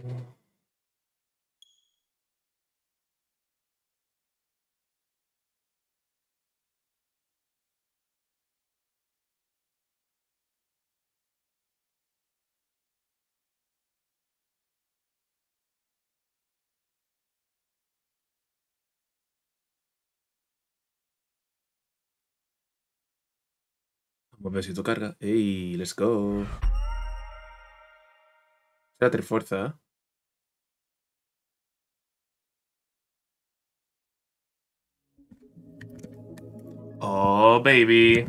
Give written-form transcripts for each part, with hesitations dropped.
Vamos a ver si esto carga. ¡Ey! ¡Let's go! Será Trifuerza, ¿eh? ¡Oh, baby!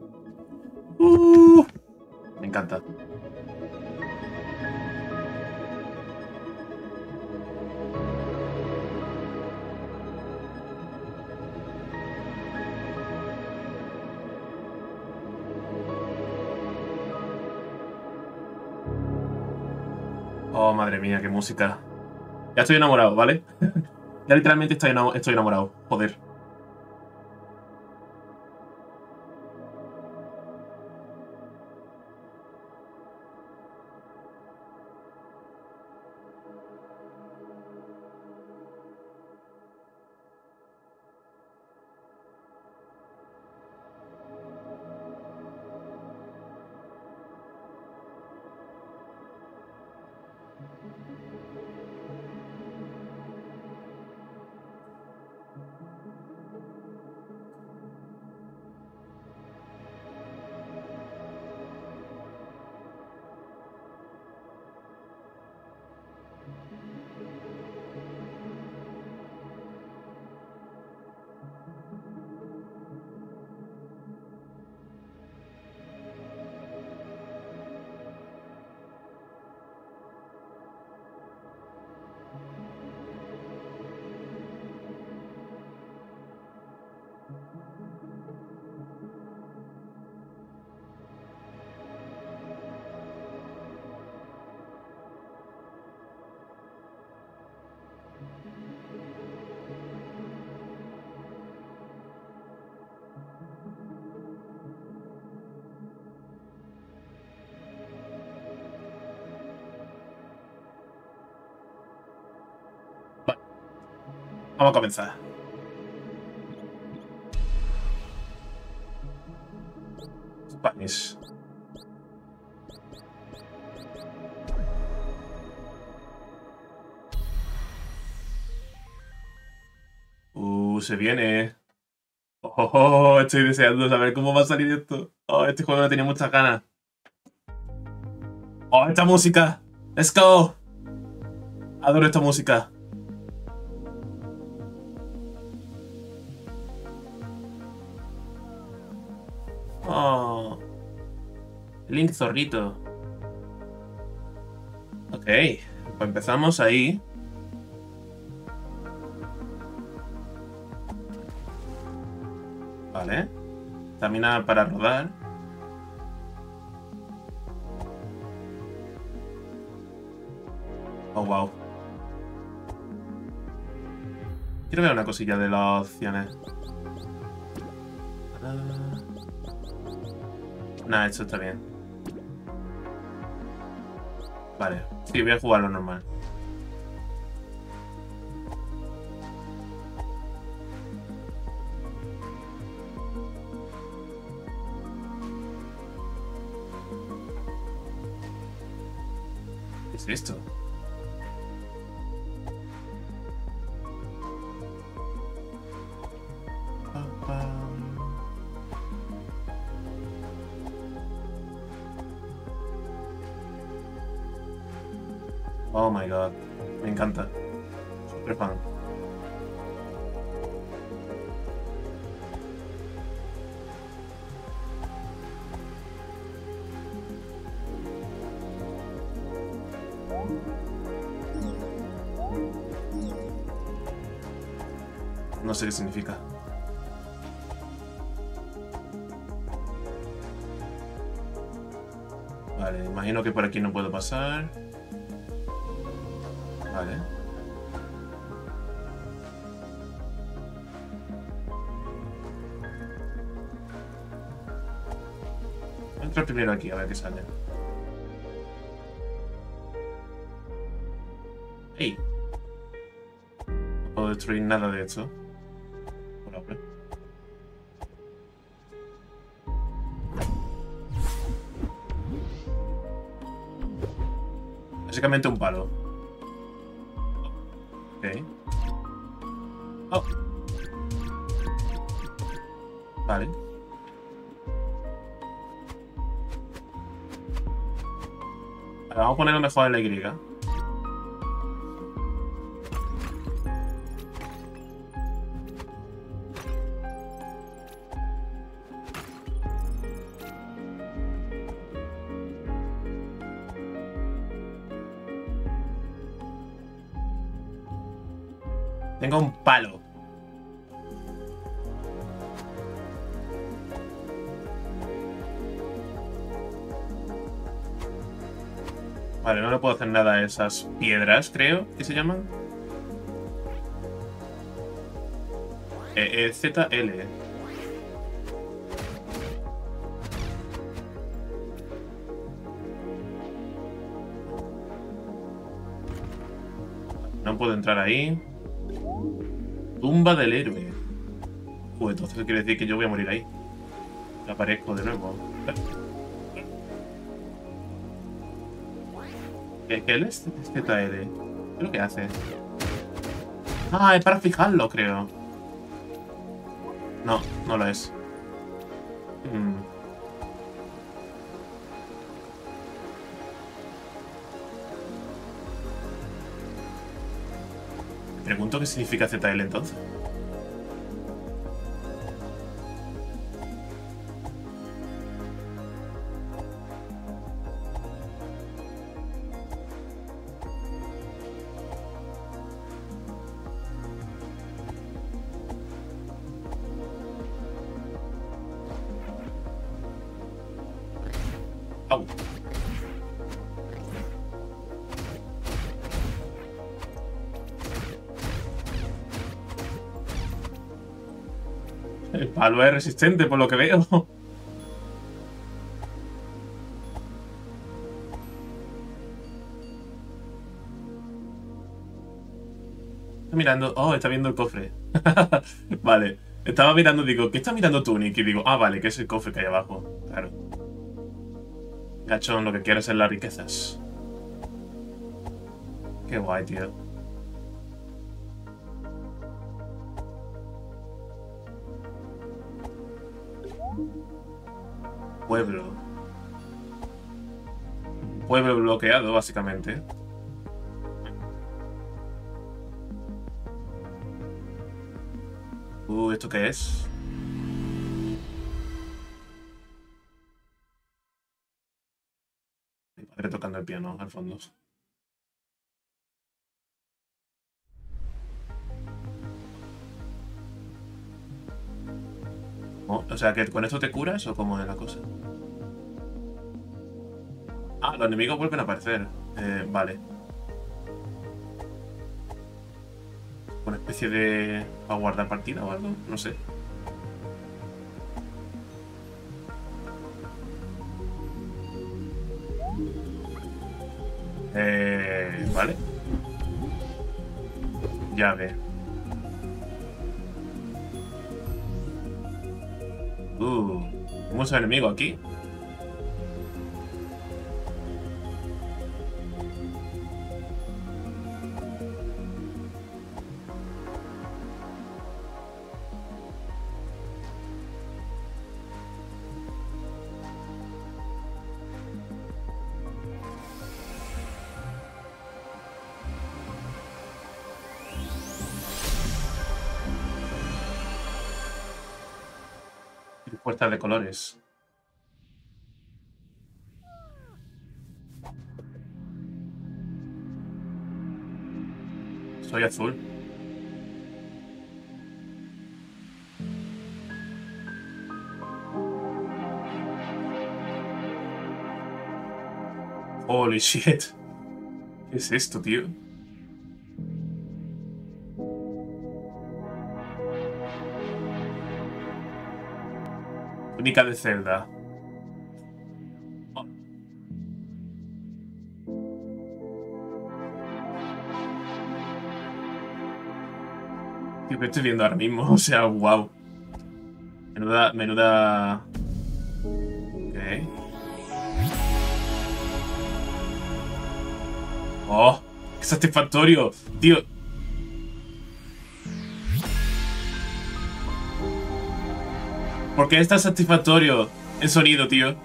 Me encanta. Oh, madre mía, qué música. Ya estoy enamorado, ¿vale? Ya literalmente estoy enamorado. Joder. Vale, vamos a comenzar. Spanish. Se viene. Estoy deseando saber cómo va a salir esto. Oh, este juego no tenía muchas ganas. Oh, esta música. Let's go. Adoro esta música. Oh. Link zorrito. Ok. Pues empezamos ahí. Vale. Estamina para rodar. Oh, wow. Quiero ver una cosilla de las opciones. Nah, esto está bien. Vale. Sí, voy a jugar lo normal. ¿Qué es esto? Oh my god. Me encanta. Super fan. No sé qué significa. Vale, imagino que por aquí no puedo pasar. Vale. Voy a entrar primero aquí a ver qué sale. ¡Ey! No puedo destruir nada de esto. Por ahora. Básicamente un palo. Ok. Oh. Vale. Vale, vamos a ponerlo mejor en la Y. Tengo un palo. Vale, no le puedo hacer nada a esas piedras, creo que se llaman. ZL. No puedo entrar ahí. Tumba del héroe. Entonces quiere decir que yo voy a morir ahí. Aparezco de nuevo. ¿Qué es ZL? ¿Qué es lo que hace? Ah, es para fijarlo, creo. No, no lo es. Me pregunto qué significa ZL entonces. Au. El palo es resistente, por lo que veo. Está mirando. Oh, está viendo el cofre. Vale. Estaba mirando, digo, ¿qué está mirando Tunic? Y digo, ah, vale, que es el cofre que hay abajo. Claro. Gachón, lo que quiero es las riquezas. Qué guay, tío. Pueblo. Pueblo bloqueado, básicamente. ¿Esto qué es? Mi padre tocando el piano al fondo. Oh, o sea, ¿que con esto te curas o cómo es la cosa? Ah, los enemigos vuelven a aparecer. Vale. ¿Una especie de... ¿para guardar partida o algo? No sé. Vale. Llave. Tenemos al enemigo aquí. Puertas de colores. Soy azul. Holy shit. ¿Qué es esto, tío? Túnica de Zelda. que estoy viendo ahora mismo. O sea, wow. Menuda... Ok. ¡Oh! ¡Qué satisfactorio! Tío. ¿Por qué es tan satisfactorio el sonido, tío?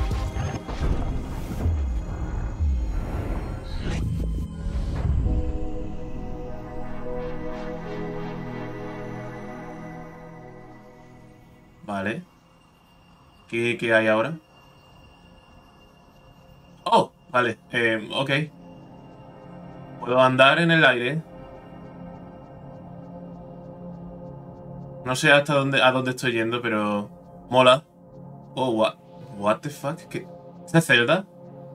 Vale. ¿Qué hay ahora? Oh, vale. Ok. Puedo andar en el aire. No sé hasta a dónde estoy yendo, pero mola. Oh, what the fuck? ¿Qué? ¿Es Zelda?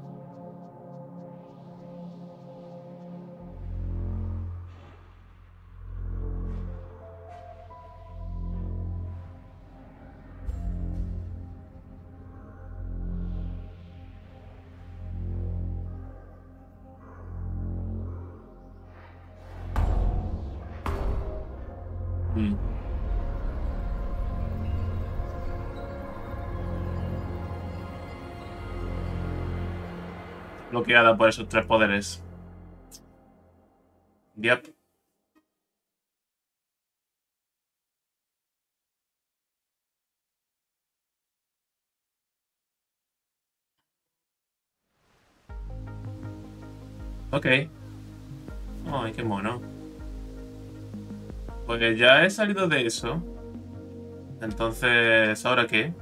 Mm. Bloqueada por esos tres poderes. Yep. Ok. Ay, qué mono. Pues ya he salido de eso. Entonces, ¿ahora qué?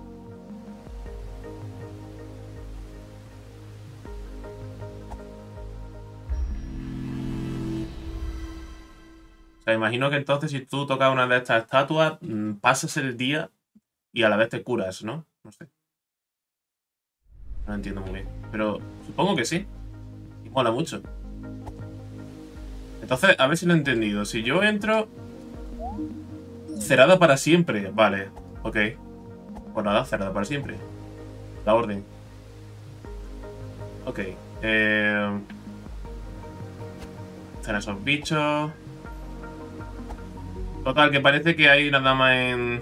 O sea, imagino que entonces si tú tocas una de estas estatuas, pasas el día y a la vez te curas, ¿no? No sé. No entiendo muy bien. Pero supongo que sí. Y mola mucho. Entonces, a ver si lo he entendido. Si yo entro... Cerrada para siempre. Vale. Ok. Pues nada, cerrada para siempre. La orden. Ok. Están esos bichos. Total, que parece que hay una dama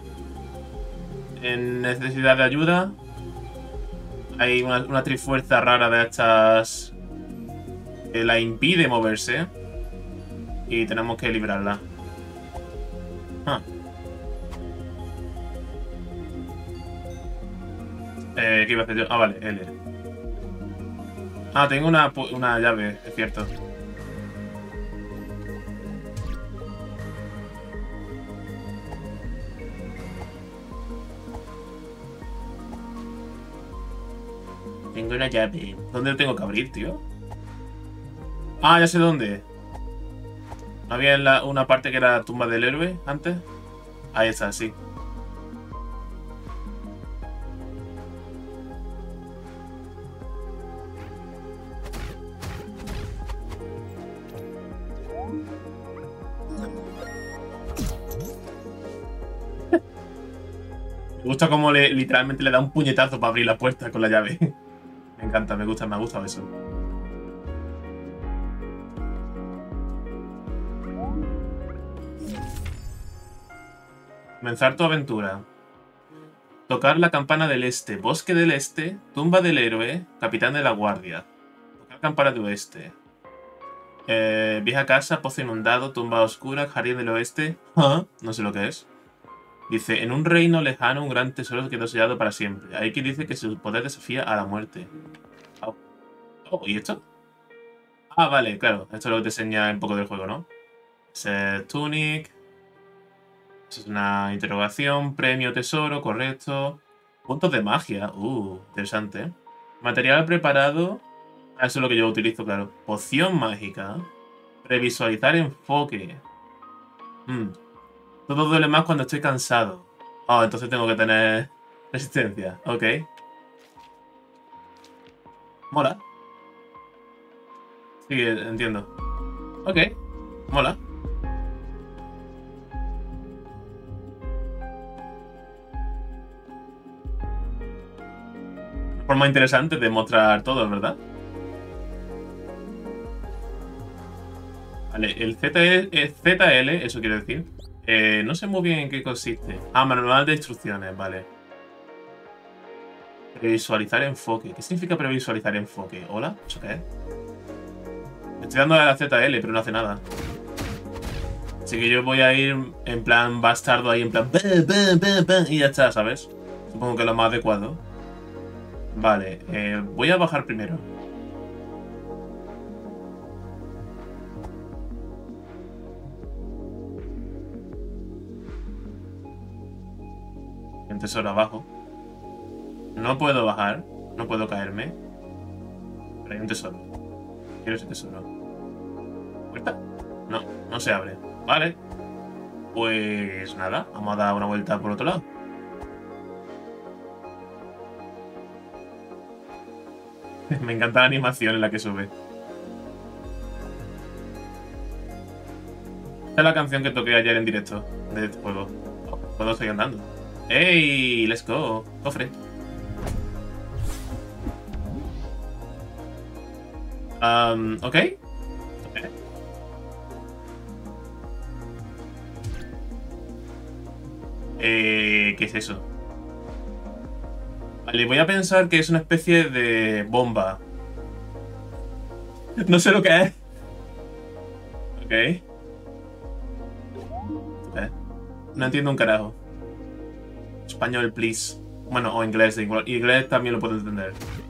en necesidad de ayuda. Hay una trifuerza rara de estas que la impide moverse. Y tenemos que librarla. Ah. ¿Qué iba a hacer yo? Ah, vale, L. Ah, tengo una llave, es cierto. Tengo una llave. ¿Dónde lo tengo que abrir, tío? Ah, ya sé dónde. ¿No había una parte que era la tumba del héroe antes? Ahí está, sí. Me gusta cómo literalmente le da un puñetazo para abrir la puerta con la llave. Me encanta, me gusta, me ha gustado eso. Comenzar tu aventura. Tocar la campana del este, bosque del este, tumba del héroe, capitán de la guardia. Tocar campana del oeste. Vieja casa, pozo inundado, tumba oscura, jardín del oeste. ¿Ah? No sé lo que es. Dice, en un reino lejano un gran tesoro quedó sellado para siempre. Hay quien dice que su poder desafía a la muerte. Oh, ¿y esto? Ah, vale, claro. Esto es lo que te enseña un poco del juego, ¿no? Tunic. Eso es una interrogación. Premio, tesoro, correcto. Puntos de magia. Interesante. Material preparado. Eso es lo que yo utilizo, claro. Poción mágica. Previsualizar enfoque. Todo duele más cuando estoy cansado. Entonces tengo que tener resistencia. Ok. Mola. Sí, entiendo. Ok. Mola. Forma interesante de mostrar todo, ¿verdad? Vale, el ZL, eso quiere decir. No sé muy bien en qué consiste. Ah, manual de instrucciones, vale. Previsualizar enfoque. ¿Qué significa previsualizar enfoque? ¿Hola? ¿Eso qué es? Estoy dando a la ZL, pero no hace nada. Así que yo voy a ir en plan bastardo ahí, en plan... Y ya está, ¿sabes? Supongo que es lo más adecuado. Vale, voy a bajar primero. Un tesoro abajo. No puedo bajar. No puedo caerme. Pero hay un tesoro. Quiero ese tesoro. ¿Puerta? No, no se abre. Vale. Pues nada, vamos a dar una vuelta por otro lado. Me encanta la animación en la que sube. Esta es la canción que toqué ayer en directo de este juego. Oh, puedo seguir andando. ¡Ey! ¡Let's go! Cofre. Ok. ¿Qué es eso? Vale, voy a pensar que es una especie de bomba. No sé lo que es. Ok. No entiendo un carajo. Español, please. Bueno, o inglés. Inglés también lo puedo entender.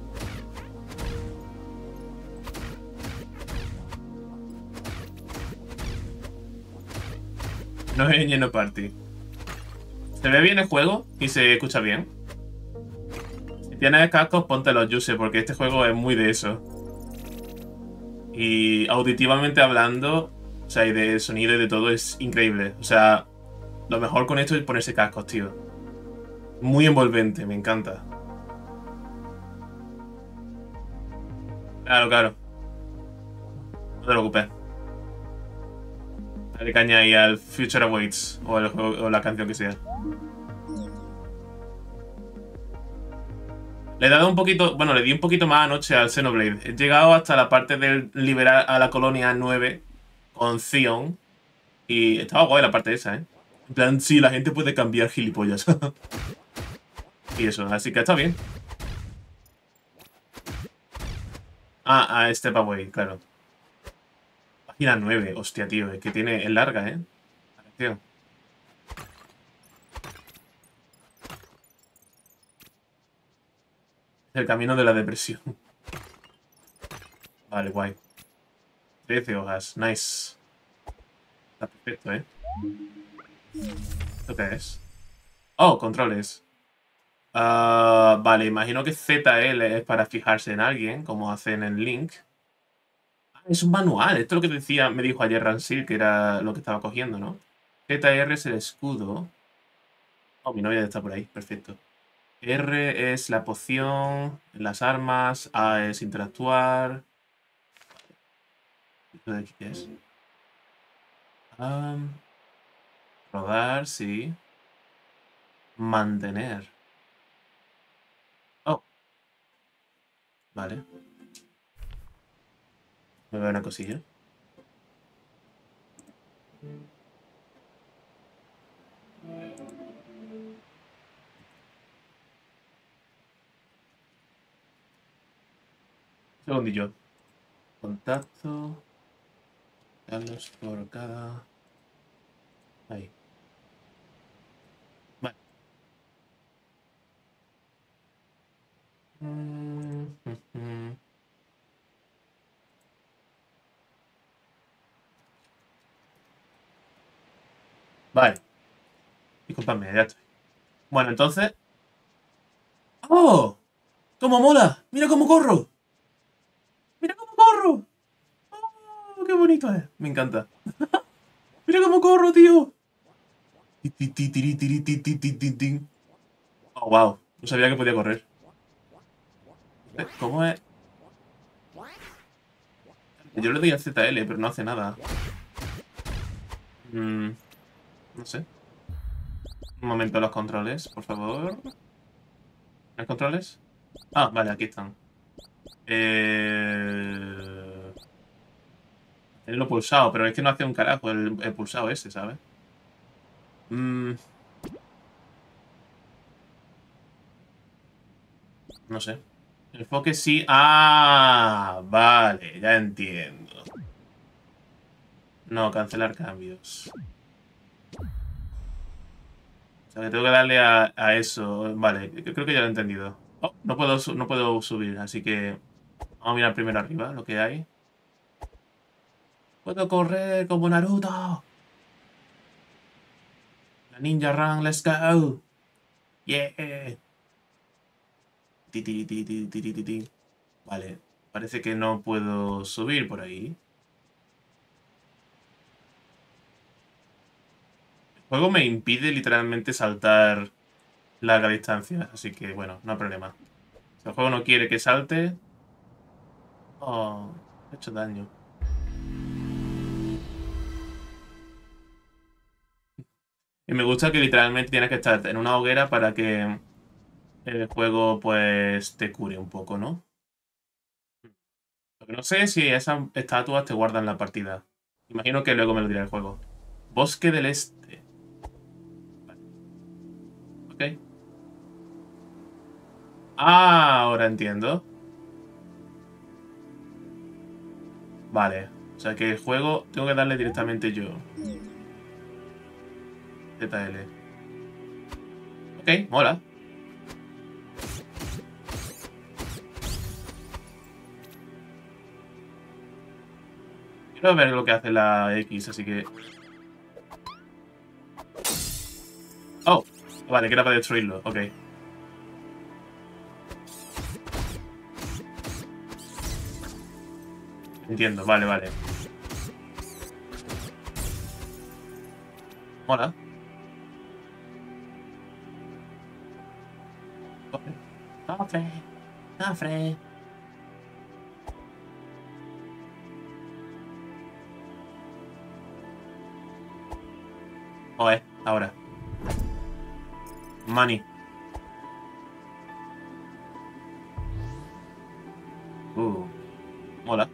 No es lleno party. ¿Se ve bien el juego? ¿Y se escucha bien? Si tienes cascos, ponte los Yuse, porque este juego es muy de eso. Y auditivamente hablando, o sea, y de sonido y de todo, es increíble. O sea, lo mejor con esto es ponerse cascos, tío. Muy envolvente, me encanta. Claro, claro. No te preocupes. Dale caña ahí al Future Awaits, o el juego, o la canción que sea. Le he dado un poquito, bueno, le di un poquito más anoche al Xenoblade. He llegado hasta la parte de liberar a la colonia 9 con Zion. Y estaba guay la parte esa, ¿eh? En plan, sí, la gente puede cambiar gilipollas. Y eso, así que está bien. Ah, a Step Away, claro. Página 9, hostia, tío, es que tiene, es larga, ¿eh? Atención. El camino de la depresión. Vale, guay. 13 hojas, nice. Está perfecto, ¿eh? ¿Esto qué es? Oh, controles. Vale, imagino que ZL es para fijarse en alguien, como hacen en Link. Ah, es un manual, esto es lo que decía, me dijo ayer Ransil, que era lo que estaba cogiendo, ¿no? ZR es el escudo. Oh, mi novia está por ahí, perfecto. R es la poción, las armas, A es interactuar. ¿Esto de aquí qué es? Am, rodar, sí. Mantener. Oh, vale. Me veo una cosilla. Segundillo. Contacto. Darlos por cada... Ahí. Vale. Vale. Disculpadme, ya estoy. Bueno, entonces... ¡Oh! ¡Cómo mola! ¡Mira cómo corro! ¡Mira cómo corro! ¡Oh, qué bonito es! Me encanta. ¡Mira cómo corro, tío! Oh, wow. No sabía que podía correr. ¿Cómo es? Yo le doy a ZL, pero no hace nada. No sé. Un momento los controles, por favor. ¿Los controles? Ah, vale, aquí están. Tenerlo pulsado, pero es que no hace un carajo el pulsado ese, ¿sabes? Mm, no sé. Enfoque sí. Ah, vale, ya entiendo. No, cancelar cambios. O sea, que tengo que darle a eso. Vale, creo que ya lo he entendido. Oh, no puedo subir, así que vamos a mirar primero arriba lo que hay. ¡Puedo correr como Naruto! La Ninja Run, let's go. Yeah. Ti, ti, ti, ti, ti, ti, ti, ti. Vale, parece que no puedo subir por ahí. El juego me impide literalmente saltar larga distancia, así que bueno, no hay problema. Si el juego no quiere que salte... Oh, he hecho daño. Y me gusta que literalmente tienes que estar en una hoguera para que el juego pues te cure un poco, ¿no? Lo que no sé es si esas estatuas te guardan la partida. Imagino que luego me lo dirá el juego. Bosque del Este. Vale, ok. Ah, ahora entiendo. Vale. O sea que el juego tengo que darle directamente yo. ZL. Ok, mola. Quiero ver lo que hace la X, así que... Oh, vale, que era para destruirlo. Ok. Entiendo, vale, vale. Mola. Cofre. Cofre. Cofre. Joder, ahora. Money. Uh, mola.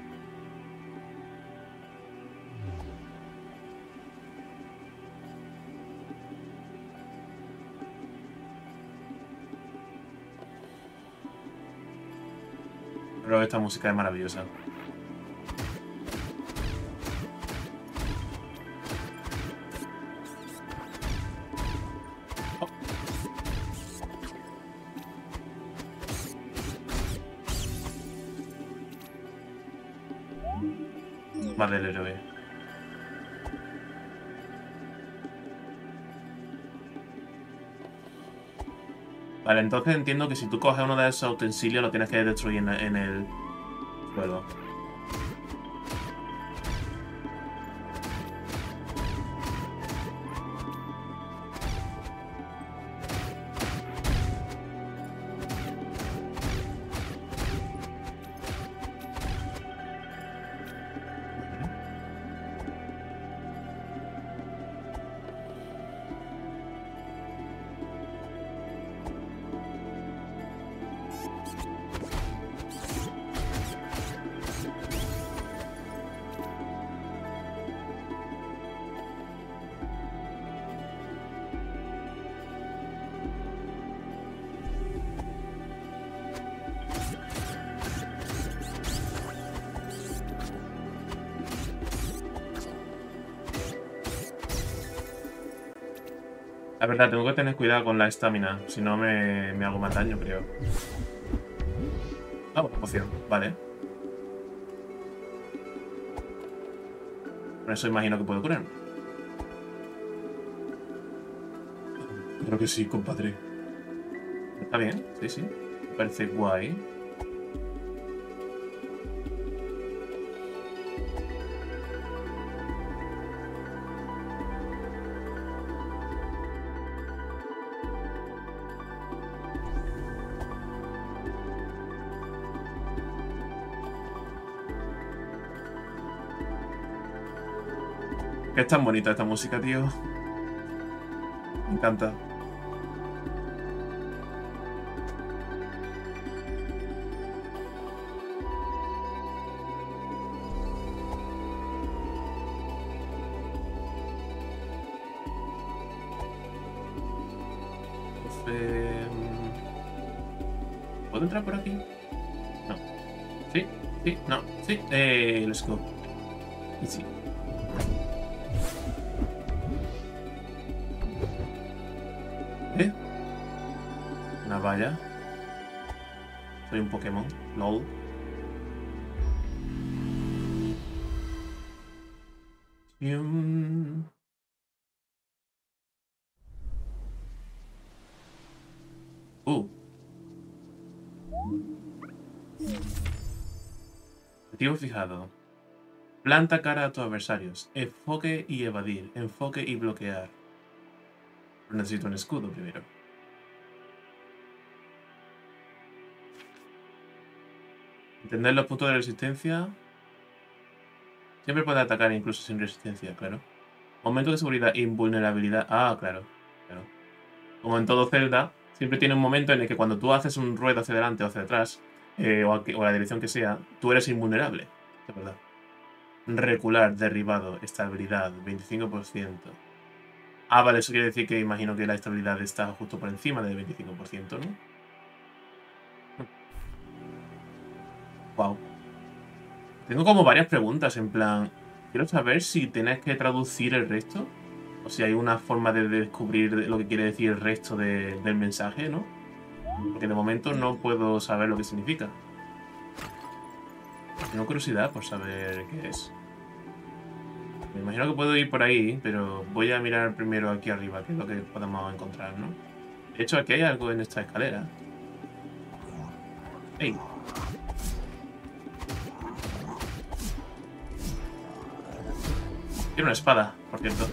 Pero esta música es maravillosa. Oh, vale, el héroe. Vale, entonces entiendo que si tú coges uno de esos utensilios lo tienes que destruir en el juego. La verdad, tengo que tener cuidado con la estamina, si no me hago más daño, creo. Ah, bueno, poción, vale. Por eso imagino que puedo curarme. Creo que sí, compadre. Está bien, sí, sí. Me parece guay. Que es tan bonita esta música, tío. Me encanta. ¿Puedo entrar por aquí? No. ¿Sí? ¿Sí? No. ¿Sí? Let's go. Easy. Una valla. Soy un Pokémon. LOL. Objetivo fijado. Planta cara a tus adversarios. Enfoque y evadir. Enfoque y bloquear. Necesito un escudo primero. Entender los puntos de resistencia. Siempre puede atacar incluso sin resistencia, claro. Momento de seguridad, invulnerabilidad. Ah, claro. Como en todo Zelda, siempre tiene un momento en el que cuando tú haces un ruedo hacia adelante o hacia atrás, o la dirección que sea, tú eres invulnerable. Es verdad. Recular, derribado, estabilidad, 25%. Ah, vale, eso quiere decir que imagino que la estabilidad está justo por encima del 25%, ¿no? Wow. Tengo como varias preguntas, en plan, quiero saber si tenés que traducir el resto, o si hay una forma de descubrir lo que quiere decir el resto del mensaje, ¿no? Porque de momento no puedo saber lo que significa. Tengo curiosidad por saber qué es. Me imagino que puedo ir por ahí, pero voy a mirar primero aquí arriba, que es lo que podemos encontrar, ¿no? De hecho, aquí hay algo en esta escalera. ¡Ey! Tiene una espada, por cierto.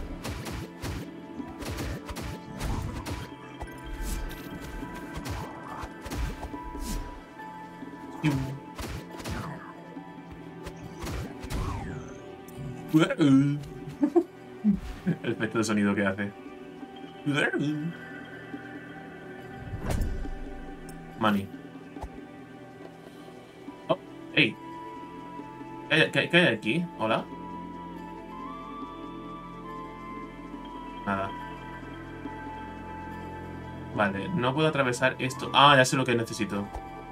El efecto de sonido que hace. Money. Oh, hey. ¿Qué hay aquí? ¿Hola? Nada. Vale, no puedo atravesar esto. Ah, ya sé lo que necesito.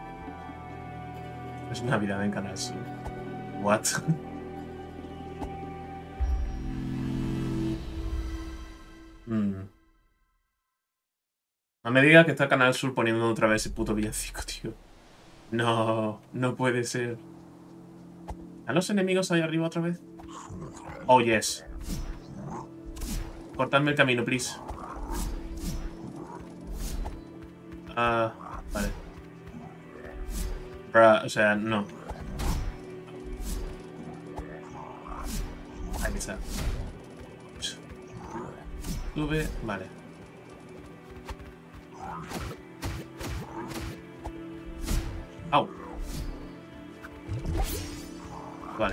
Es Navidad en Canal Sur. What? No me digas que está Canal Sur poniendo otra vez ese puto villancico, tío. No, no puede ser. ¿Están los enemigos ahí arriba otra vez? Oh, yes. Cortadme el camino, please. Ah, vale. O sea, no. Ahí está. Sube, vale. Au. Vale.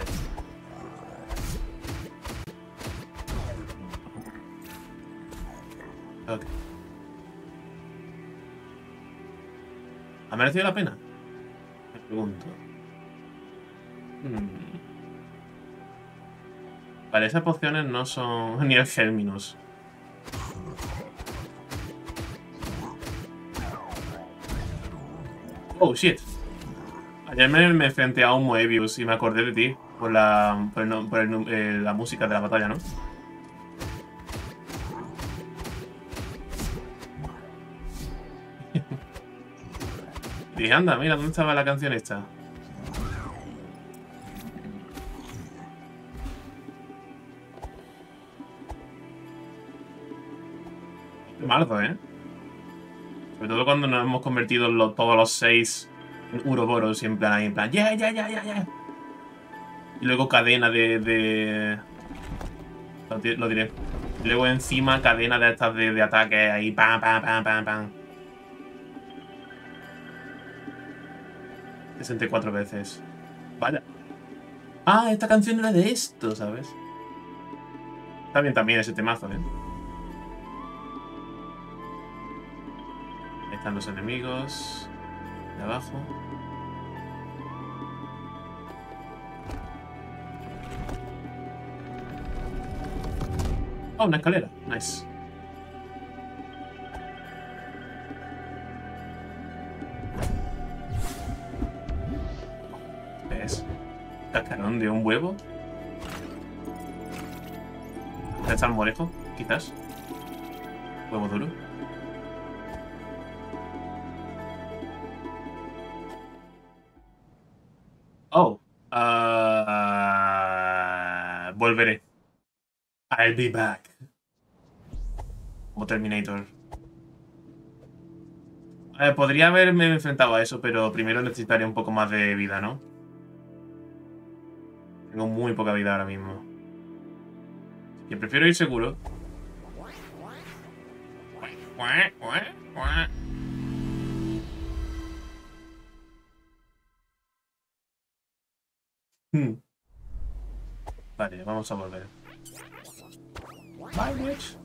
Ok. ¿Ha merecido la pena? Me pregunto. Vale, esas pociones no son ni el Germinus. Oh, shit. Ayer me enfrenté a un Moebius y me acordé de ti por la música de la batalla, ¿no? Dije, anda, mira, ¿dónde estaba la canción esta? Qué marzo, ¿eh? Sobre todo cuando nos hemos convertido todos los 6 en Uroboros y en plan, ya. Y luego cadena Lo diré. Y luego encima cadena de estas de ataques ahí, pam. 64 veces. Vaya. Ah, esta canción era de esto, ¿sabes? Está bien también ese temazo, ¿eh? Ahí están los enemigos. De abajo. Oh, una escalera. Nice. Cascarón de un huevo. El salmorejo, quizás. Huevo duro. Oh. Volveré. I'll be back. Como Terminator. Podría haberme enfrentado a eso, pero primero necesitaría un poco más de vida, ¿no? Tengo muy poca vida ahora mismo. Que prefiero ir seguro. Vale, vamos a volver. Bye, bitch.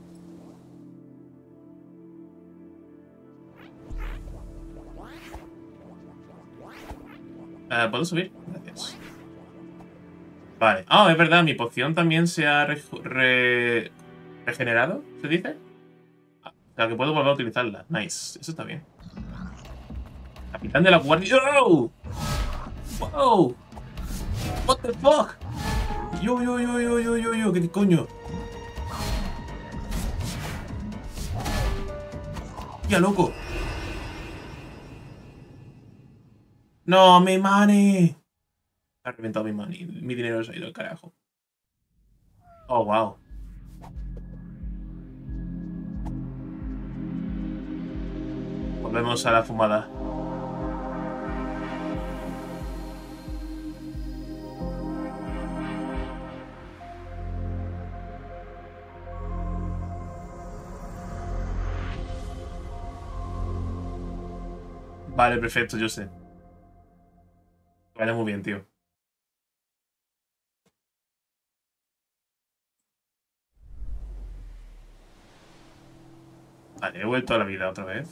¿Puedo subir? Gracias. Vale. Ah, es verdad, mi poción también se ha regenerado, ¿se dice? O sea, que puedo volver a utilizarla. Nice. Eso está bien. Capitán de la guardia. ¡Oh! ¡Wow! What the fuck? Yo, ¿qué coño? ¡Ya, loco! ¡No, mi money! Ha reventado mi money. Mi dinero se ha ido al carajo. Oh, wow. Volvemos a la fumada. Vale, perfecto, yo sé. Vale, muy bien, tío. Vale, he vuelto a la vida otra vez.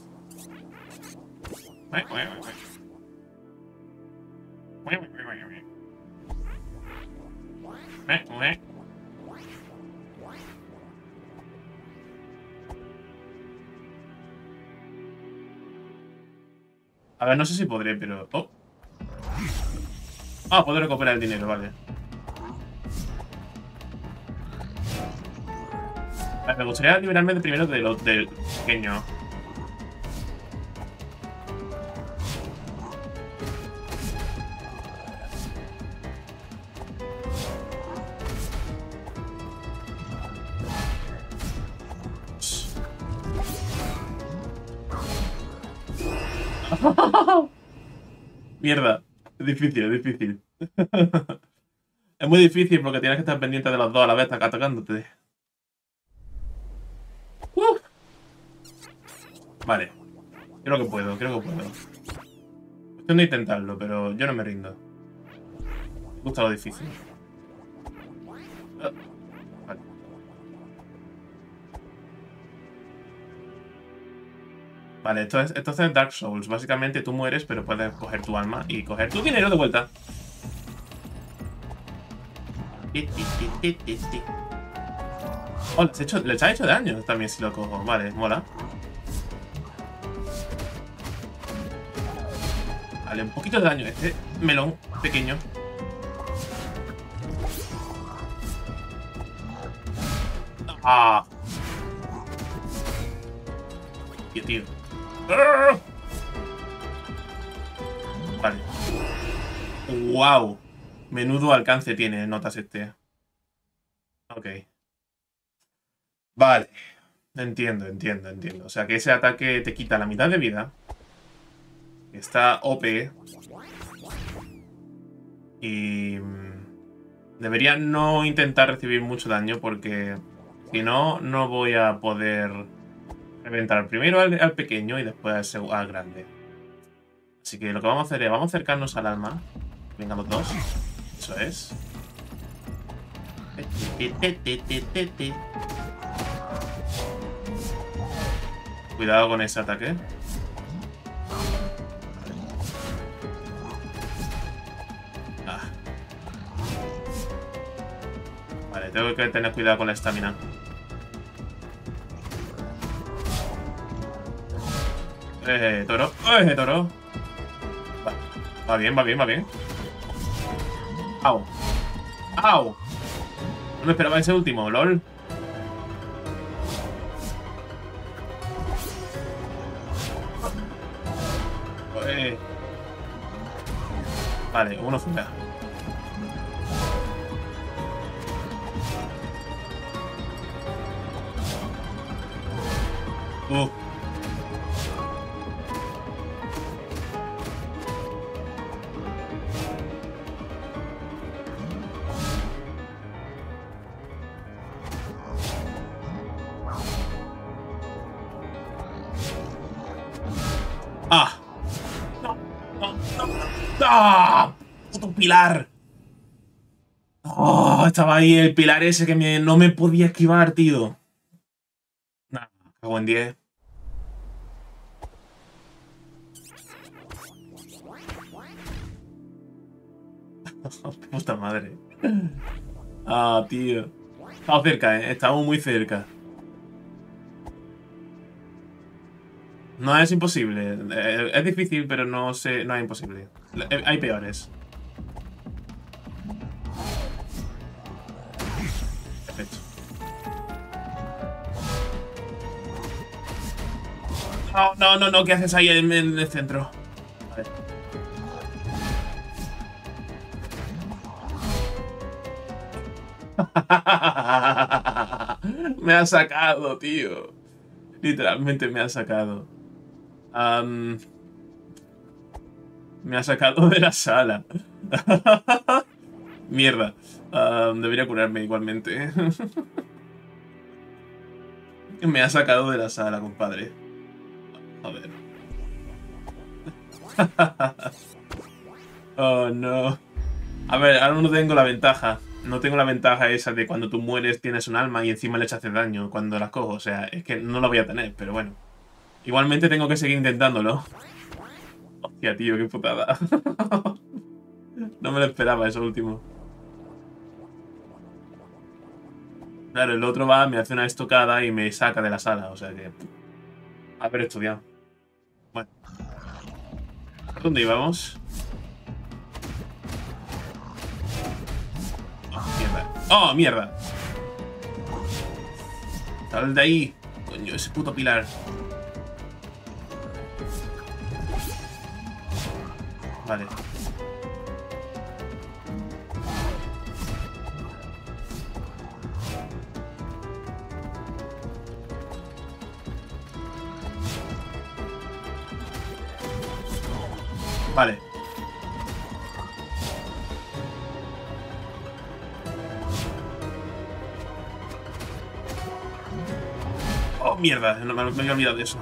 A ver, no sé si podré, pero... Oh. Ah, puedo recuperar el dinero, vale. Vale, me gustaría liberarme primero del pequeño. Mierda. Es difícil, es difícil. Es muy difícil porque tienes que estar pendiente de los dos a la vez atacándote. Vale. Creo que puedo, creo que puedo. Cuestión de intentarlo, pero yo no me rindo. Me gusta lo difícil. Vale. Vale, esto es Dark Souls. Básicamente tú mueres, pero puedes coger tu alma y coger tu dinero de vuelta. Oh, les ha hecho daño también si lo cojo. Vale, mola. Vale, un poquito de daño este melón pequeño. Ah. Tío. Vale. Wow. Menudo alcance tiene notas este. Ok. Vale. Entiendo. O sea que ese ataque te quita la mitad de vida. Está OP. Y... debería no intentar recibir mucho daño porque... si no, no voy a poder reventar primero al pequeño y después al grande. Así que lo que vamos a hacer es... vamos a acercarnos al alma. Venga, los dos. Eso es. Cuidado con ese ataque. Vale, tengo que tener cuidado con la estamina. Toro. Toro. Va bien. Au. Au. No me esperaba ese último, lol. Vale, uno fuera. Uh. ¡Ah! ¡No! ¡No! ¡No! ¡Ah! ¡Puto pilar! ¡Oh! Estaba ahí el pilar ese que no me podía esquivar, tío. Nah, cago en 10. Puta madre. Ah, tío. Estamos cerca, estamos muy cerca. No es imposible. Es difícil, pero no es imposible. Hay peores. Perfecto. No, no, no, no. ¿Qué haces ahí en el centro? Vale. Me ha sacado, tío. Literalmente me ha sacado. Me ha sacado de la sala. Mierda. Debería curarme igualmente. Me ha sacado de la sala, compadre. A ver. Oh, no. A ver, ahora no tengo la ventaja. No tengo la ventaja esa de cuando tú mueres tienes un alma y encima le echas daño cuando las cojo. O sea, es que no la voy a tener, pero bueno. Igualmente tengo que seguir intentándolo. Hostia, tío, qué putada. No me lo esperaba eso último. Claro, el otro va, me hace una estocada y me saca de la sala. O sea que... Haber estudiado. Bueno. ¿Por dónde íbamos? Oh, mierda. ¡Oh, mierda! Sal de ahí. Coño, ese puto pilar. Vale. Vale. Oh, mierda. No me había olvidado de eso.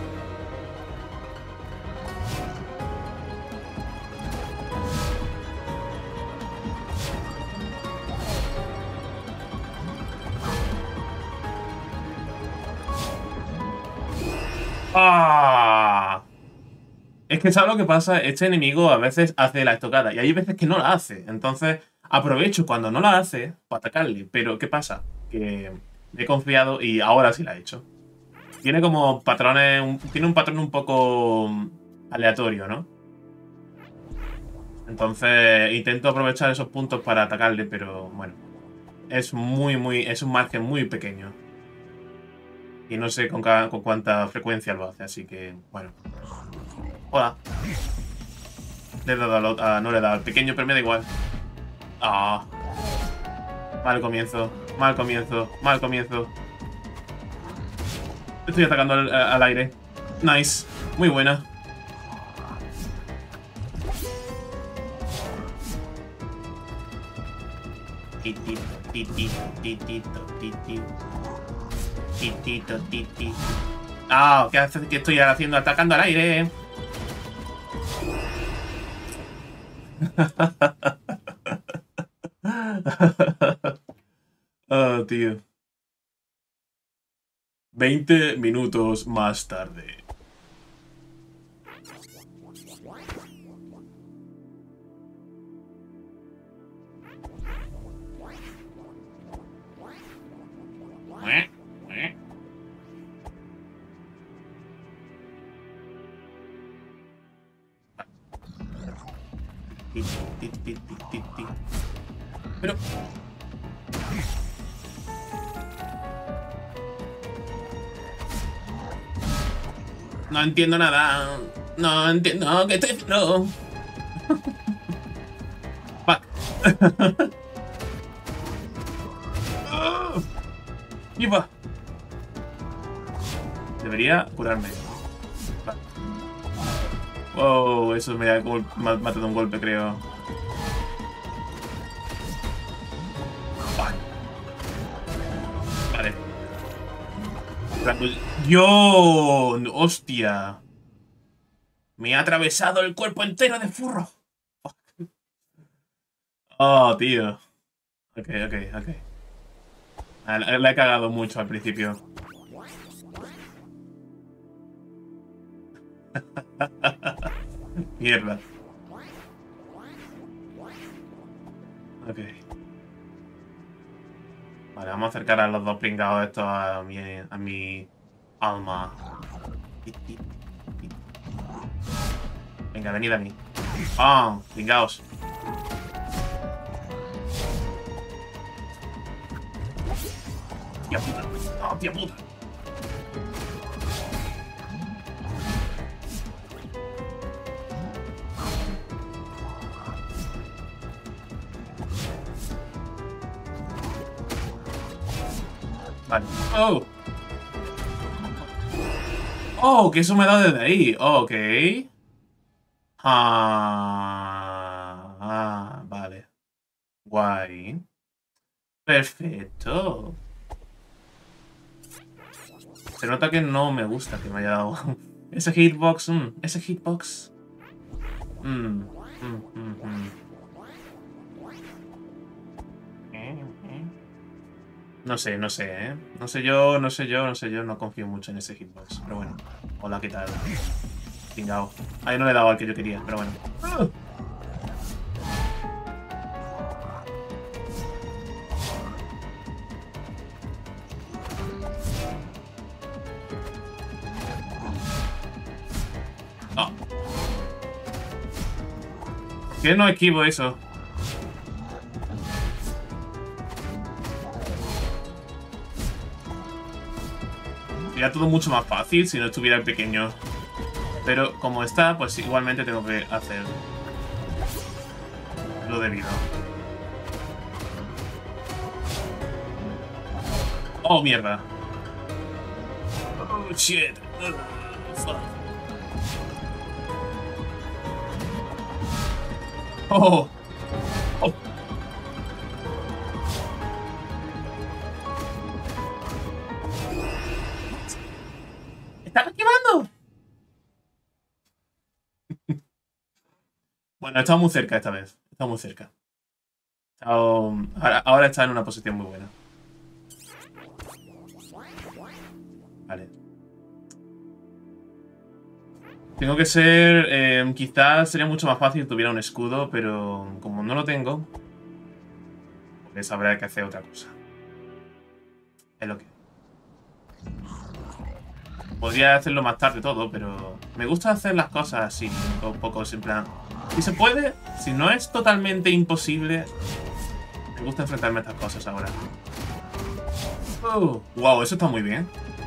¡Ah! Es que ¿sabes lo que pasa? Este enemigo a veces hace la estocada y hay veces que no la hace. Entonces aprovecho cuando no la hace para atacarle. Pero ¿qué pasa? Que me he confiado y ahora sí la he hecho. Tiene como patrones... Tiene un patrón un poco aleatorio, ¿no? Entonces intento aprovechar esos puntos para atacarle, pero bueno. Es es un margen muy pequeño. Y no sé con cuánta frecuencia lo hace, así que, bueno. Hola. Le he dado no le he dado al pequeño, pero me da igual. Ah. Mal comienzo. Mal comienzo. Mal comienzo. Estoy atacando al aire. Nice. Muy buena. Titito, titito, titito, titito. Titito, titito. Ah, ¿qué estoy haciendo? Atacando al aire. Oh, tío. 20 minutos más tarde. Pero... No entiendo nada. No entiendo qué estoy haciendo. Fuck. ¡Iba! Debería curarme. Oh, eso me ha matado un golpe, creo. Vale. ¡Dios! ¡Hostia! Me ha atravesado el cuerpo entero de furro. Oh, tío. Ok. La he cagado mucho al principio. Mierda. Ok. Vale, vamos a acercar a los dos pringados estos a mi alma. Venga, venid a mí. ¡Ah! Pringaos. ¡Tía puta! ¡Ah, tía puta! Vale. ¡Oh! ¡Oh! Que eso me da desde ahí. Ok. Vale. Guay. Perfecto. Se nota que no me gusta que me haya dado ese hitbox. Ese hitbox. No sé, ¿eh? No sé yo, no confío mucho en ese hitbox. Pero bueno. Hola, ¿qué tal? Pingao. Ahí no le he dado al que yo quería, pero bueno. Oh. ¿Por qué no esquivo eso? Sería todo mucho más fácil si no estuviera el pequeño. Pero como está, pues igualmente tengo que hacer lo debido. Oh, mierda. Oh, shit. Fuck. Oh. Oh. ¡Estaba esquivando! Bueno, he estado muy cerca esta vez. He estado muy cerca. Ahora está en una posición muy buena. Vale. Tengo que ser... quizás sería mucho más fácil si tuviera un escudo, pero como no lo tengo, pues habrá que hacer otra cosa. Es lo que... Podría hacerlo más tarde todo, pero me gusta hacer las cosas así, un poco en plan... Si se puede, si no es totalmente imposible, me gusta enfrentarme a estas cosas ahora. Wow, eso está muy bien.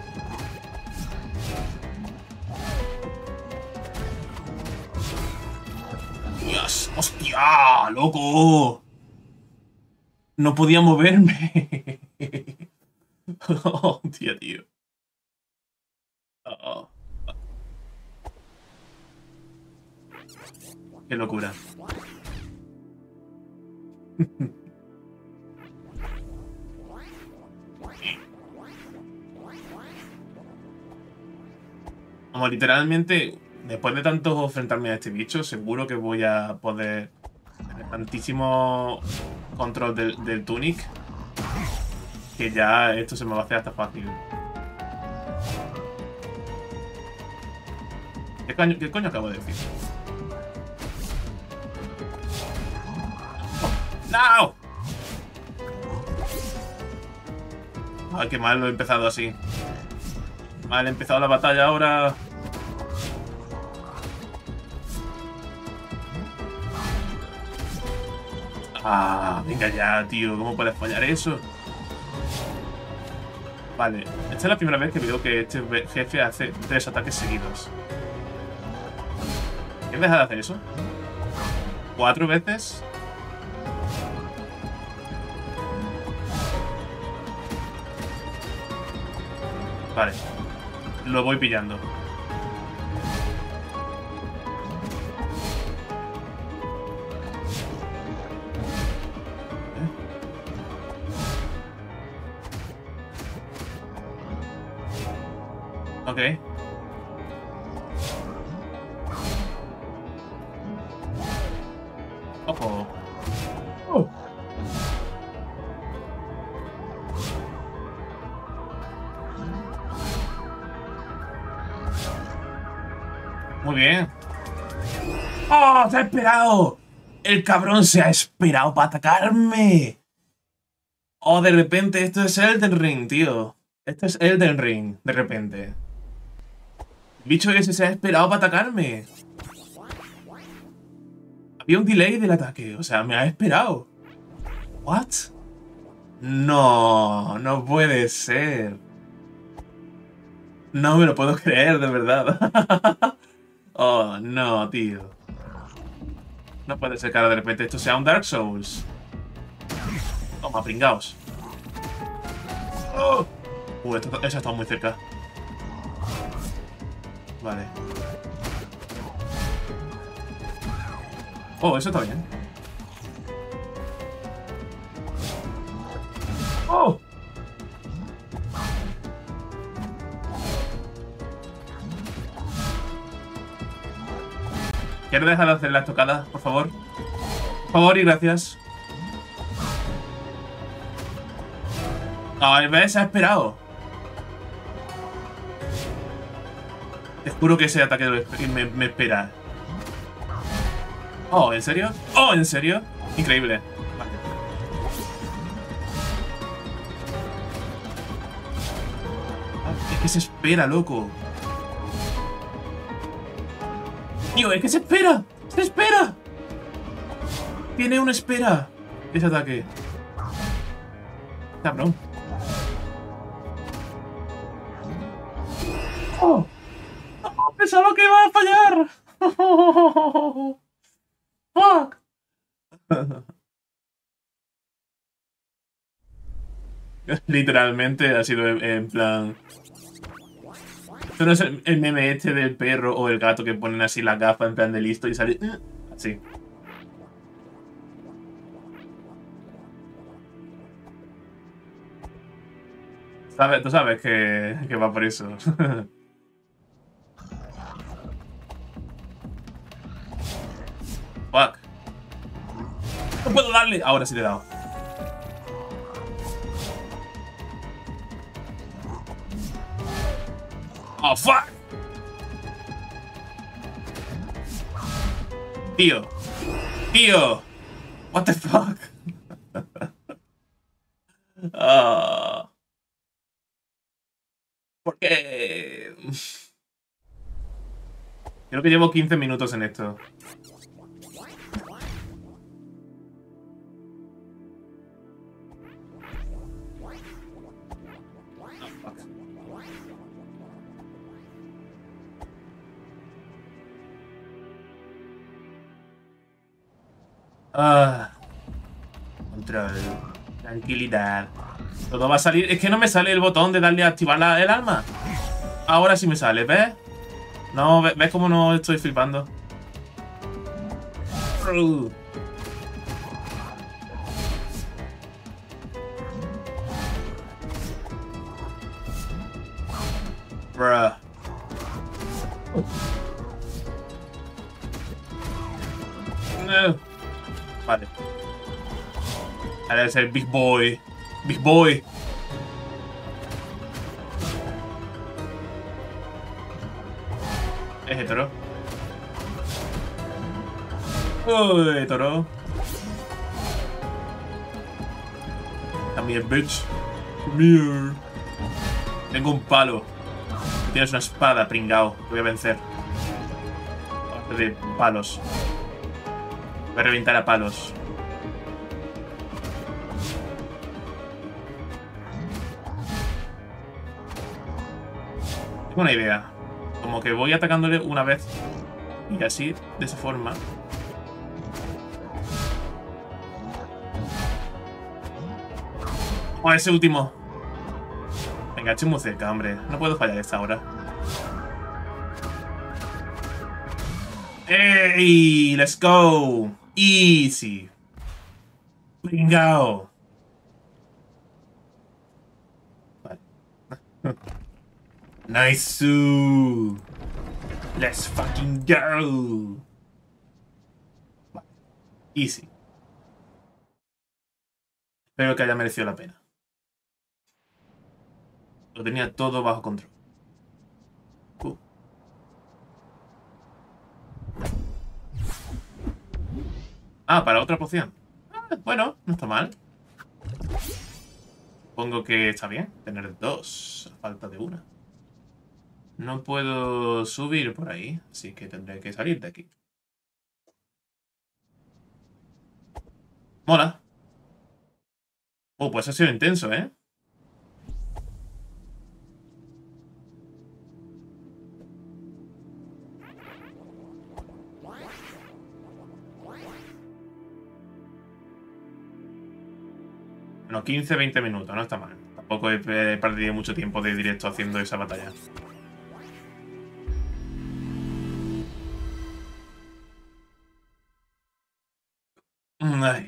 Dios, hostia, loco. No podía moverme. Oh, tío. Oh. Qué locura. Como literalmente, después de tanto enfrentarme a este bicho, seguro que voy a poder tener tantísimo control del Tunic que ya esto se me va a hacer hasta fácil. ¿Qué coño acabo de decir? ¡No! Ay, qué mal lo he empezado así. Mal he empezado la batalla ahora. Ah, venga ya, tío. ¿Cómo puedes fallar eso? Vale. Esta es la primera vez que veo que este jefe hace 3 ataques seguidos. ¿Quieres dejar de hacer eso? 4 veces. Vale. Lo voy pillando. Ok. Ojo. Oh. Muy bien. ¡Oh! ¡Se ha esperado! ¡El cabrón se ha esperado para atacarme! Oh, de repente esto es Elden Ring, tío. Esto es Elden Ring, de repente. El bicho ese se ha esperado para atacarme. Había un delay del ataque, o sea, me ha esperado. ¿What? No, no puede ser. No me lo puedo creer, de verdad. Oh, no, tío. No puede ser que ahora de repente esto sea un Dark Souls. Toma, pringaos. Oh. Eso está muy cerca. Vale. Oh, eso está bien. Oh. ¿Quieres dejar de hacer la estocada, por favor? Por favor y gracias. Ay, ¿ves? Se ha esperado. Te juro que ese ataque me espera. Oh, ¿en serio? Oh, ¿en serio? Increíble. Vale. Es que se espera, loco. Tío, es que se espera. ¡Se espera! Tiene una espera ese ataque. Cabrón. ¡Oh! ¡Oh! Pensaba que iba a fallar. ¡Fuck! Literalmente ha sido en plan... Esto no es el meme este del perro o el gato que ponen así las gafas en plan de listo y sale... Así. Tú sabes que va por eso. Fuck. No puedo darle. Ahora sí le he dado. Oh, fuck. Tío. Tío. What the fuck. ¿Por qué? Creo que llevo 15 minutos en esto. Control. Tranquilidad. Todo va a salir. Es que no me sale el botón de darle a activar el arma. Ahora sí me sale, ¿ves? No, ¿ves cómo no estoy flipando? Bruh. No. Vale. Ahora es el Big Boy. Big Boy. Es toro. Uy, toro. Come here, bitch. Come here. Tengo un palo. Tienes una espada, pringao. Te voy a vencer. De palos. Voy a reventar a palos. Tengo una idea. Como que voy atacándole una vez. Y así, de esa forma. ¡Oh, ese último! Venga, estoy muy cerca, hombre. No puedo fallar esta hora. ¡Ey! ¡Let's go! Easy. Pringao. Vale. Nice. Let's fucking go. Vale. Easy. Espero que haya merecido la pena. Lo tenía todo bajo control. Ah, para otra poción. Ah, bueno, no está mal. Supongo que está bien tener dos a falta de una. No puedo subir por ahí, así que tendré que salir de aquí. Mola. Oh, pues ha sido intenso, ¿eh? Bueno, 15-20 minutos, no está mal. Tampoco he perdido mucho tiempo de directo haciendo esa batalla. Ay.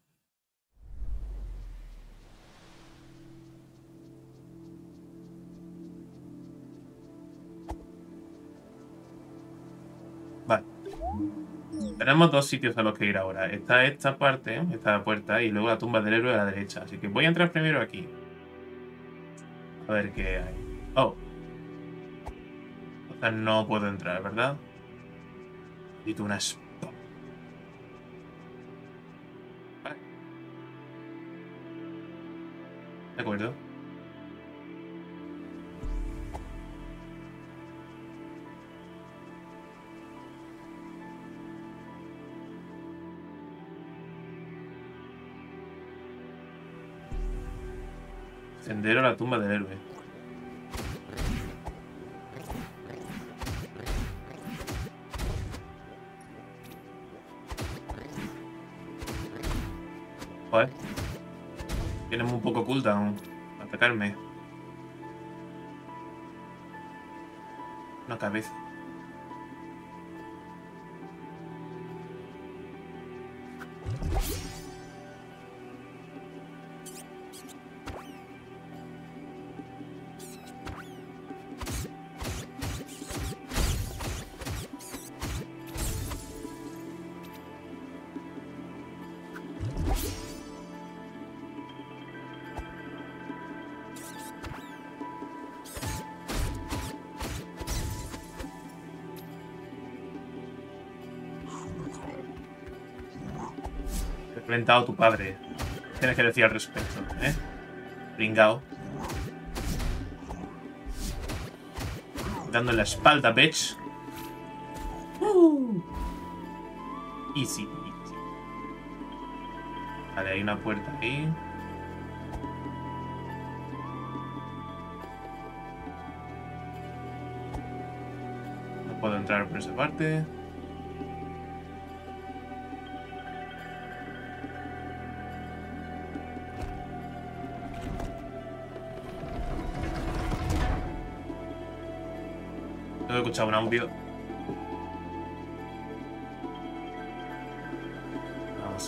Vale. Tenemos dos sitios a los que ir ahora. Está esta parte, esta puerta, y luego la tumba del héroe a la derecha. Así que voy a entrar primero aquí. A ver qué hay. Oh. O sea, no puedo entrar, ¿verdad? Necesito una espada. Vale. De acuerdo. Sendero a la tumba del héroe. Joder. Tienes un poco cooldown. Atacarme. Una cabeza. He enfrentado a tu padre. ¿Qué tienes que decir al respecto, eh? Pringao. Dando en la espalda, bitch. Easy, easy. Vale, hay una puerta ahí. No puedo entrar por esa parte. He escuchado un audio. Vamos.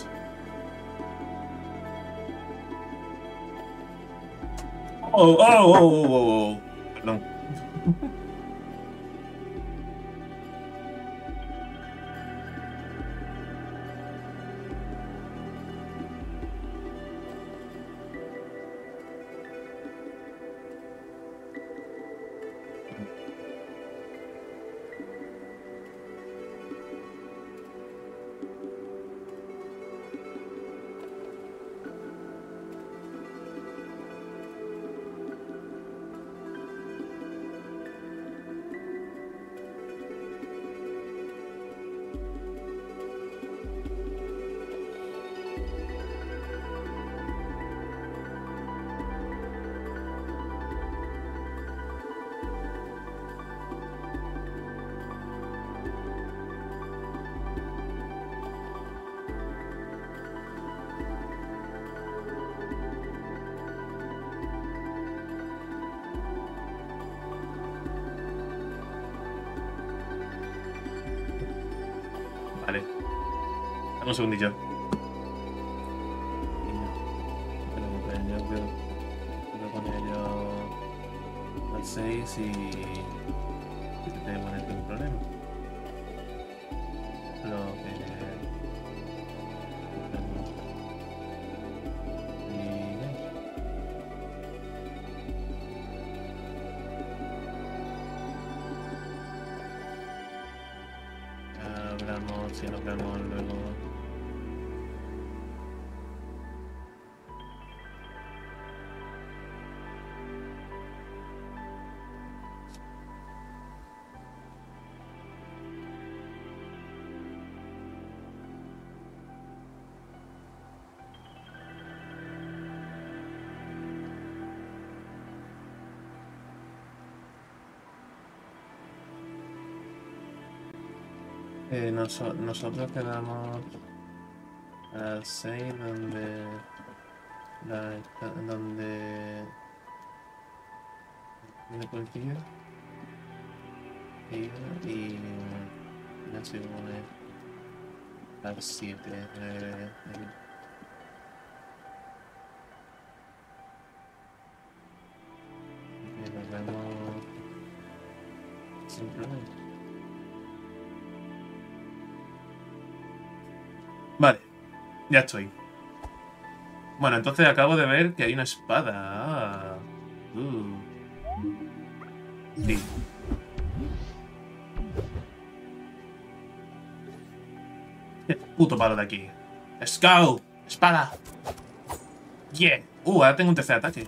Oh, oh, oh, oh, oh, oh. Perdón. Un segundillo. Yo creo poner yo al 6 y te voy a poner un problema. Lo que... Hablamos, si nos vemos luego. Nosotros quedamos a las 6 donde viene policía y no sé pone a las 7 y nos vemos simplemente. Vale, ya estoy. Bueno, entonces acabo de ver que hay una espada. Sí. Puto palo de aquí. ¡Let's go! ¡Espada! ¡Yeah! Ahora tengo un tercer ataque.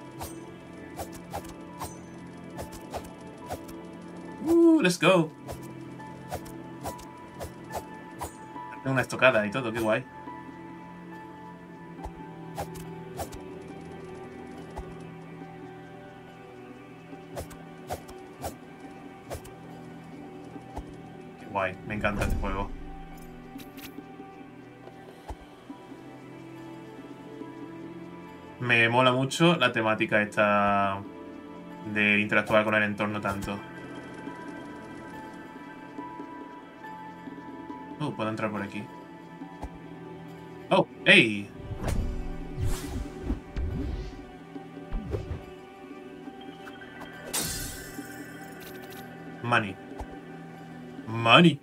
¡Let's go! Tengo una estocada y todo, qué guay. Qué guay, me encanta este juego. Me mola mucho la temática esta de interactuar con el entorno tanto. Puedo entrar por aquí. ¡Oh! ¡Ey! Money. Money.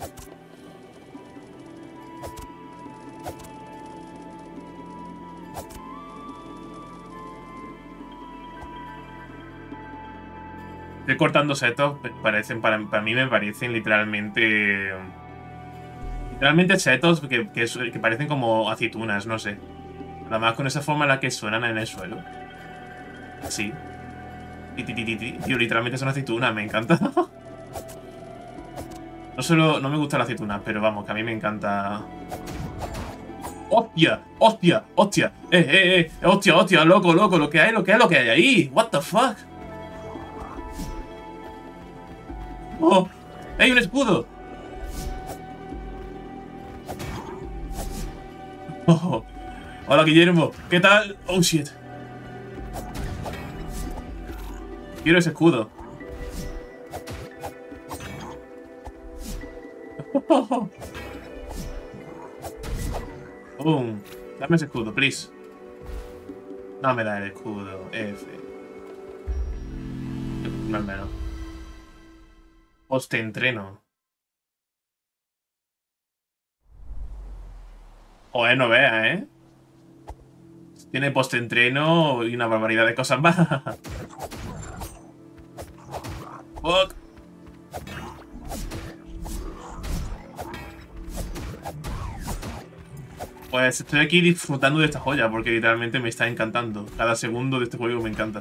Estoy cortando setos, parecen, para mí me parecen literalmente setos que parecen como aceitunas, no sé. Además con esa forma en la que suenan en el suelo. Sí. Tío, literalmente son aceitunas, me encanta. No me gusta la aceituna, pero vamos, que a mí me encanta. ¡Hostia! ¡Hostia! ¡Hostia! ¡Hostia, hostia! ¡Loco! Lo que hay ahí. What the fuck? ¡Oh! ¡Hay un escudo! Oh, hola, Guillermo. ¿Qué tal? Oh, shit. Quiero ese escudo. Boom. Dame ese escudo, please. No me da el escudo. F. No al menos. Post-entreno. Joder, no veas, ¿eh? Tiene post-entreno y una barbaridad de cosas más. Fuck. Pues estoy aquí disfrutando de esta joya porque literalmente me está encantando. Cada segundo de este juego me encanta.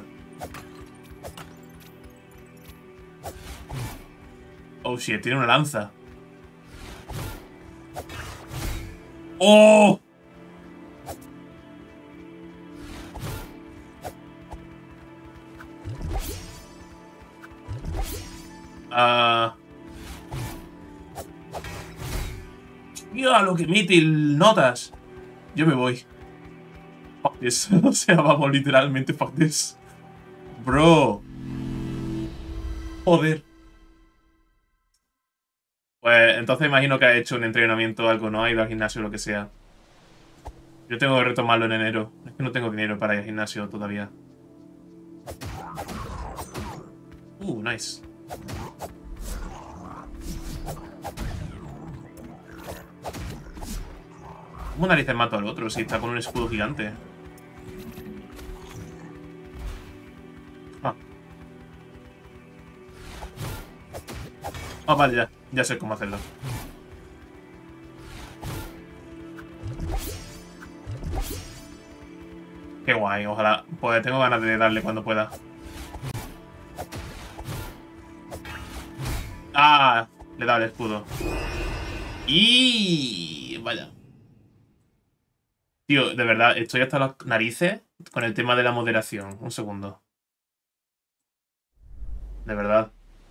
Oh shit, tiene una lanza. ¡Oh! Mira lo que emite notas. Yo me voy. Fuck this. O sea, vamos, literalmente fuck this. Bro. Joder. Pues entonces imagino que ha hecho un entrenamiento o algo, ¿no? Ha ido al gimnasio o lo que sea. Yo tengo que retomarlo en enero. Es que no tengo dinero para ir al gimnasio todavía. Nice. ¿Cómo narices mato al otro si está con un escudo gigante? Ah. Ah, vale, ya. Ya sé cómo hacerlo. Qué guay, ojalá. Pues tengo ganas de darle cuando pueda. ¡Ah! Le he dado el escudo. ¡Y! Vaya. Tío, de verdad, estoy hasta las narices con el tema de la moderación. Un segundo. De verdad.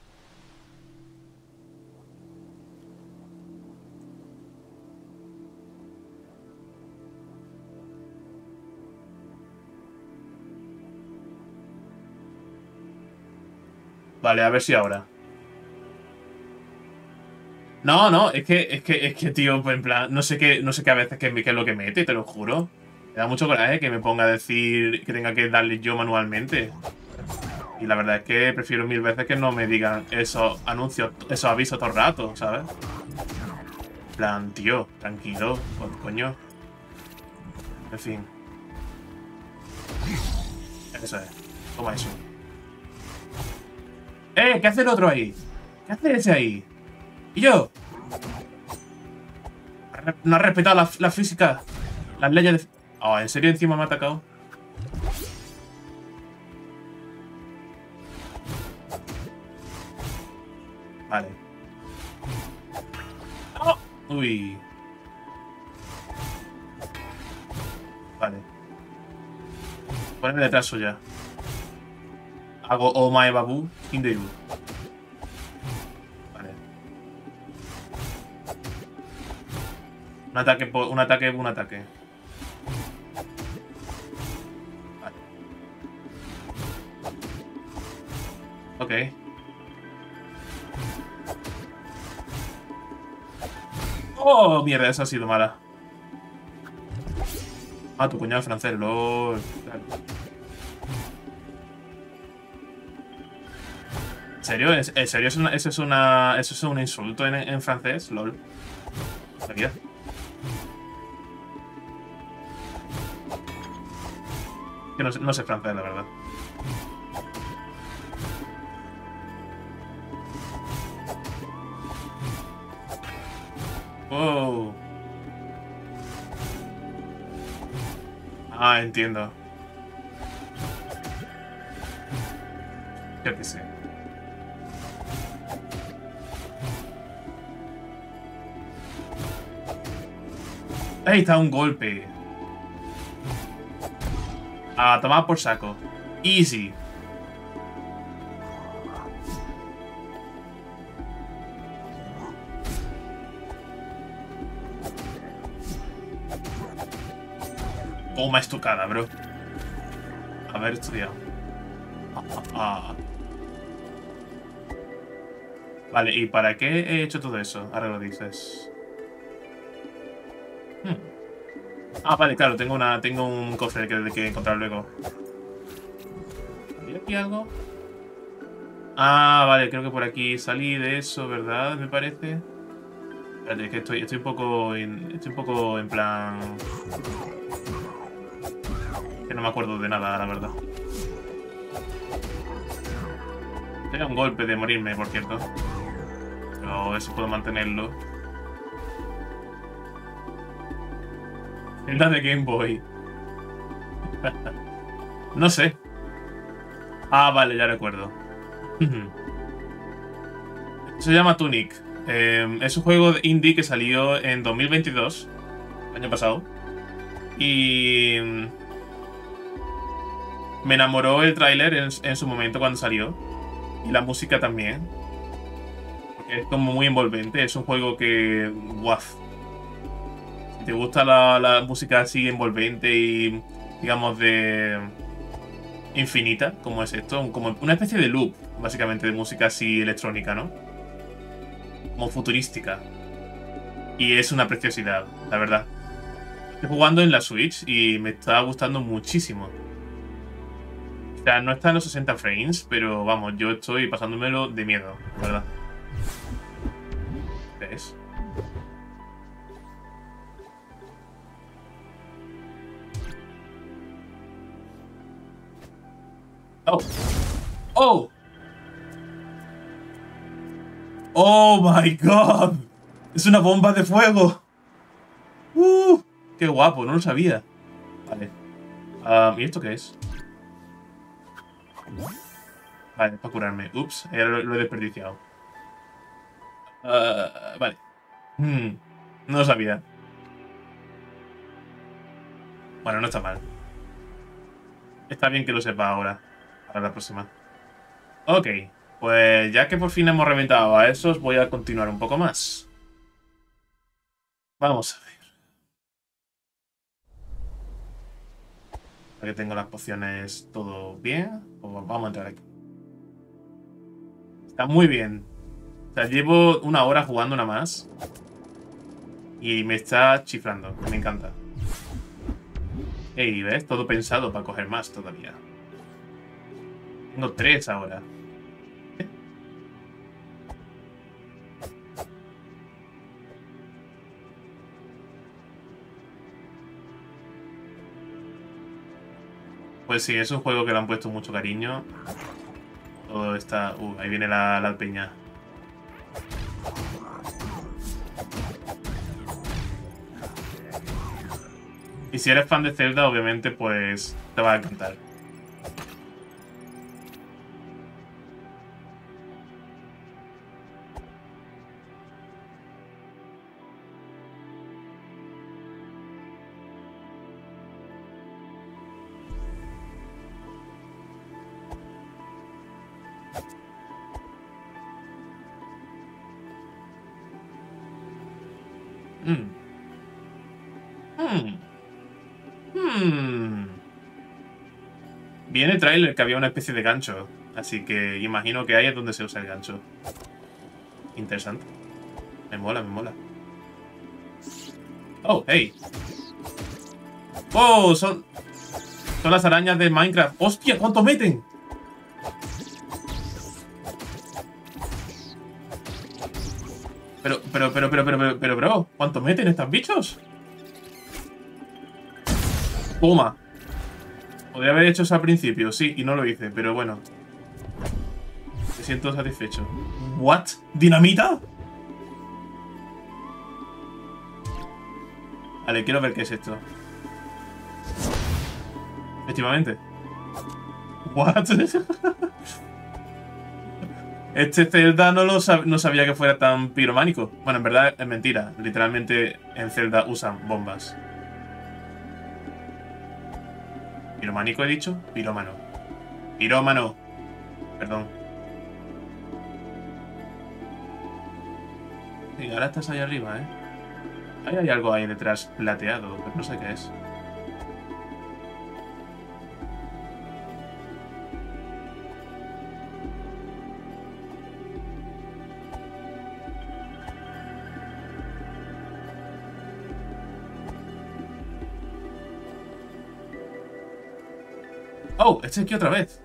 Vale, a ver si ahora. No, no, es que, tío, pues en plan, no sé qué a veces qué es lo que mete, te lo juro. Me da mucho coraje que me ponga a decir que tenga que darle yo manualmente. Y la verdad es que prefiero mil veces que no me digan esos anuncios, esos avisos todo el rato, ¿sabes? En plan, tío, tranquilo, coño. En fin. Eso es. Toma eso. ¿Qué hace el otro ahí? ¿Qué hace ese ahí? ¿Y yo? No ha respetado la física. Las leyes de... Oh, ¿en serio encima me ha atacado? Vale. ¡Oh! Uy. Vale. Poneme detrás suya. Hago Oh My Babu Hinderu. Vale. Un ataque, un ataque, un ataque. Vale. Ok. Oh, mierda, esa ha sido mala. Ah, tu cuñado francés, lol. Claro. ¿En serio? ¿En serio eso es un insulto en francés? LOL. No sabía. Que no sé francés, la verdad. Wow. Ah, entiendo. Yo qué sé. Ahí está un golpe. A tomar por saco. Easy. Toma estocada, bro. Haber estudiado. Vale, ¿y para qué he hecho todo eso? Ahora lo dices. Ah, vale, claro, tengo un cofre que encontrar luego. ¿Había aquí algo? Ah, vale, creo que por aquí salí de eso, ¿verdad? Me parece. Espérate, es que estoy un poco en plan... Que no me acuerdo de nada, la verdad. Tenía un golpe de morirme, por cierto. Pero a ver si puedo mantenerlo. Es la de Game Boy. No sé. Ah, vale, ya recuerdo. Se llama Tunic. Es un juego indie que salió en 2022, el año pasado. Y me enamoró el tráiler en su momento cuando salió. Y la música también. Porque es como muy envolvente. Es un juego que... ¡Guau! Si te gusta la música así envolvente y, digamos, de... infinita, como es esto. Como una especie de loop, básicamente, de música así electrónica, ¿no? como futurística. Y es una preciosidad, la verdad. Estoy jugando en la Switch y me está gustando muchísimo. O sea, no está en los 60 frames, pero vamos, yo estoy pasándomelo de miedo, la verdad. ¿Ves? ¡Oh! ¡Oh! ¡Oh, my God! ¡Es una bomba de fuego! ¡Qué guapo! No lo sabía. Vale. ¿Y esto qué es? Vale, para curarme. Ups, lo he desperdiciado. Vale. No lo sabía. Bueno, no está mal. Está bien que lo sepa ahora. Para la próxima. Ok. Pues ya que por fin hemos reventado a esos, voy a continuar un poco más. Vamos a ver. Ya que tengo las pociones todo bien, pues vamos a entrar aquí. Está muy bien. O sea, llevo una hora jugando nada más. Y me está chiflando. Me encanta. Ey, ¿ves? Todo pensado para coger más todavía. Tengo 3 ahora. Pues sí, es un juego que le han puesto mucho cariño. Todo está... ahí viene la peña. Y si eres fan de Zelda, obviamente, pues te va a encantar. Viene tráiler que había una especie de gancho, así que imagino que ahí es donde se usa el gancho. Interesante. Me mola, me mola. Oh, hey. Oh, son las arañas de Minecraft. ¡Hostia! ¿Cuánto meten? Pero, bro, ¿cuánto meten estos bichos? Toma. Podría haber hecho eso al principio, sí, y no lo hice, pero bueno. Me siento satisfecho. ¿What? ¿Dinamita? Vale, quiero ver qué es esto. Efectivamente. ¿What? Este Zelda no sabía que fuera tan pirománico. Bueno, en verdad es mentira. Literalmente en Zelda usan bombas. ¿Pirománico he dicho? Pirómano. Pirómano. Perdón. Y ahora estás ahí arriba, ¿eh? Ahí hay algo ahí detrás plateado, pero no sé qué es. ¡Oh! Este aquí otra vez.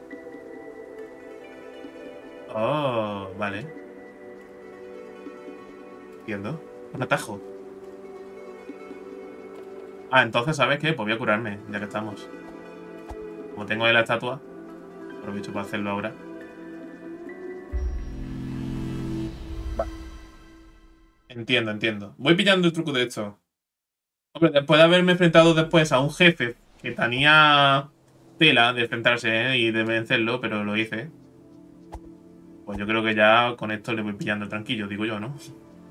Oh, vale. Entiendo. Un atajo. Ah, entonces, ¿sabes qué? Pues voy a curarme, ya que estamos. Como tengo ahí la estatua, aprovecho para hacerlo ahora. Vale. Entiendo. Voy pillando el truco de esto. Hombre, después de haberme enfrentado después a un jefe que tenía tela de enfrentarse, y de vencerlo, pero lo hice. Pues yo creo que ya con esto le voy pillando tranquilo, digo yo, ¿no?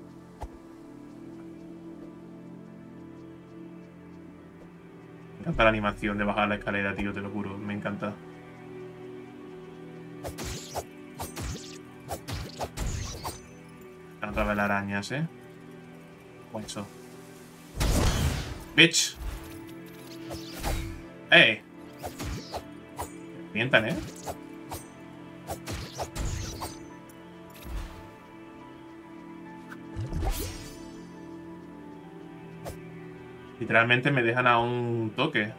Me encanta la animación de bajar la escalera, tío, te lo juro, me encanta. Otra vez las arañas, ¿eh? Pues eso. ¡Bitch! ¡Eh! Mientan, ¿eh? Literalmente me dejan a un toque.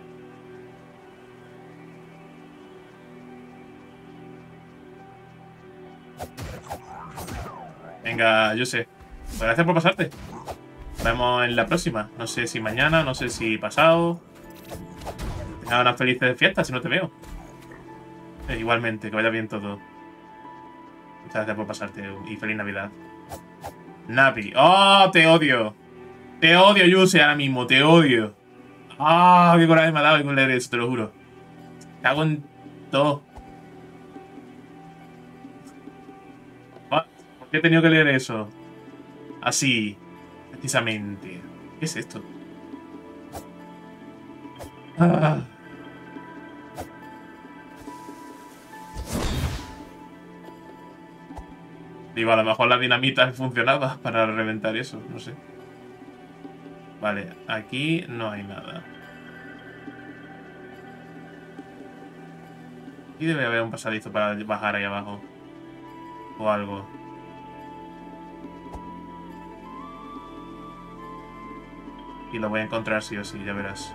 Venga, yo sé. Pues gracias por pasarte. Nos vemos en la próxima. No sé si mañana, no sé si pasado. Tenga unas felices fiestas si no te veo. Igualmente, que vaya bien todo. Muchas gracias por pasarte y feliz Navidad. Navi. ¡Oh, te odio! Te odio, Yuse, ahora mismo. Te odio. ¡Ah! ¡Qué coraje me ha dado con leer eso, te lo juro! Cago en todo. Ah, ¿por qué he tenido que leer eso? Así, precisamente. ¿Qué es esto? Ah. Digo, a lo mejor la dinamita funcionaba para reventar eso, no sé. Vale, aquí no hay nada. Aquí debe haber un pasadizo para bajar ahí abajo. O algo. Y lo voy a encontrar sí o sí, ya verás.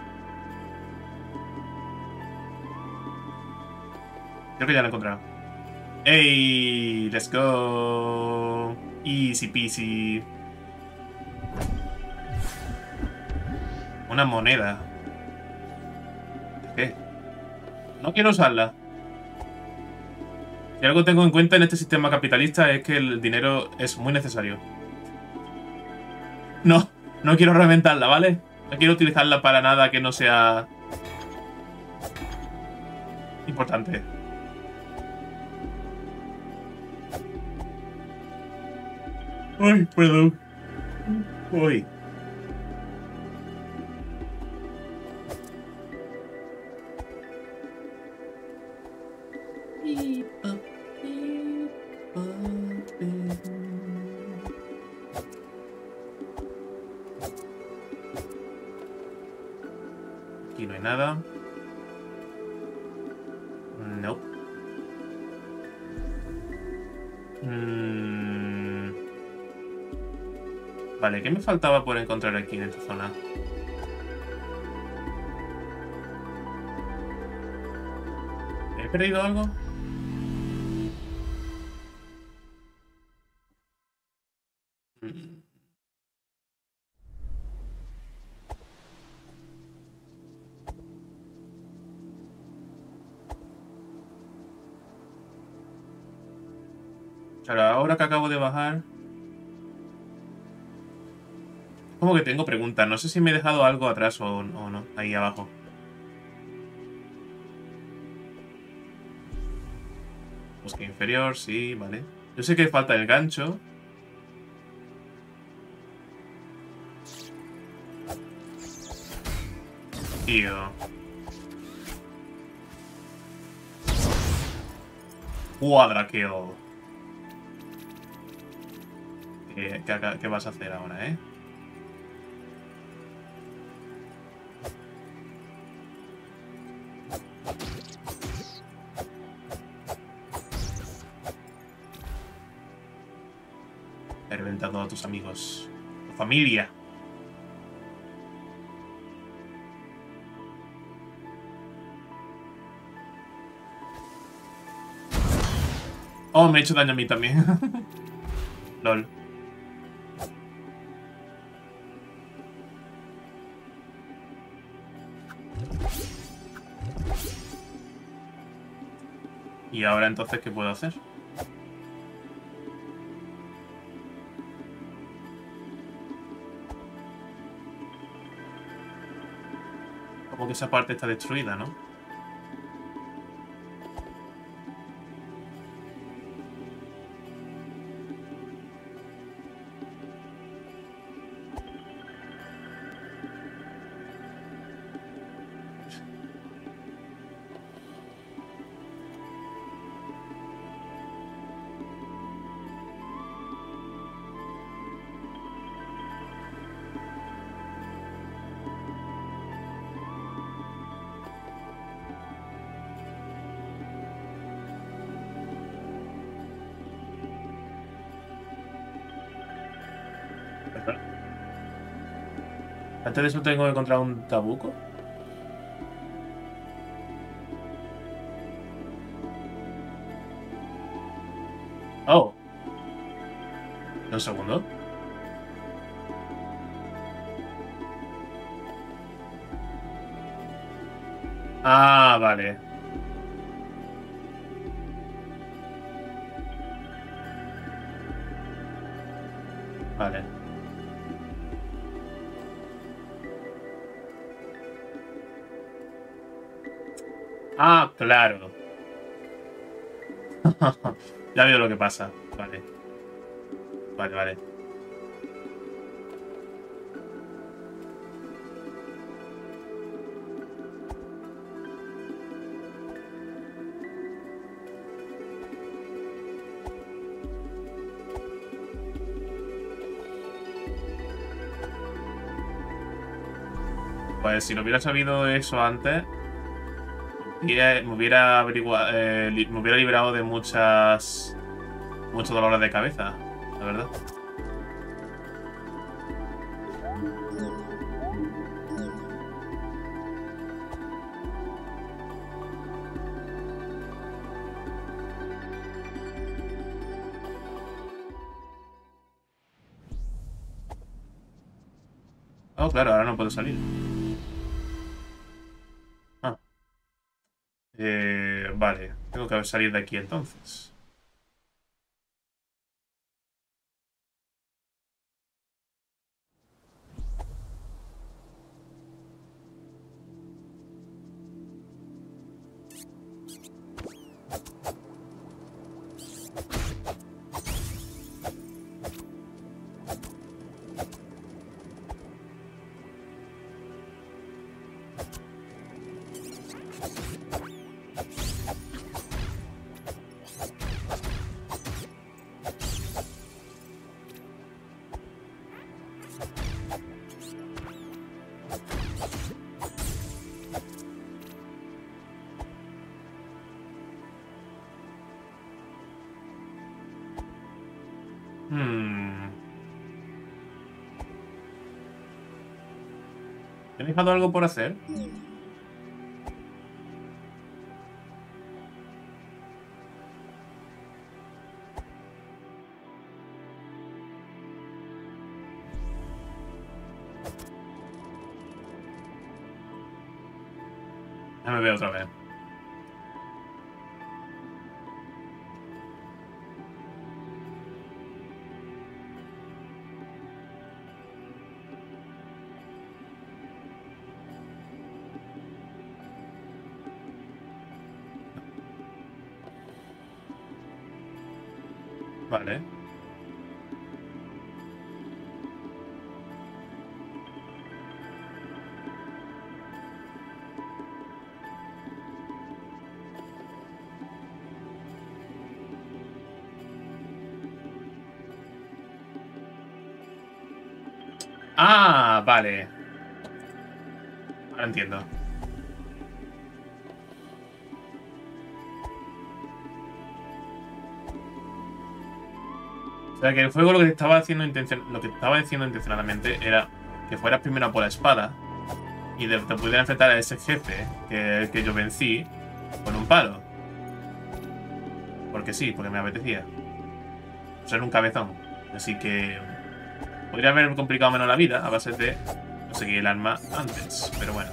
Creo que ya lo he encontrado. ¡Ey! ¡Let's go! Easy peasy. Una moneda. ¿Qué? No quiero usarla. Si algo tengo en cuenta en este sistema capitalista es que el dinero es muy necesario. No, no quiero reventarla, ¿vale? No quiero utilizarla para nada que no sea importante. Ay, perdón. Uy. Aquí no hay nada. No. Vale, ¿qué me faltaba por encontrar aquí en esta zona? ¿He perdido algo? Mm. Claro, ahora que acabo de bajar... Como que tengo preguntas. No sé si me he dejado algo atrás o no. Ahí abajo. Bosque inferior, sí, vale. Yo sé que falta el gancho. Tío. Quadra kill. ¿Qué vas a hacer ahora, eh? He reventado a tus amigos. Tu familia. Oh, me he hecho daño a mí también. LOL. ¿Y ahora entonces qué puedo hacer? Como que esa parte está destruida, ¿no? Antes de eso tengo que encontrar un tabuco. Oh. Un segundo. Ah, vale. Vale. Ah, claro. Ya veo lo que pasa. Vale. Vale, vale. Pues si lo hubiera sabido eso antes, me hubiera averiguado, me hubiera librado de muchos dolores de cabeza, la verdad. Oh, claro, ahora no puedo salir. Ah. Vale, tengo que salir de aquí entonces. Hmm. ¿He dejado algo por hacer? Ya me veo otra vez. Vale. Ah, vale. Ahora entiendo. O sea, que el juego lo que estaba haciendo lo que estaba diciendo intencionadamente era que fueras primero por la espada y te pudieras enfrentar a ese jefe que yo vencí con un palo. Porque sí, porque me apetecía. Ser un cabezón. Así que podría haber complicado menos la vida a base de conseguir el arma antes. Pero bueno.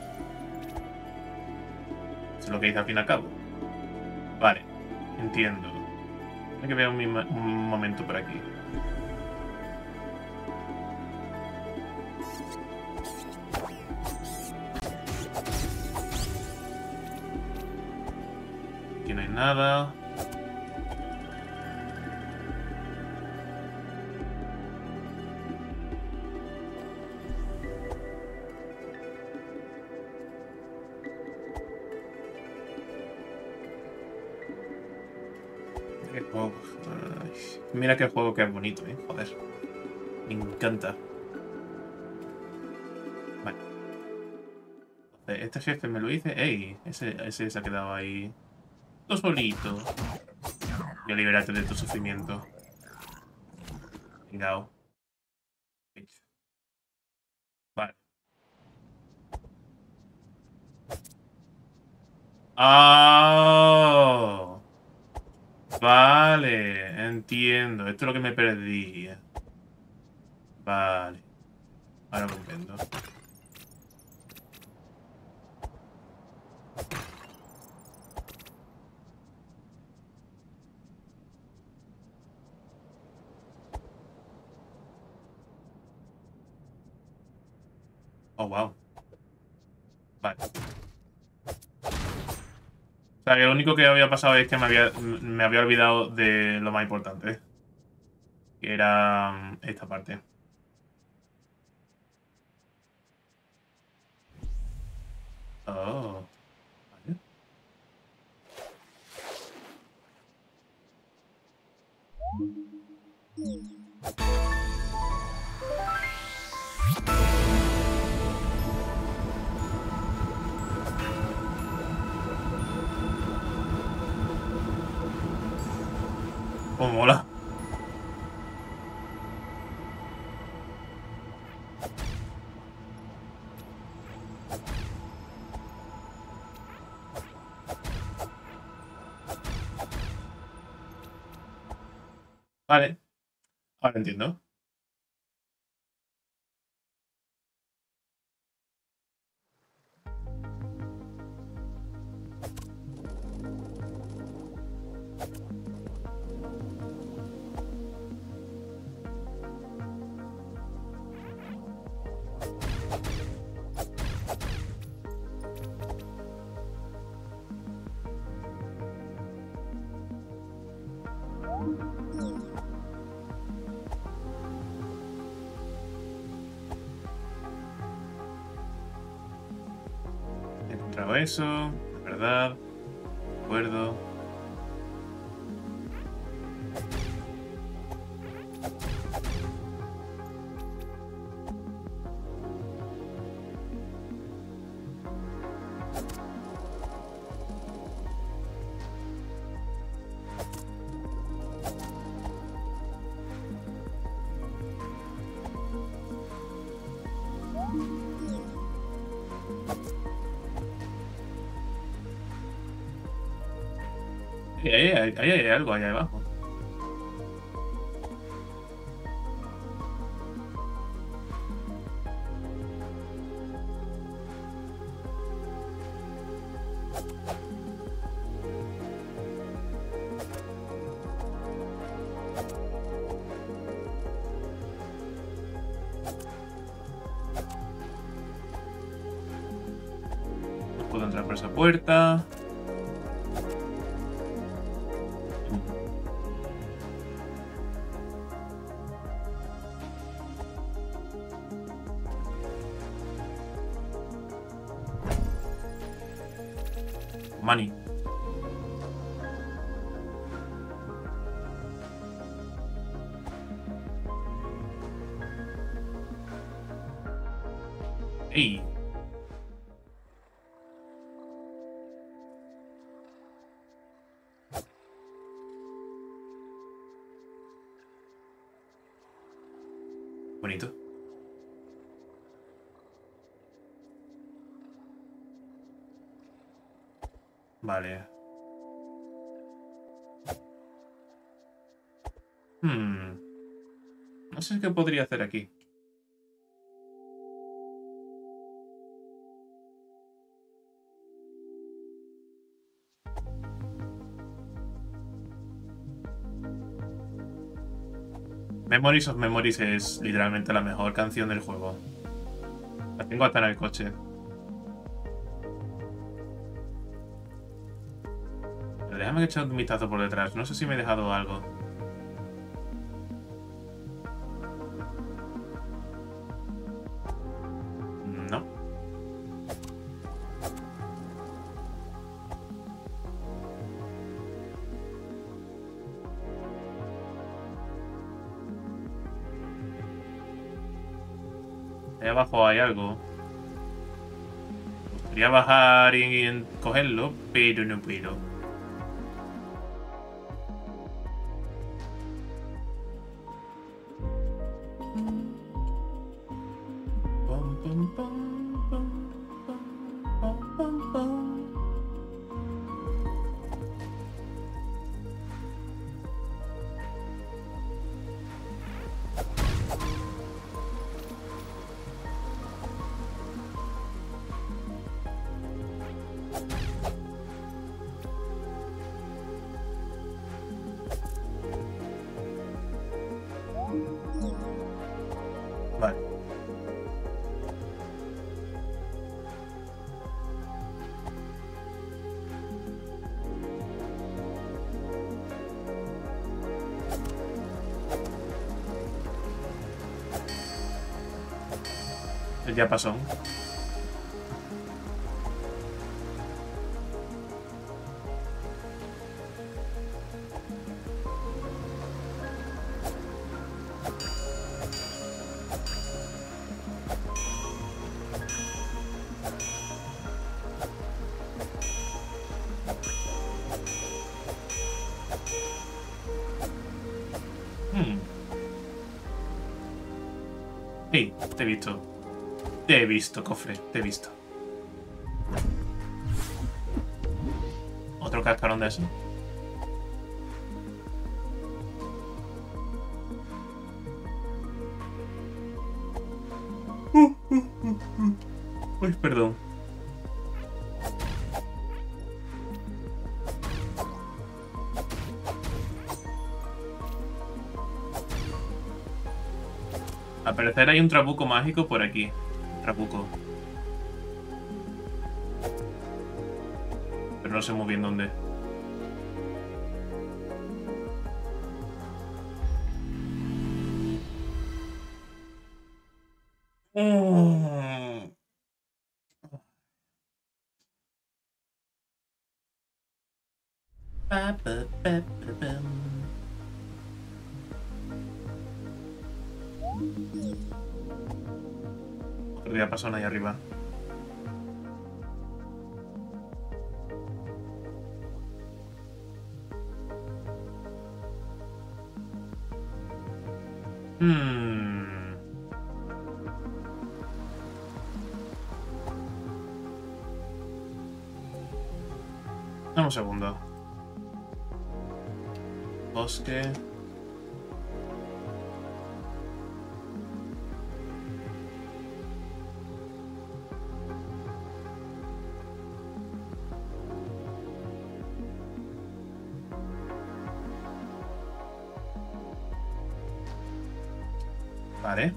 Eso es lo que hice al fin y al cabo. Vale. Entiendo. Hay que ver un momento por aquí. Aquí no hay nada. Ay, mira qué juego que es bonito, joder. Me encanta. Vale. Este jefe me lo dice. ¡Ey! Ese se ha quedado ahí. Tú solito. Voy a liberarte de tu sufrimiento. Venga. Vale. ¡Oh! Vale, entiendo. Esto es lo que me perdí. Vale, ahora comprendo. Oh, wow. Vale. O sea, que lo único que había pasado es que me había olvidado de lo más importante, que era esta parte. Oh, vale. Oh, mola. Vale, ahora entiendo. He encontrado eso, es verdad. De acuerdo. Ahí hay algo allá abajo. No puedo entrar por esa puerta. Money. ¡Ey! Bonito. Vale. No sé qué podría hacer aquí. Memories of Memories es literalmente la mejor canción del juego. La tengo hasta en el coche. Pero déjame echar un vistazo por detrás. No sé si me he dejado algo. No. Ahí abajo hay algo. Quería bajar y cogerlo, pero no puedo. Pum, pum, pum, pum, pum, pum, pum, pum. diapasón. Sí, te he visto. Te he visto, cofre. Te he visto. Otro cascarón de eso. Uy, perdón. Al parecer hay un trabuco mágico por aquí. Trabuco. Pero no sé muy bien dónde. Otro día pasó ahí arriba. Dame un segundo. Bosque. Vale.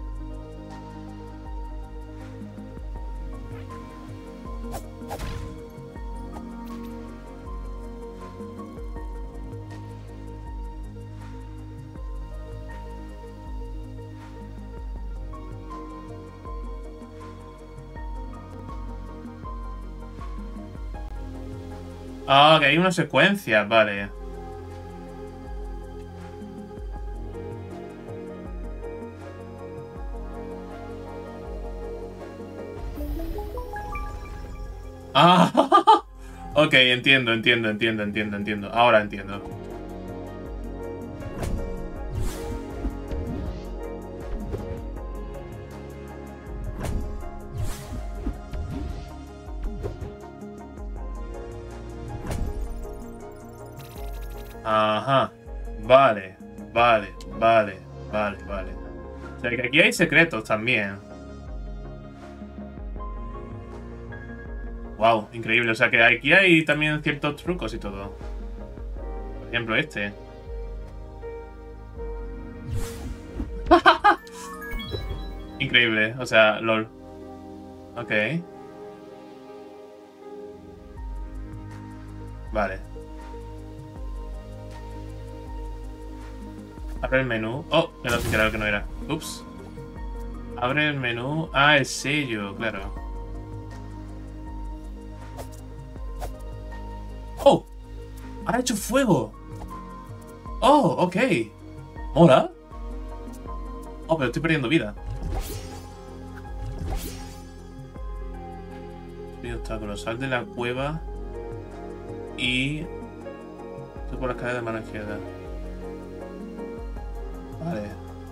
Ah, que hay una secuencia, vale. Ah, ok, entiendo. Ahora entiendo. Ajá. Vale. O sea, que aquí hay secretos también. Wow, increíble. O sea, que aquí hay también ciertos trucos y todo. Por ejemplo, este. Increíble. O sea, lol. Ok. Vale. Abre el menú. Oh, me lo he que no era. Ups. Abre el menú. Ah, el sello, claro. ¡Oh! ¡Ha hecho fuego! ¡Oh, ok! ¿Mola? Oh, pero estoy perdiendo vida. Hay obstáculos. Sal de la cueva. Y... Estoy por la escalera de mano izquierda. Vale.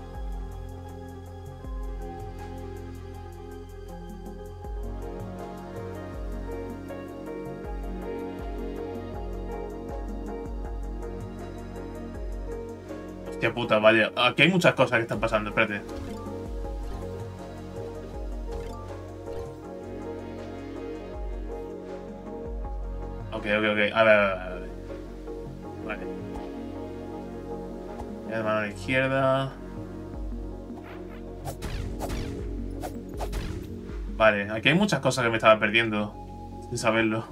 Hostia puta, vaya. Aquí hay muchas cosas que están pasando, espérate. Ok. A ver. Vale. De mano a la izquierda. Vale, aquí hay muchas cosas que me estaba perdiendo. Sin saberlo.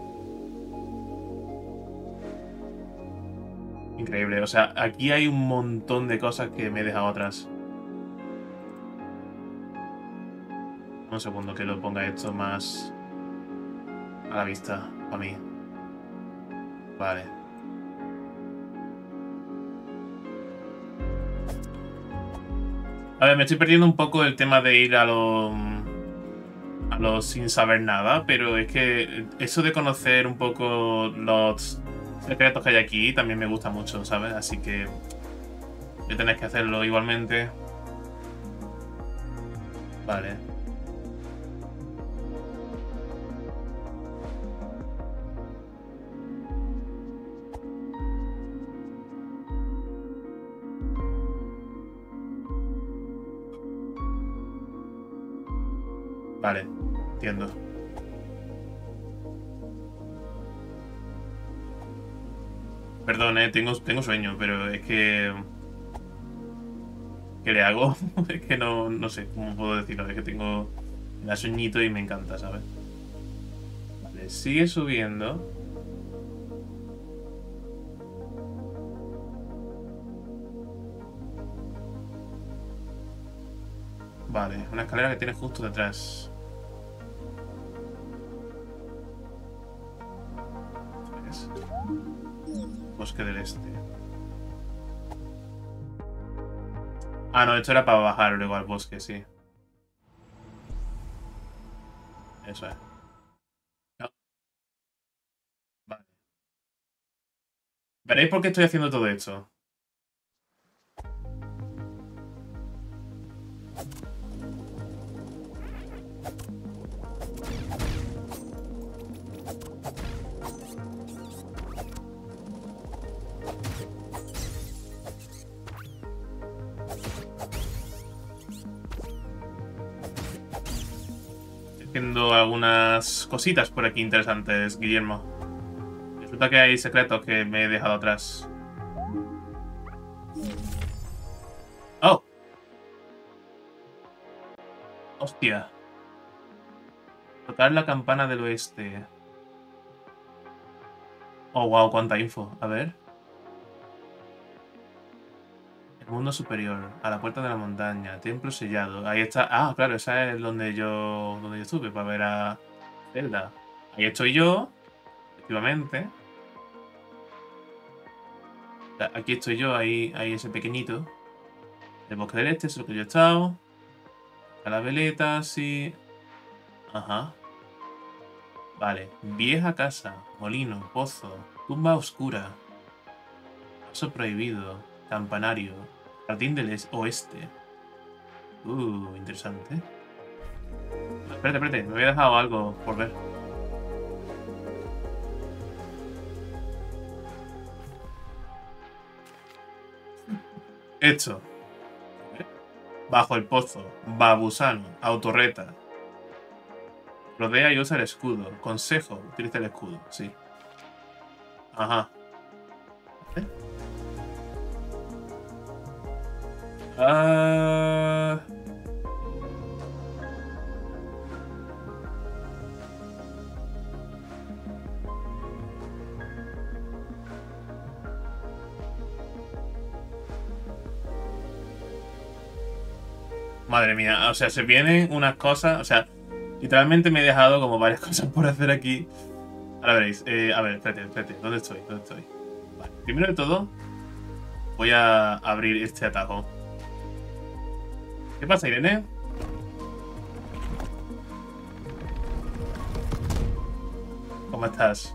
Increíble, o sea, aquí hay un montón de cosas que me he dejado atrás. Un segundo que lo ponga esto más a la vista, para mí. Vale. A ver, me estoy perdiendo un poco el tema de ir a los sin saber nada, pero es que eso de conocer un poco los secretos que hay aquí también me gusta mucho, ¿sabes? Así que voy a tener que hacerlo igualmente. Vale. Vale, entiendo. Perdón, tengo sueño, pero es que... ¿Qué le hago? Es que no sé cómo puedo decirlo. Es que tengo... Me da sueñito y me encanta, ¿sabes? Vale, sigue subiendo. Vale, una escalera que tiene justo detrás. ¿Ves? Bosque del Este. Ah, no, esto era para bajar luego al bosque, sí. Eso es. No, vale. ¿Veréis por qué estoy haciendo todo esto? Haciendo algunas cositas por aquí interesantes, Guillermo. Resulta que hay secretos que me he dejado atrás. ¡Oh! ¡Hostia! Tocar la campana del oeste. Oh, wow, cuánta info. A ver. El mundo superior. A la puerta de la montaña. Templo sellado. Ahí está. Ah, claro, esa es donde yo estuve para ver a Zelda. Ahí estoy yo. Efectivamente. Aquí estoy yo, ahí ese pequeñito. El bosque del este es lo que yo he estado. A la veleta, sí. Ajá. Vale. Vieja casa. Molino. Pozo. Tumba oscura. Paso prohibido. Campanario. Jardín del oeste. Interesante. Espérate. Me había dejado algo por ver. Esto. Bajo el pozo. Babusano. Autorreta. Rodea y usa el escudo. Consejo. Utiliza el escudo. Sí. Ajá. Ah... Madre mía, o sea, se vienen unas cosas, o sea, literalmente me he dejado como varias cosas por hacer aquí. Ahora veréis, a ver, espérate, ¿dónde estoy? Vale, primero de todo, voy a abrir este atajo. ¿Qué pasa, Irene? ¿Cómo estás?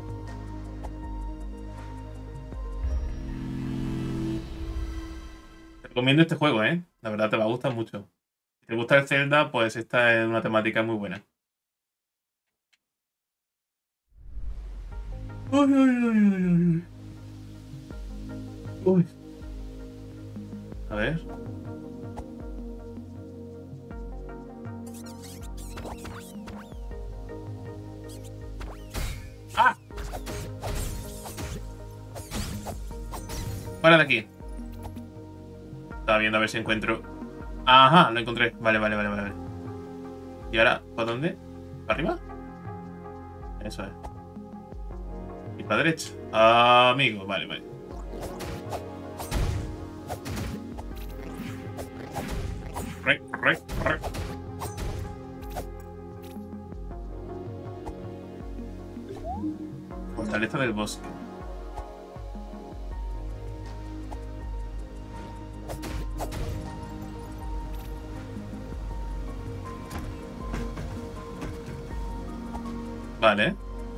Te recomiendo este juego, ¿eh? La verdad te va a gustar mucho. Si te gusta el Zelda, pues esta es una temática muy buena. Uy. Uy. A ver. ¡Ah! Fuera de aquí. Estaba viendo a ver si encuentro... Ajá, lo encontré. Vale. ¿Y ahora, ¿para dónde? ¿Para arriba? Eso es. Y para derecha. Amigo, vale. Corre. fortaleza del bosque. Vale.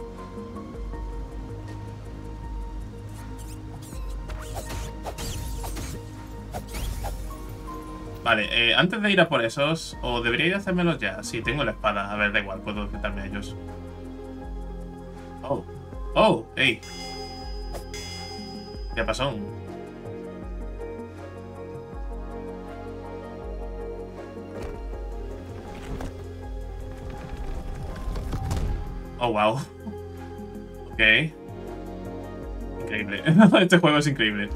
Vale, antes de ir a por esos, o debería ir a hacérmelos ya. Sí, tengo la espada. A ver, da igual, puedo enfrentarme a ellos. Oh. Oh, hey. ¿Qué pasó? Oh, wow. Ok. Increíble. Este juego es increíble.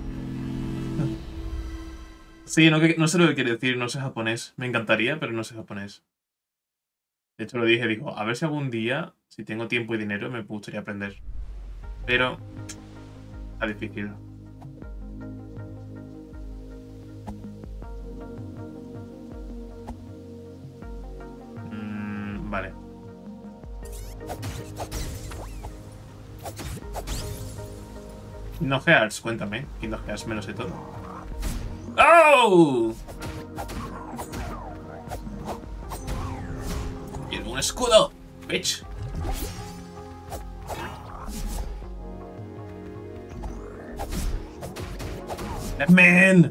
Sí, no sé lo que quiere decir, no sé japonés. Me encantaría, pero no sé japonés. De hecho, lo dije, digo, a ver si algún día, si tengo tiempo y dinero, me gustaría aprender. Pero está difícil. Vale. Kingdom Hearts, cuéntame. Kingdom Hearts me lo sé todo. ¡Oh! ¡Quiero un escudo! ¡Bitch! ¡Man!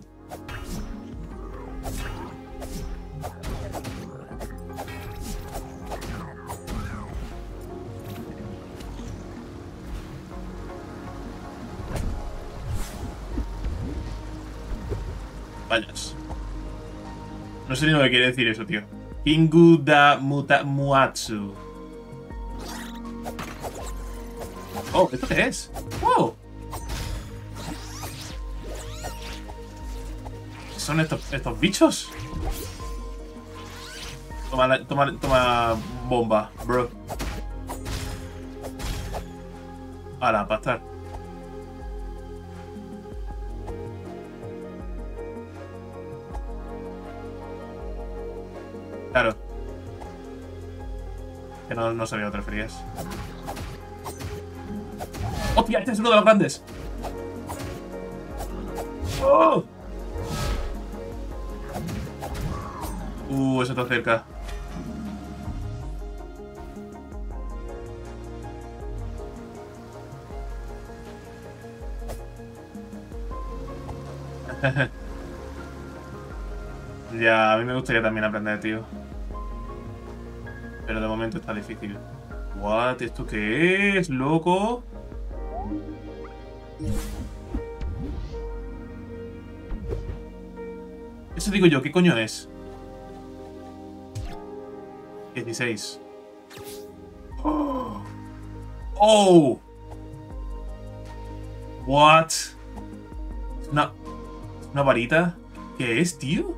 Vayas. No sé ni lo que quiere decir eso, tío. Kingu da Muatsu. Oh, ¿esto qué es? ¡Wow! ¿Qué son estos bichos? Toma bomba, bro. Ala, pastar. Claro. Que no sabía otra frías. ¡Hostia! Este es uno de los grandes. ¡Oh! Eso está cerca. Ya, a mí me gustaría también aprender, tío. Pero de momento está difícil. What? ¿Esto qué es, loco? Eso digo yo, ¿qué coño es? 16. ¡Oh! ¡Oh! What? ¿Es una varita? ¿Qué es, tío?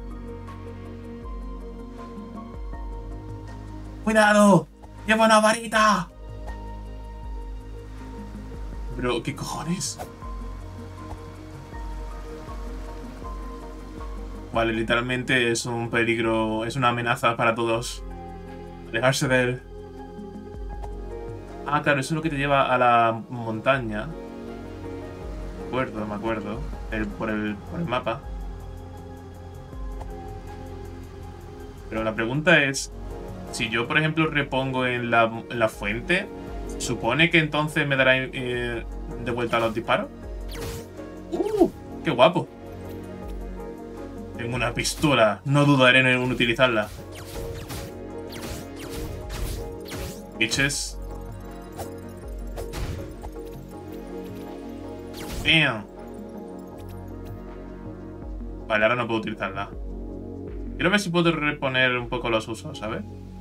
¡Cuidado! ¡Lleva una varita! Bro, ¿qué cojones? Vale, literalmente es un peligro, es una amenaza para todos. Alejarse de él. Ah, claro, eso es lo que te lleva a la montaña. Me acuerdo. Por el mapa. Pero la pregunta es, si yo, por ejemplo, repongo en la fuente, ¿supone que entonces me dará de vuelta los disparos? ¡Qué guapo! Tengo una pistola. No dudaré en utilizarla. Bitches. Damn. Vale, ahora no puedo utilizarla. Quiero ver si puedo reponer un poco los usos, ¿sabes?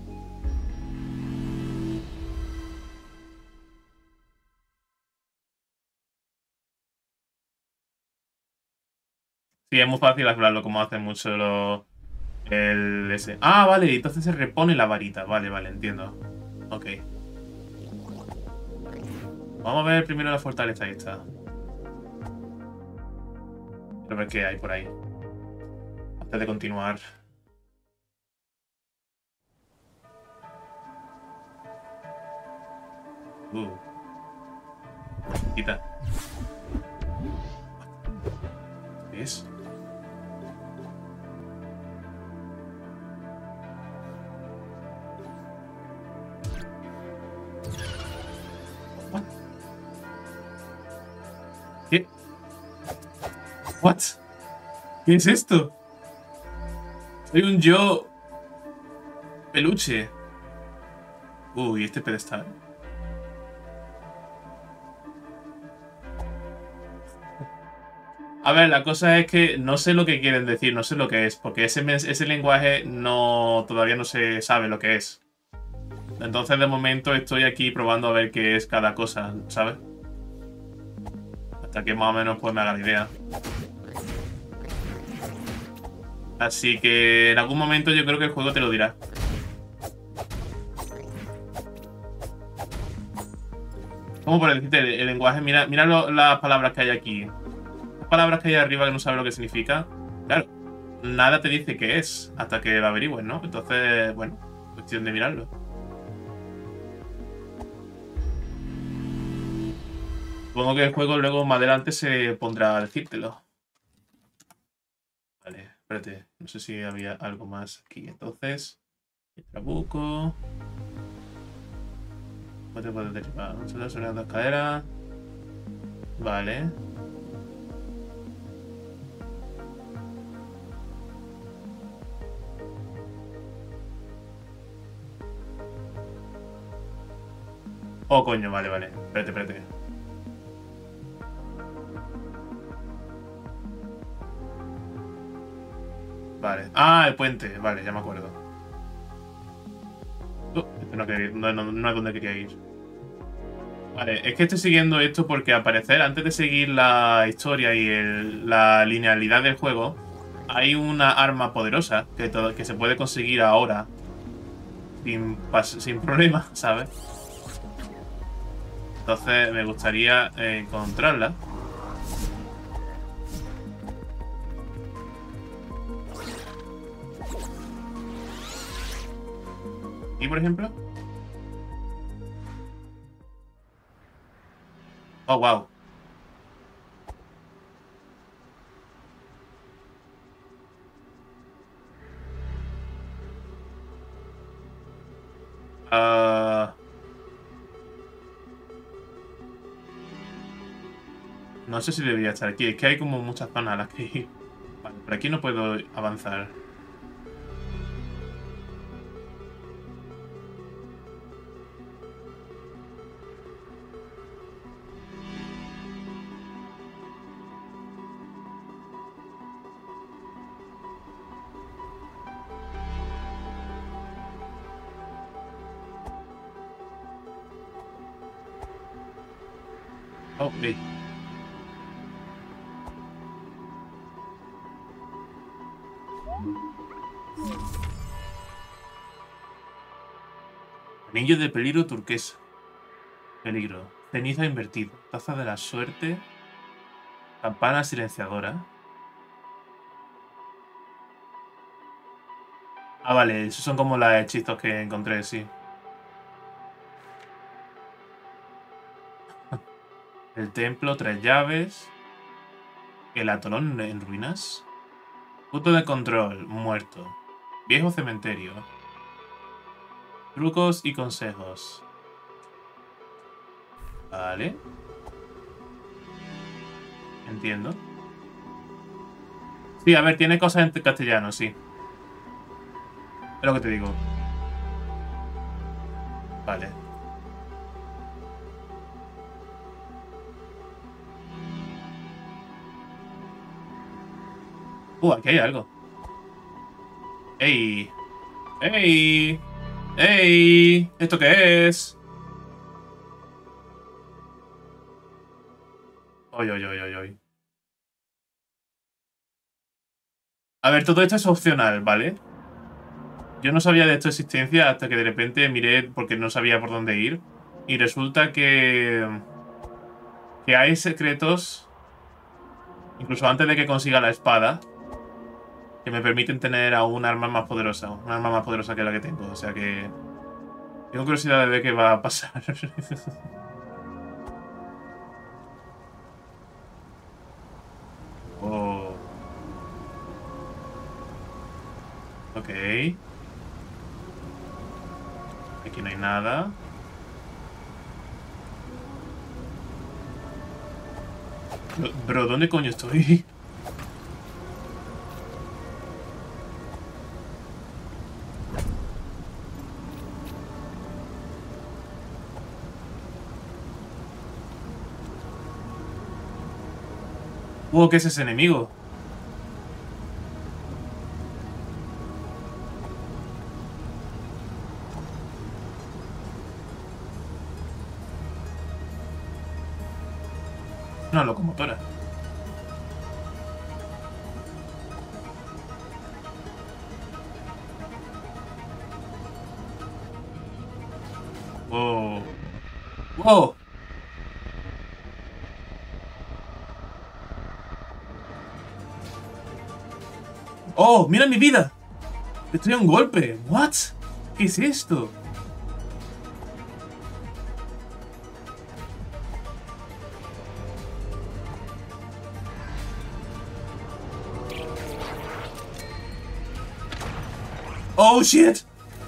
Sí, es muy fácil aclararlo como hacen mucho el ese. Ah, vale, entonces se repone la varita. Vale, entiendo. Ok. Vamos a ver primero la fortaleza. Ahí está. Quiero ver qué hay por ahí. Antes de continuar. Uh. Quita. ¿Qué es? ¿Qué? ¿What? ¿Qué es esto? Soy un yo peluche. Uy, este pedestal. A ver, la cosa es que no sé lo que quieren decir, no sé lo que es, porque ese lenguaje no todavía no se sabe lo que es. Entonces, de momento, estoy aquí probando a ver qué es cada cosa, ¿sabes? Hasta que más o menos pues me haga la idea. Así que en algún momento yo creo que el juego te lo dirá. Como por decirte, el lenguaje, mira, las palabras que hay aquí. Las palabras que hay arriba que no sabes lo que significa. Claro, nada te dice qué es hasta que lo averigües, ¿no? Entonces, bueno, cuestión de mirarlo. Supongo que el juego luego más adelante se pondrá a decírtelo. Vale, espérate. No sé si había algo más aquí. Entonces, trabuco. No te puedes derribar. Vamos a dar sobre las caderas. Vale. Oh, coño, vale, vale. Espérate. Vale. Ah, el puente. Vale, ya me acuerdo. Este no, quería ir. No es donde quería ir. Vale, es que estoy siguiendo esto porque al parecer, antes de seguir la historia y la linealidad del juego, hay una arma poderosa que se puede conseguir ahora sin problema, ¿sabes? Entonces me gustaría encontrarla. ¿Y por ejemplo? Oh, wow. No sé si debería estar aquí. Es que hay como muchas zonas a las que ir. Vale, por aquí no puedo avanzar. Oh, hey. Anillo de peligro turquesa. Peligro. Ceniza invertido. Taza de la suerte. Campana silenciadora. Ah, vale. Esos son como los hechizos que encontré, sí. El templo, 3 llaves. El atolón en ruinas. Punto de control, muerto. Viejo cementerio. Trucos y consejos. Vale. Entiendo. Sí, a ver, tiene cosas en castellano, sí. Es lo que te digo. Vale. Aquí hay algo. ¡Ey! ¡Ey! ¡Ey! ¿Esto qué es? Oy, oy, oy, oy, oy. A ver, todo esto es opcional, ¿vale? Yo no sabía de esta existencia hasta que de repente miré porque no sabía por dónde ir. Y resulta que hay secretos, incluso antes de que consiga la espada, que me permiten tener a un arma más poderosa. Un arma más poderosa que la que tengo. O sea que tengo curiosidad de ver qué va a pasar. Ok. Aquí no hay nada. Bro, ¿dónde coño estoy? ¿Qué es ese enemigo? Una locomotora. ¡Wow! ¡Wow! ¡Oh! ¡Mira mi vida! Estoy a un golpe. ¿What? ¿Qué es esto? ¡Oh, shit!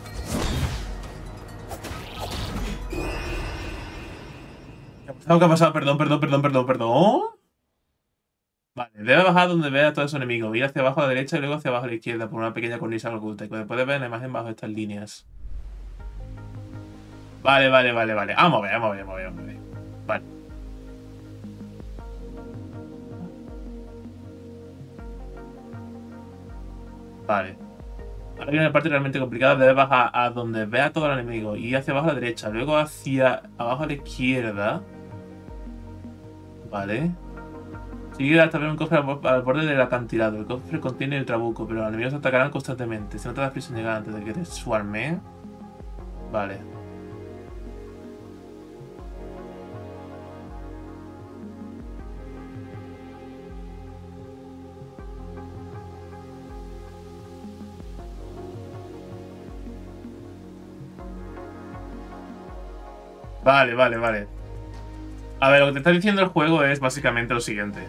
¿Qué ha pasado? Perdón, perdón, perdón, perdón, perdón. Vale, debe bajar donde vea a todos esos enemigos. Ir hacia abajo a la derecha y luego hacia abajo a la izquierda por una pequeña cornisa oculta. Y puedes ver la imagen bajo estas líneas. Vale, vale, vale, vale. Vamos a ver, vamos a ver, vamos a ver, vamos a ver. Vale. Vale. Ahora viene una parte realmente complicada. Debes bajar a donde vea a todos los enemigos. Y hacia abajo a la derecha. Luego hacia abajo a la izquierda. Vale. Sigue hasta ver un cofre al borde del acantilado. El cofre contiene el trabuco, pero los enemigos atacarán constantemente. Si no te das prisa en llegar antes de que te swarme. Vale. Vale, vale, vale. A ver, lo que te está diciendo el juego es básicamente lo siguiente.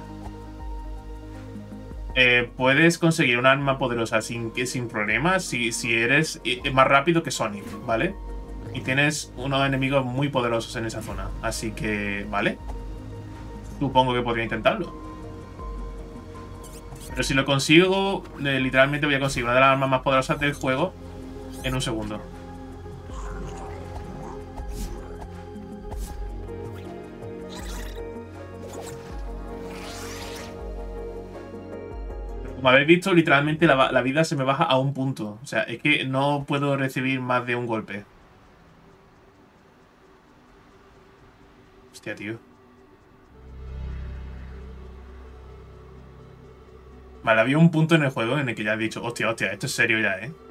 Puedes conseguir un arma poderosa sin problemas si eres más rápido que Sonic, ¿vale? Y tienes unos enemigos muy poderosos en esa zona. Así que, ¿vale? Supongo que podría intentarlo. Pero si lo consigo, literalmente voy a conseguir una de las armas más poderosas del juego en un segundo. Como habéis visto, literalmente la vida se me baja a un punto. O sea, es que no puedo recibir más de un golpe. Hostia, tío. Vale, había un punto en el juego en el que ya he dicho, hostia, hostia, esto es serio ya, ¿eh?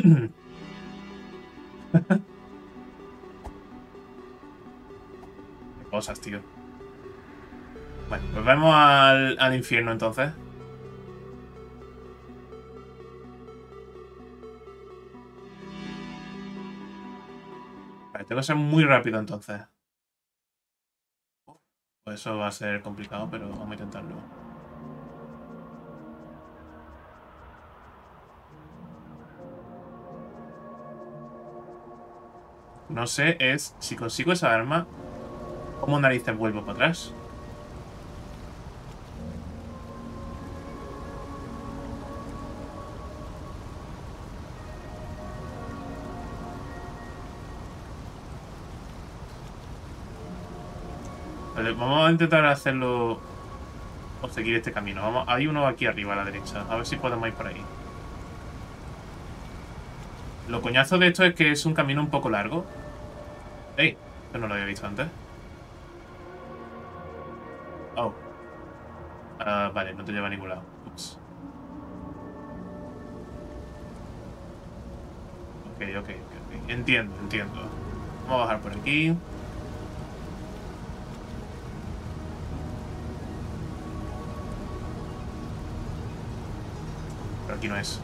Qué cosas, tío. Bueno, pues vamos al infierno entonces. Vale, tengo que ser muy rápido entonces. Pues eso va a ser complicado, pero vamos a intentarlo. No sé, es si consigo esa arma, ¿cómo narices vuelvo para atrás? Vale, vamos a intentar hacerlo o seguir este camino. Hay uno aquí arriba a la derecha. A ver si podemos ir por ahí. Lo coñazo de esto es que es un camino un poco largo. ¡Ey! Esto no lo había visto antes. Oh. Vale, no te lleva a ningún lado. Ups. Ok. Entiendo. Vamos a bajar por aquí. Pero aquí no es.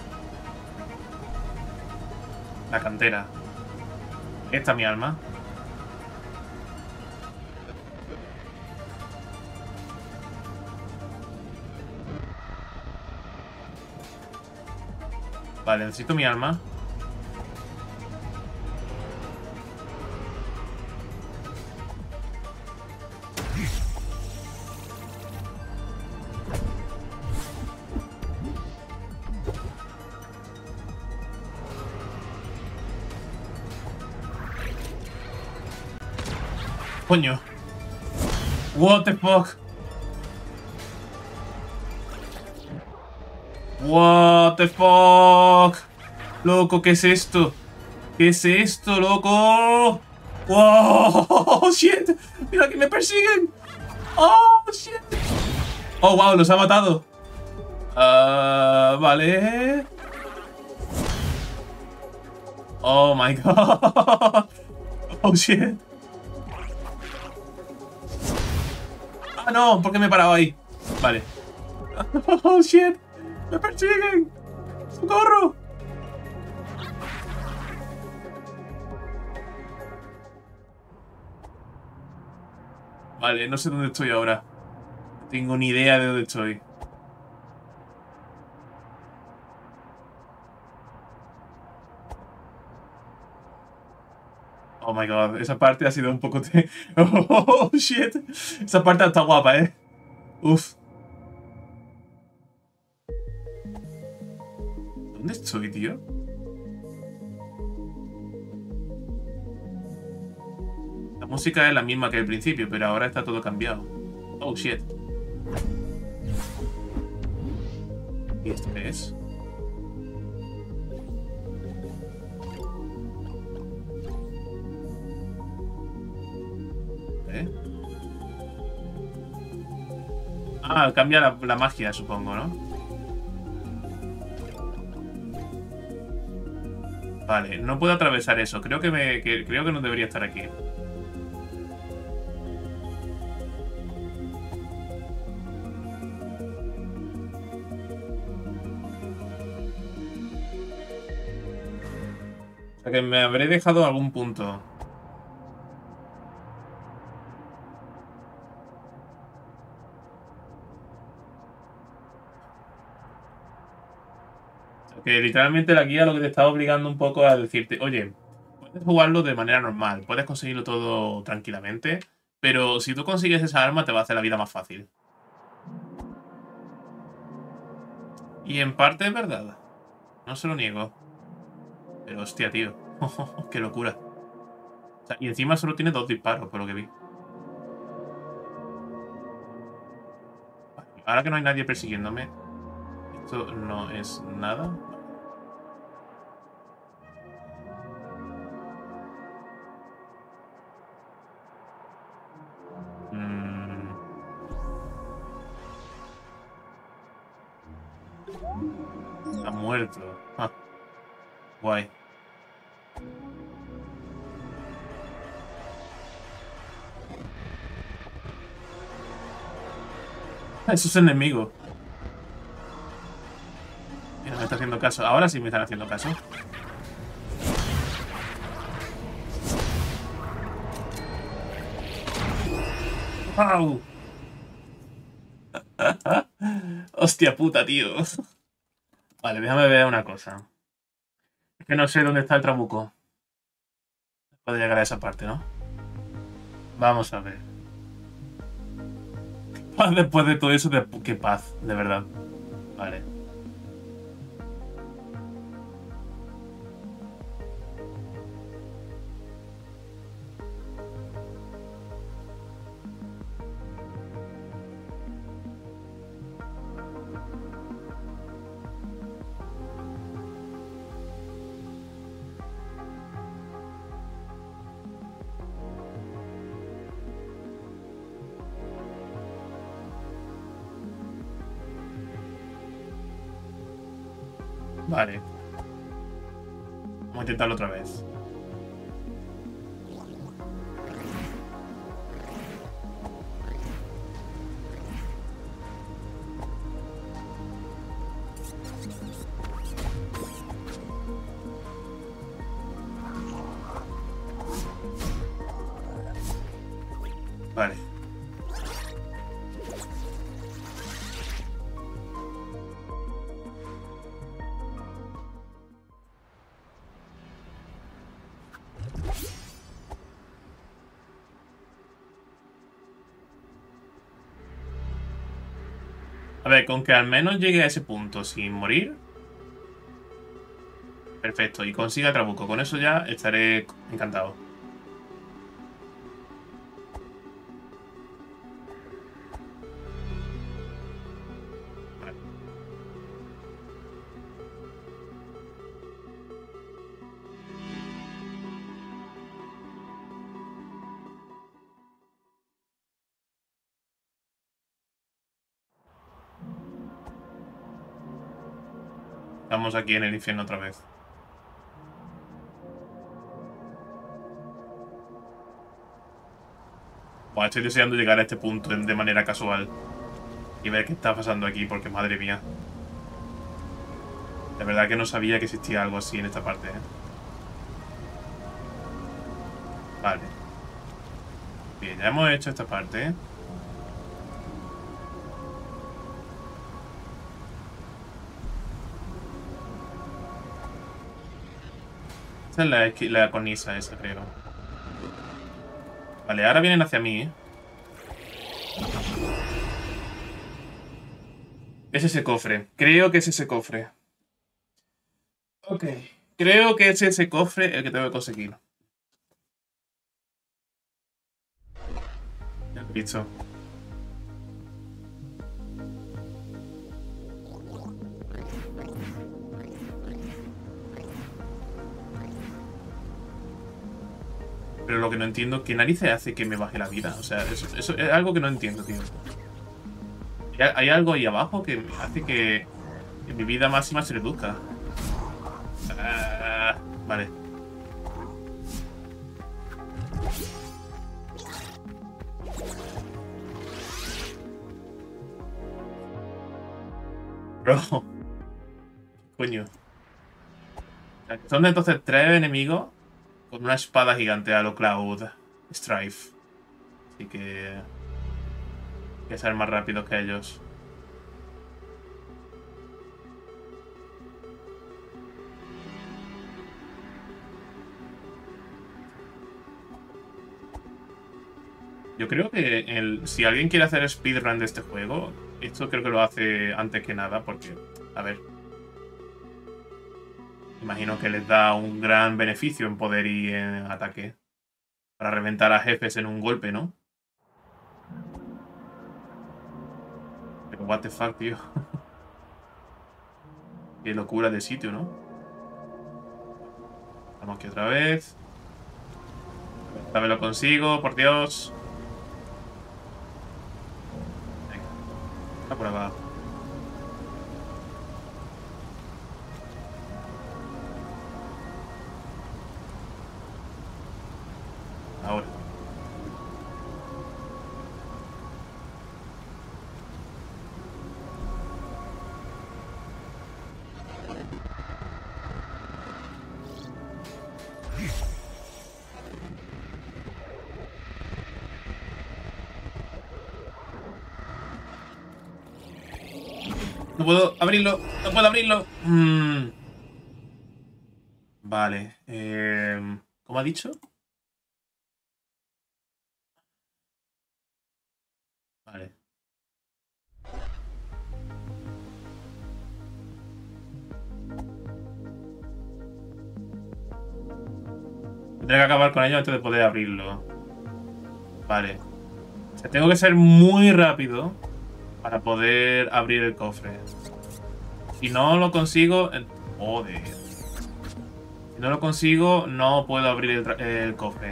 La cantera. Esta es mi alma. Vale, necesito mi arma. Coño. What the fuck. What the fuck. Loco, ¿qué es esto? ¿Qué es esto, loco? Wow, shit. Mira que me persiguen. Oh, shit. Oh, wow, los ha matado. Vale. Oh my god. Oh, shit. Ah, no, ¿por qué me he parado ahí? Vale. Oh, shit. ¡Me persiguen! ¡Socorro! Vale, no sé dónde estoy ahora. No tengo ni idea de dónde estoy. Oh my god, esa parte ha sido un poco... Oh, shit. Esa parte está guapa, ¿eh? Uf. ¿Dónde estoy, tío? La música es la misma que al principio, pero ahora está todo cambiado. Oh, shit. ¿Y esto qué es? Ah, cambia la magia, supongo, ¿no? Vale, no puedo atravesar eso. Creo que creo que no debería estar aquí. O sea que me habré dejado algún punto. Que literalmente la guía lo que te está obligando un poco a decirte, oye, puedes jugarlo de manera normal, puedes conseguirlo todo tranquilamente, pero si tú consigues esa arma te va a hacer la vida más fácil. Y en parte es verdad, no se lo niego. Pero hostia, tío, qué locura. O sea, y encima solo tiene 2 disparos, por lo que vi. Vale, ahora que no hay nadie persiguiéndome, esto no es nada. Está muerto. Ah, guay. Eso es enemigo. Mira, me está haciendo caso. Ahora sí me están haciendo caso. ¡Wow! Hostia puta, tío. Vale, déjame ver una cosa. Es que no sé dónde está el trabuco. Puedo llegar a esa parte, ¿no? Vamos a ver. Paz después de todo eso, qué paz, de verdad. Vale. Vale. Vamos a intentarlo otra vez. Vale. A ver, con que al menos llegue a ese punto sin morir. Perfecto, y consiga Trabuco. Con eso ya estaré encantado. Vale. Estamos aquí en el infierno otra vez. Buah, estoy deseando llegar a este punto de manera casual. Y ver qué está pasando aquí, porque madre mía. De verdad que no sabía que existía algo así en esta parte, ¿eh? Vale. Bien, ya hemos hecho esta parte, ¿eh? Esta es la cornisa esa, creo. Vale, ahora vienen hacia mí, ¿eh? Es ese cofre. Creo que es ese cofre. Ok. Creo que es ese cofre el que tengo que conseguir. Ya lo he visto. Pero lo que no entiendo, ¿qué narices hace que me baje la vida? O sea, eso es algo que no entiendo, tío. Hay algo ahí abajo que hace que mi vida máxima se reduzca. Vale. Bro. Coño. Son entonces 3 enemigos con una espada gigante a lo Cloud Strife. Así que... hay que ser más rápidos que ellos. Yo creo que si alguien quiere hacer speedrun de este juego, esto creo que lo hace antes que nada, porque, a ver, imagino que les da un gran beneficio en poder ir en ataque para reventar a jefes en un golpe, ¿no? Pero what the fuck, tío. Qué locura de sitio, ¿no? Vamos aquí otra vez. Esta vez lo consigo, por Dios. Venga, está por acá. Ahora. No puedo abrirlo, no puedo abrirlo. Vale. ¿Cómo ha dicho? Vale. Tendré que acabar con ello antes de poder abrirlo. Vale. O sea, tengo que ser muy rápido para poder abrir el cofre. Si no lo consigo... Joder. Si no lo consigo, no puedo abrir el cofre.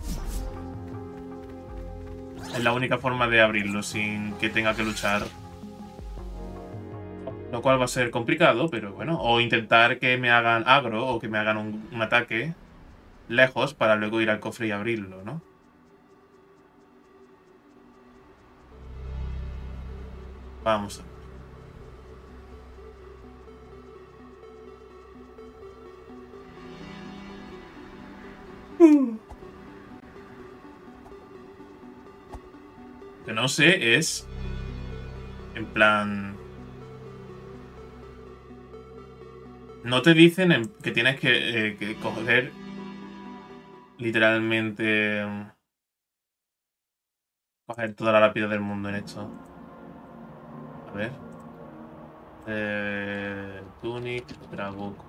Es la única forma de abrirlo sin que tenga que luchar. Lo cual va a ser complicado, pero bueno. O intentar que me hagan agro o que me hagan un ataque lejos para luego ir al cofre y abrirlo, ¿no? Vamos a ver. Lo que no sé es... En plan... No te dicen que tienes que coger literalmente... coger toda la lápida del mundo en esto. A ver. Tunic, Trabuco.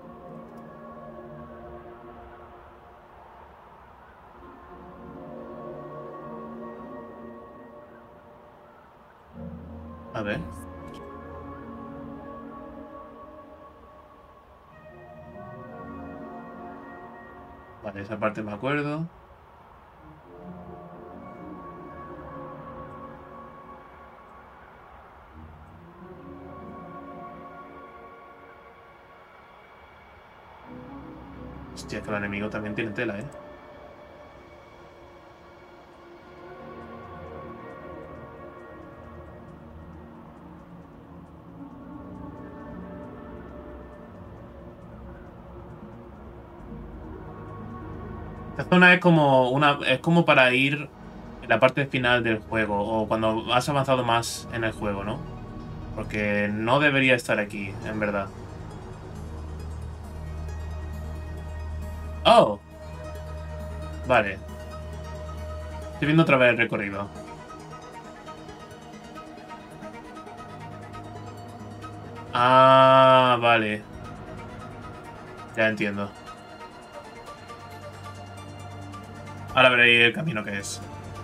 A ver. Vale, esa parte me acuerdo. Hostia, que el enemigo también tiene tela, ¿eh? Esta zona es como para ir en la parte final del juego o cuando has avanzado más en el juego, ¿no? Porque no debería estar aquí, en verdad. ¡Oh! Vale. Estoy viendo otra vez el recorrido. Ah, vale. Ya entiendo. Ahora veréis el camino que es.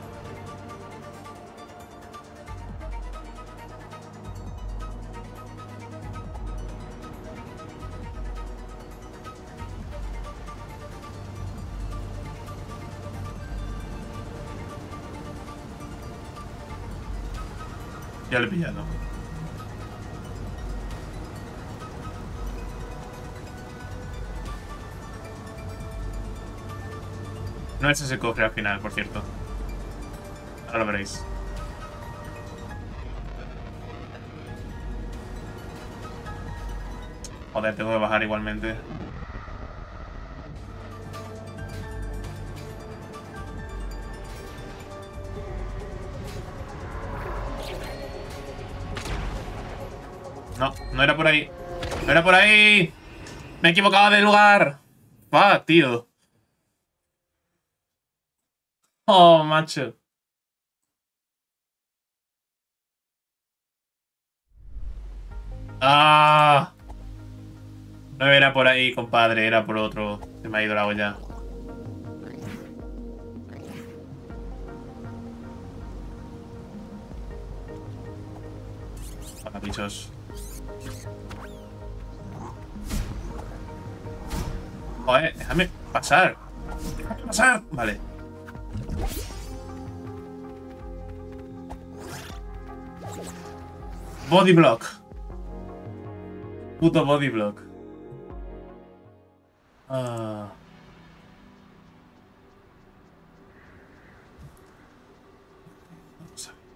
Ya lo he pillado. No es ese cofre al final, por cierto. Ahora lo veréis. Joder, tengo que bajar igualmente. No, no era por ahí. ¡No era por ahí! ¡Me he equivocado de lugar! ¡Ah, tío! ¡Oh, macho! ¡Ah! No era por ahí, compadre, era por otro. Se me ha ido la olla. Hola, bichos. Joder, déjame pasar. Déjame pasar. Vale. Body block. Puto body block. Ah. Vamos a ver.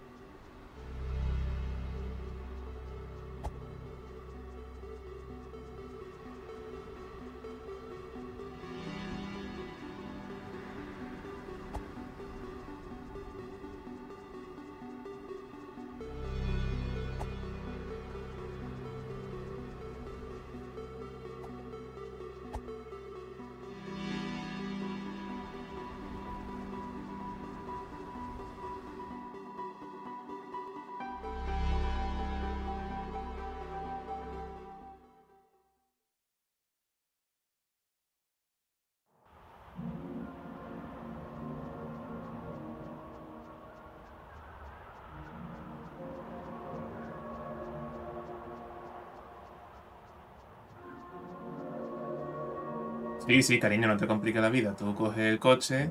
Sí, sí, cariño, no te compliques la vida. Tú coges el coche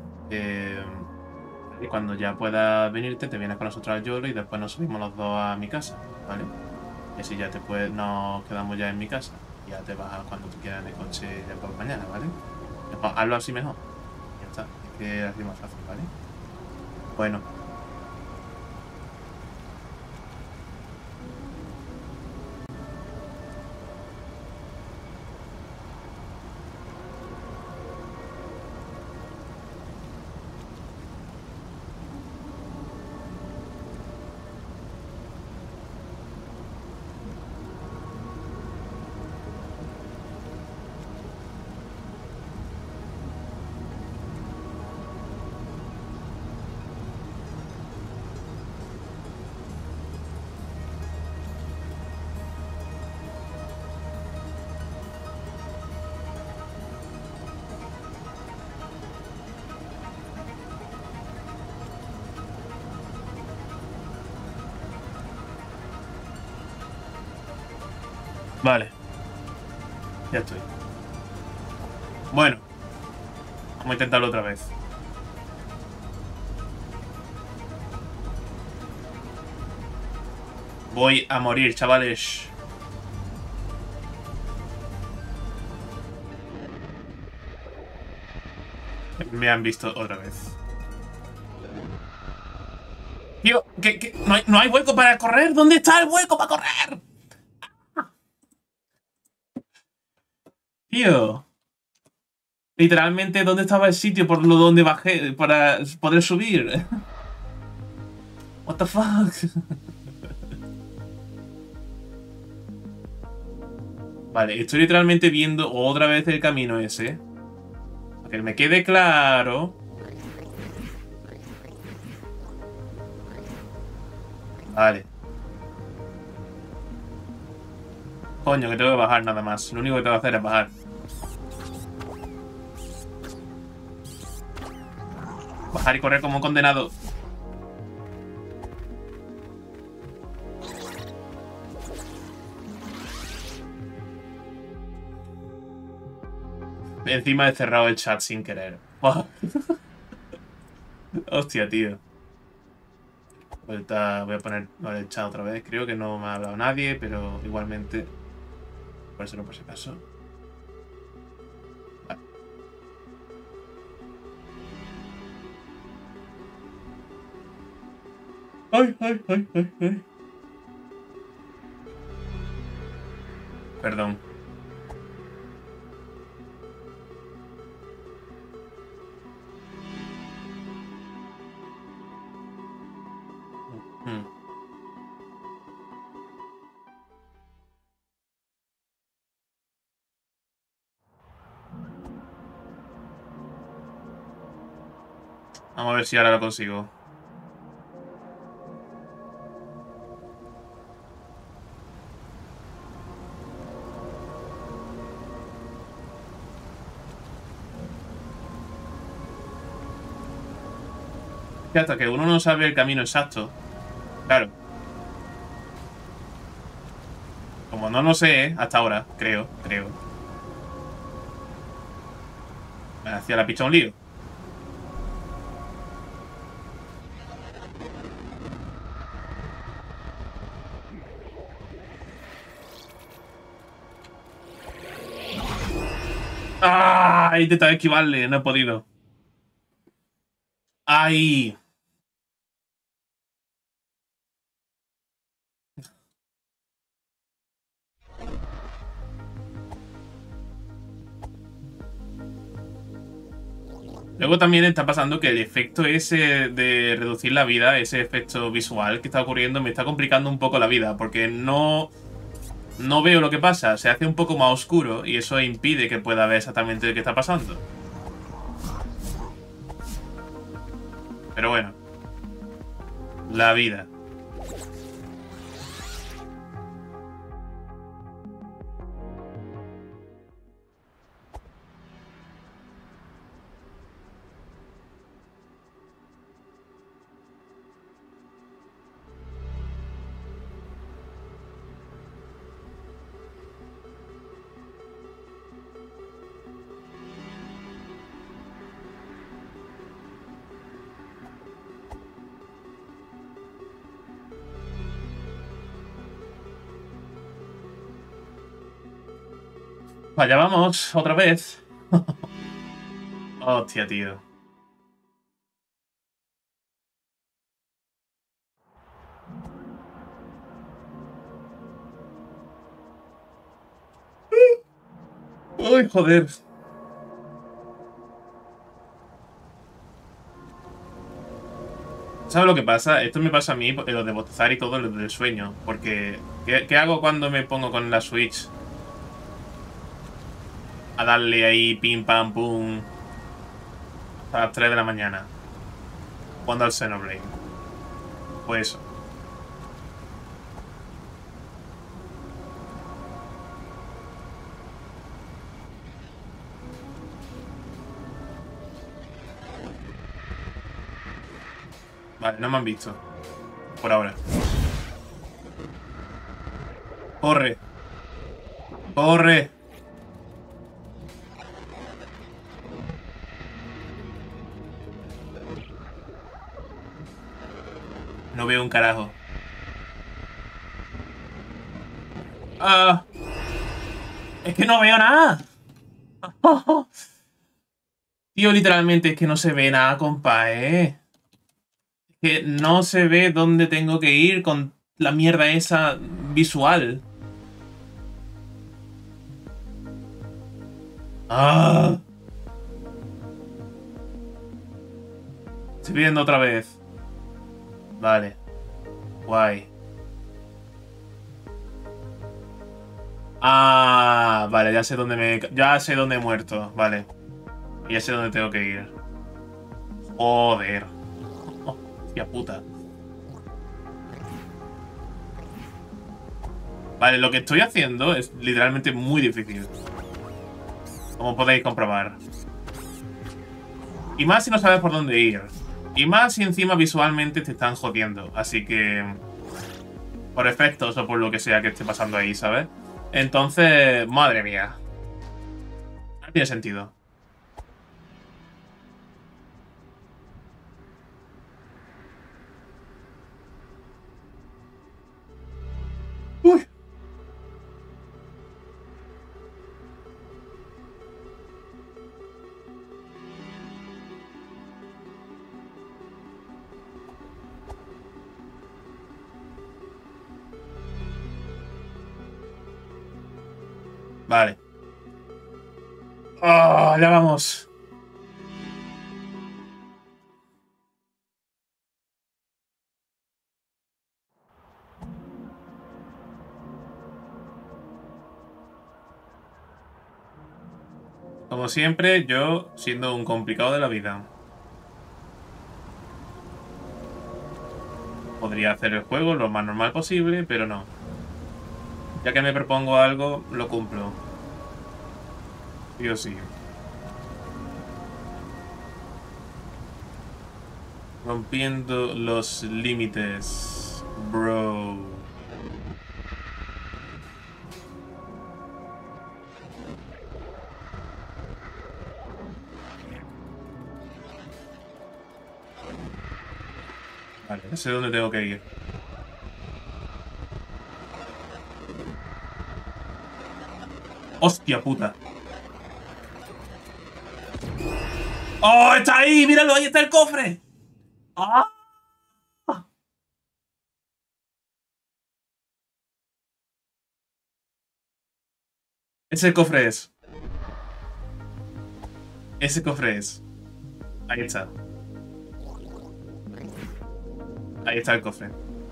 y cuando ya puedas venirte, te vienes con nosotros al Yolo y después nos subimos los dos a mi casa, ¿vale? Y así ya nos quedamos ya en mi casa. Y ya te vas cuando tú quieras en el coche ya por mañana, ¿vale? Hazlo así mejor. Ya está. Es que así más fácil, ¿vale? Bueno. Vale. Ya estoy. Bueno. Vamos a intentarlo otra vez. Voy a morir, chavales. Me han visto otra vez. Tío, ¿qué? ¿No hay hueco para correr? ¿Dónde está el hueco para correr? Tío. Literalmente, ¿dónde estaba el sitio por lo donde bajé para poder subir? What the fuck? Vale, estoy literalmente viendo otra vez el camino ese. Para que me quede claro. Vale. Coño, que tengo que bajar nada más. Lo único que tengo que hacer es bajar. Bajar y correr como un condenado. Encima he cerrado el chat sin querer. Hostia, tío. Voy a poner el chat otra vez. Creo que no me ha hablado nadie, pero igualmente... Por eso no, por si acaso. Vale. Ay. Perdón. Vamos a ver si ahora lo consigo. Y hasta que uno no sabe el camino exacto. Claro. Como no lo sé, hasta ahora, creo. Me hacía la picha un lío. ¡Ah! He intentado esquivarle, no he podido. ¡Ay! Luego también está pasando que el efecto ese de reducir la vida, ese efecto visual que está ocurriendo, me está complicando un poco la vida, porque no veo lo que pasa, se hace un poco más oscuro y eso impide que pueda ver exactamente qué está pasando. Pero bueno, la vida. Vaya, vamos, otra vez. Hostia, tío. Uy, joder. ¿Sabes lo que pasa? Esto me pasa a mí, lo de bostezar y todo, lo del sueño. Porque, ¿qué hago cuando me pongo con la Switch? A darle ahí pim pam pum a las 3 de la mañana. Jugando al Xenoblade. Pues eso. Vale, no me han visto. Por ahora. Corre. ¡Corre! No veo un carajo. ¡Ah! ¡Es que no veo nada! Tío, literalmente es que no se ve nada, compa, ¿eh? Es que no se ve dónde tengo que ir con la mierda esa visual. ¡Ah! Estoy viendo otra vez. Vale. Guay. Ah, vale, ya sé dónde ya sé dónde he muerto. Vale. Y ya sé dónde tengo que ir. Joder. Hostia puta. Vale, lo que estoy haciendo es literalmente muy difícil. Como podéis comprobar. Y más si no sabes por dónde ir. Y más si encima visualmente te están jodiendo. Así que... por efectos o por lo que sea que esté pasando ahí, ¿sabes? Entonces, madre mía. No tiene sentido. Uy. Vale. Oh, ya vamos. Como siempre, yo siendo un complicado de la vida. Podría hacer el juego lo más normal posible, pero no. Ya que me propongo algo, lo cumplo. Sí o sí. Rompiendo los límites, bro. Vale, no sé dónde tengo que ir. ¡Hostia puta! ¡Oh, está ahí! ¡Míralo! ¡Ahí está el cofre! ¡Ah! Ese cofre es. Ese cofre es. Ahí está. Ahí está el cofre.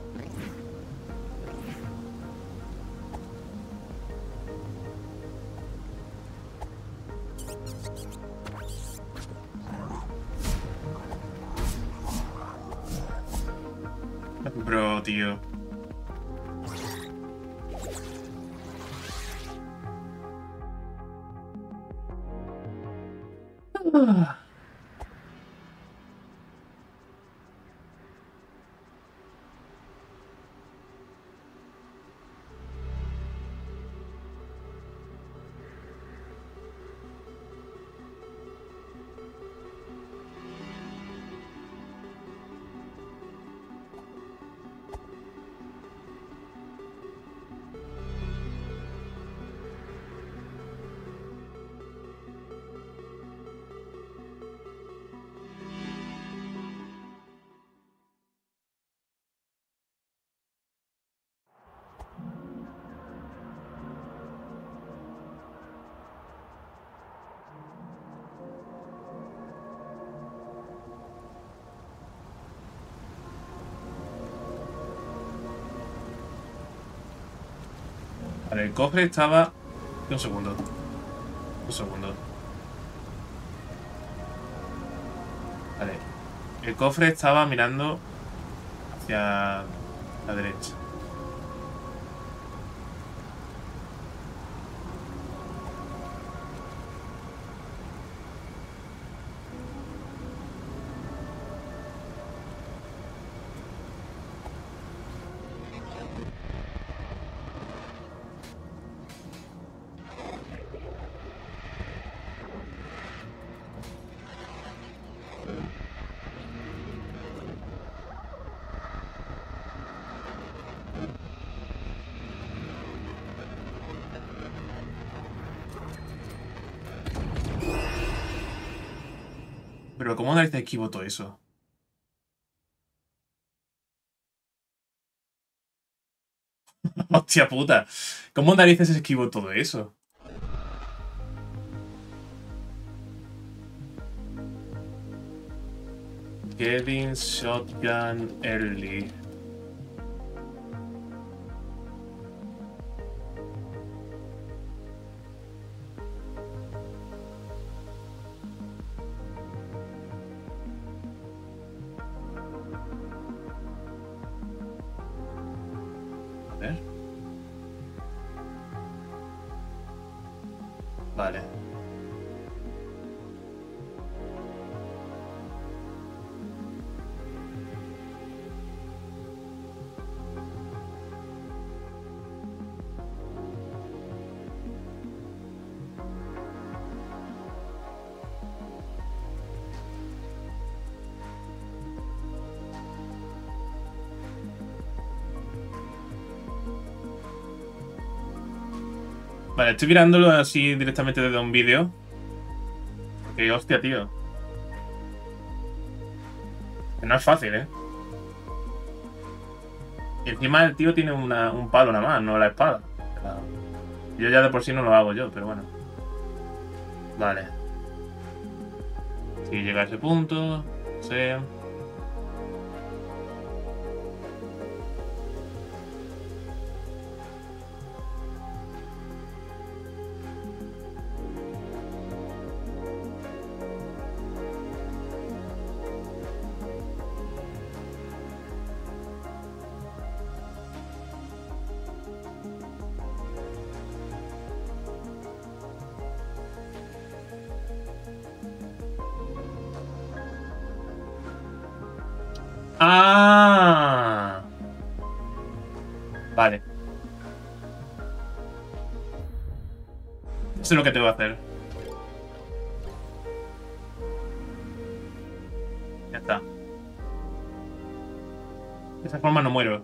Bro, tío. Ah. Vale, el cofre estaba... Un segundo. Un segundo. Vale. El cofre estaba mirando hacia la derecha. Pero ¿cómo narices esquivo todo eso? Hostia puta. ¿Cómo narices esquivo todo eso? Getting shotgun early. A ver. Vale. Vale, estoy mirándolo así directamente desde un vídeo. Que hostia, tío. Que no es fácil, ¿eh? Y encima el tío tiene un palo nada más, no la espada. Yo ya de por sí no lo hago yo, pero bueno. Vale. Si llega a ese punto, no sé. ¡Ah! Vale. Eso es lo que tengo que hacer. Ya está. De esa forma no muero.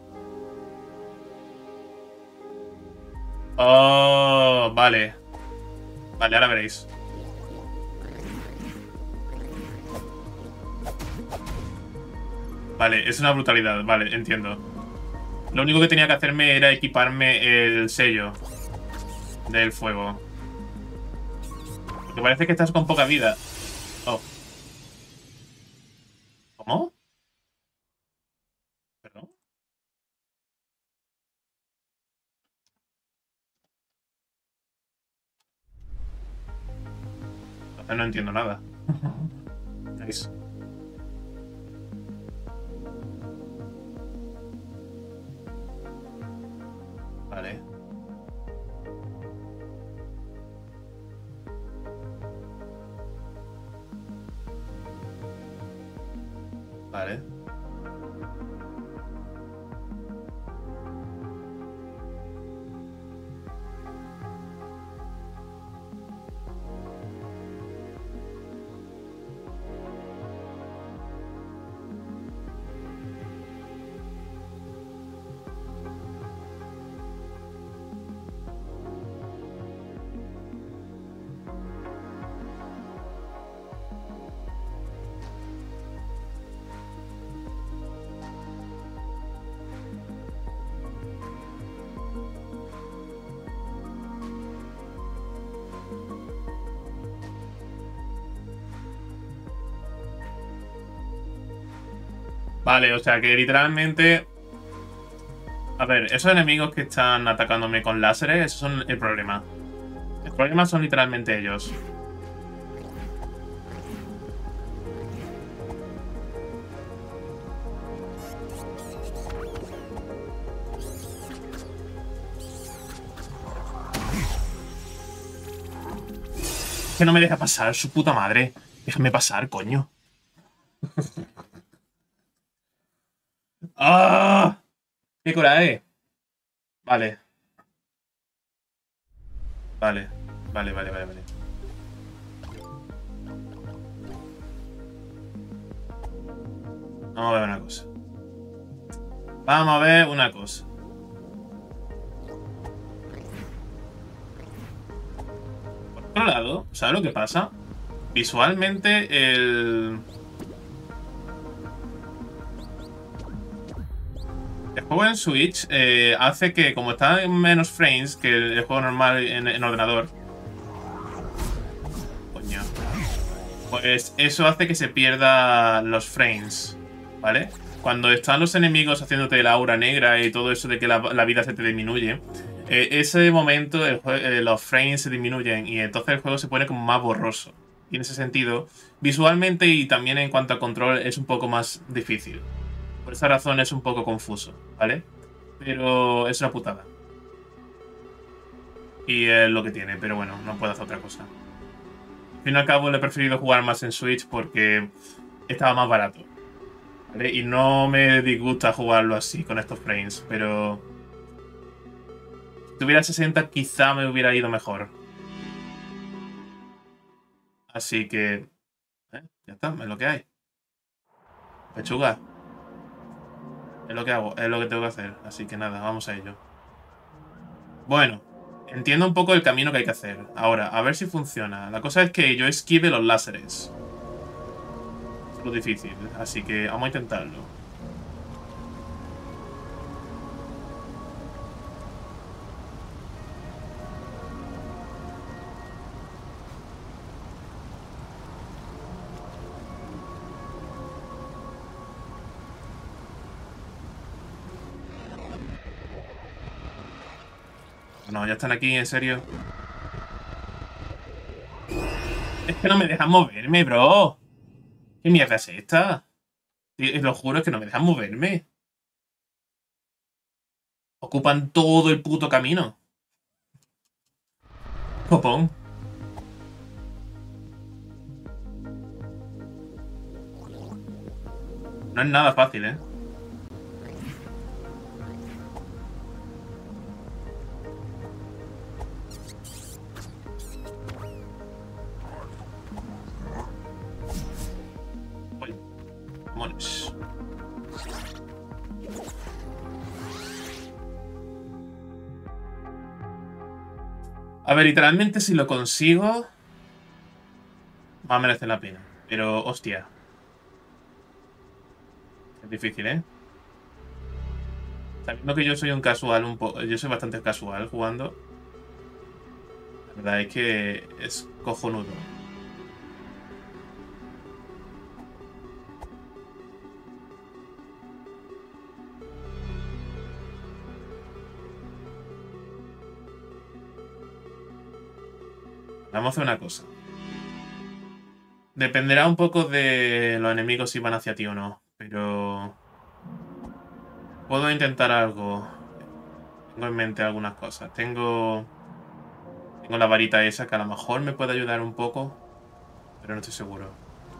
Oh, vale. Vale, ahora veréis. Vale, es una brutalidad. Vale, entiendo. Lo único que tenía que hacerme era equiparme el sello del fuego. Porque parece que estás con poca vida. Oh. ¿Cómo? ¿Perdón? Entonces no entiendo nada. Nice. Vale. Vale. Vale, o sea que literalmente... A ver, esos enemigos que están atacándome con láseres, esos son el problema. El problema son literalmente ellos. Que no me deja pasar, su puta madre. Déjame pasar, coño. ¡Ah! ¡Qué coraje! Vale. Vale. Vale, vale, vale, vale. Vamos a ver una cosa. Vamos a ver una cosa. Por otro lado, ¿sabes lo que pasa? Visualmente, el juego en Switch hace que, como está en menos frames que el juego normal en ordenador, coño, pues eso hace que se pierda los frames, ¿vale? Cuando están los enemigos haciéndote la aura negra y todo eso de que la vida se te disminuye, ese momento los frames se disminuyen y entonces el juego se pone como más borroso. Y en ese sentido, visualmente y también en cuanto a control es un poco más difícil. Por esa razón es un poco confuso, ¿vale? Pero es una putada. Y es lo que tiene, pero bueno, no puedo hacer otra cosa. Al fin y al cabo le he preferido jugar más en Switch porque estaba más barato, ¿vale? Y no me disgusta jugarlo así, con estos frames, pero... si tuviera 60 quizá me hubiera ido mejor. Así que... ya está, es lo que hay. Pechuga. Es lo que hago, es lo que tengo que hacer. Así que nada, vamos a ello. Bueno, entiendo un poco el camino que hay que hacer. Ahora, a ver si funciona. La cosa es que yo esquive los láseres. Es lo difícil, así que vamos a intentarlo. No, ya están aquí, en serio. Es que no me dejan moverme, bro. ¿Qué mierda es esta? Lo juro, es que no me dejan moverme. Ocupan todo el puto camino. Copón. No es nada fácil, ¿eh? Uy, vámonos. A ver, literalmente si lo consigo... va a merecer la pena. Pero, hostia. Es difícil, ¿eh? Sabiendo que yo soy un casual un poco... yo soy bastante casual jugando. La verdad es que es cojonudo. Vamos a hacer una cosa. Dependerá un poco de los enemigos si van hacia ti o no. Pero... puedo intentar algo. Tengo en mente algunas cosas. Tengo la varita esa que a lo mejor me puede ayudar un poco. Pero no estoy seguro.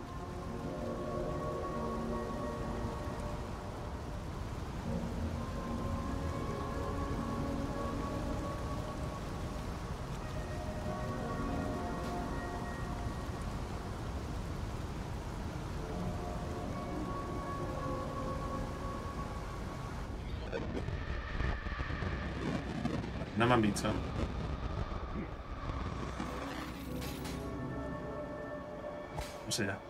No me han visto. No sé ya.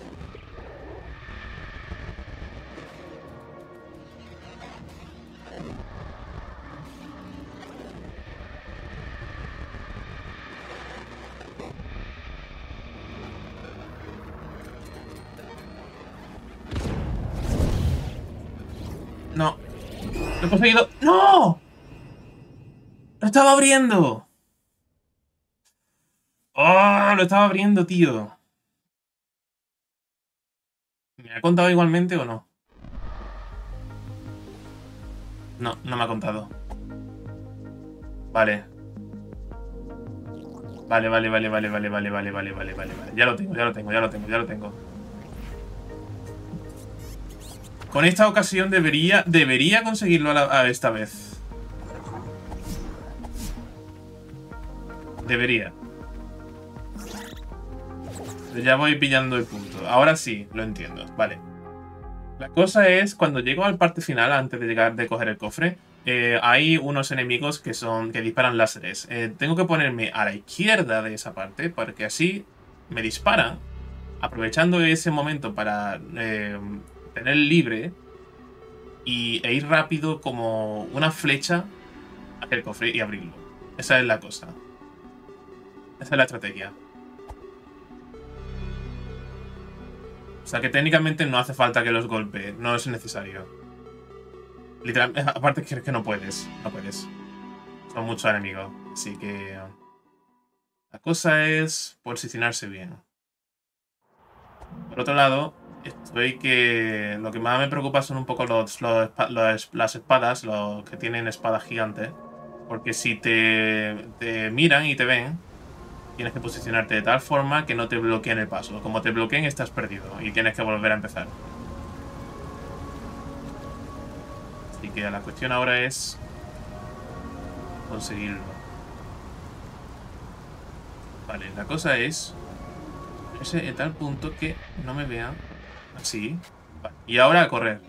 No. ¡Lo he conseguido! ¡No! ¡Lo estaba abriendo! ¡Oh! Lo estaba abriendo, tío. ¿Me ha contado igualmente o no? No, no me ha contado. Vale. Vale. Ya lo tengo. Con esta ocasión debería conseguirlo a esta vez. Debería. Pero ya voy pillando el punto. Ahora sí, lo entiendo. Vale. La cosa es, cuando llego al parte final, antes de llegar de coger el cofre, hay unos enemigos que disparan láseres. Tengo que ponerme a la izquierda de esa parte, porque así me disparan, aprovechando ese momento para tener libre, e ir rápido como una flecha hacia el cofre y abrirlo. Esa es la cosa. Esa es la estrategia. O sea que técnicamente no hace falta que los golpee. No es necesario. Literalmente, aparte que no puedes. No puedes. Son muchos enemigos. Así que... la cosa es posicionarse bien. Por otro lado, estoy que... Lo que más me preocupa son un poco las espadas, los que tienen espadas gigantes. Porque si te miran y te ven, tienes que posicionarte de tal forma que no te bloqueen el paso. Como te bloqueen, estás perdido y tienes que volver a empezar. Así que la cuestión ahora es conseguirlo. Vale, la cosa es ese en tal punto que no me vean así. Vale, y ahora a correr.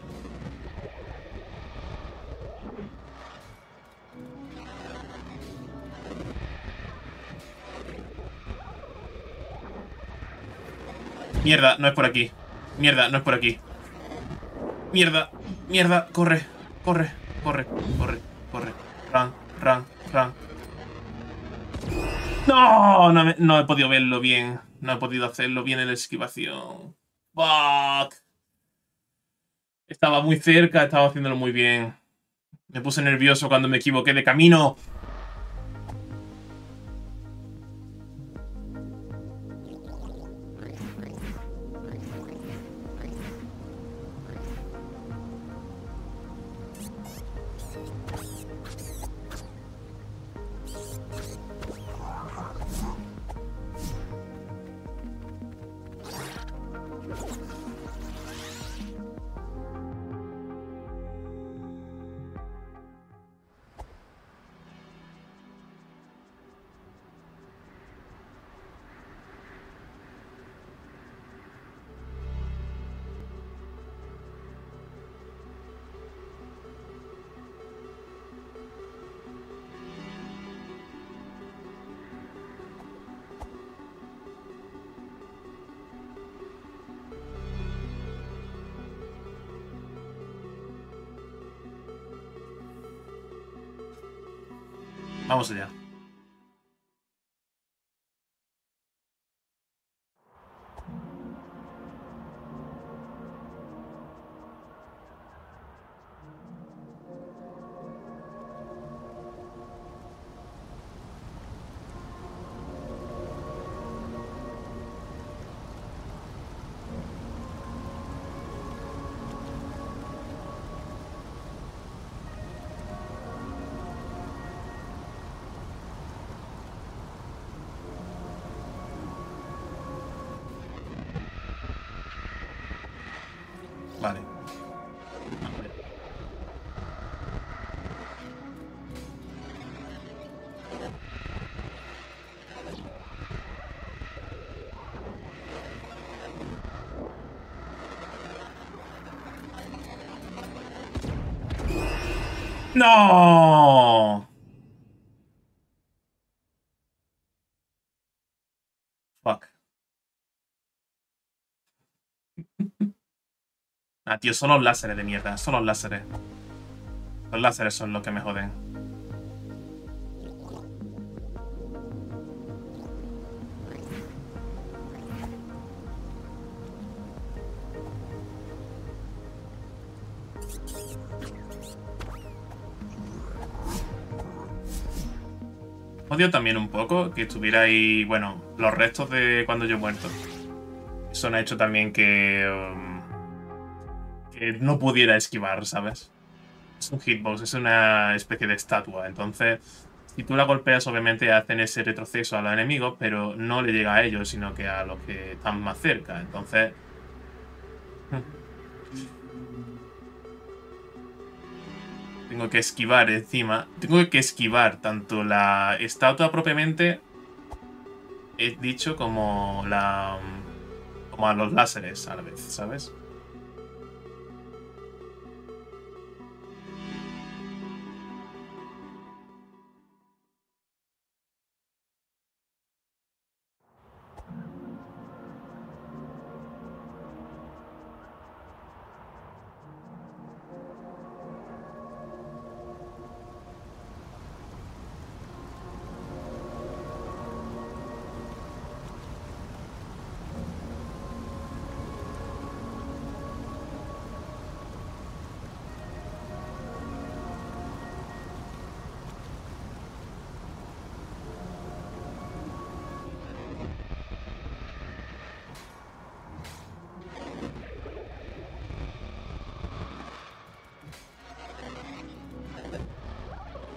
Mierda, no es por aquí. Mierda, no es por aquí. Mierda, mierda, corre, corre, corre, corre, corre. Run, run, run. No, no he podido verlo bien. No he podido hacerlo bien en la esquivación. Fuck. Estaba muy cerca, estaba haciéndolo muy bien. Me puse nervioso cuando me equivoqué de camino. Vamos allá. Vale. Vamos allá. ¡No! Fuck. Ah, tío, son los láseres de mierda. Son los láseres. Los láseres son los que me joden. Odio también un poco que estuviera ahí, bueno, los restos de cuando yo he muerto. Eso me ha hecho también que no pudiera esquivar, ¿sabes? Es un hitbox, es una especie de estatua. Entonces, si tú la golpeas, obviamente hacen ese retroceso a los enemigos, pero no le llega a ellos, sino que a los que están más cerca. Entonces... tengo que esquivar encima. Tengo que esquivar tanto la estatua propiamente, he dicho, como la... como a los láseres a la vez, ¿sabes?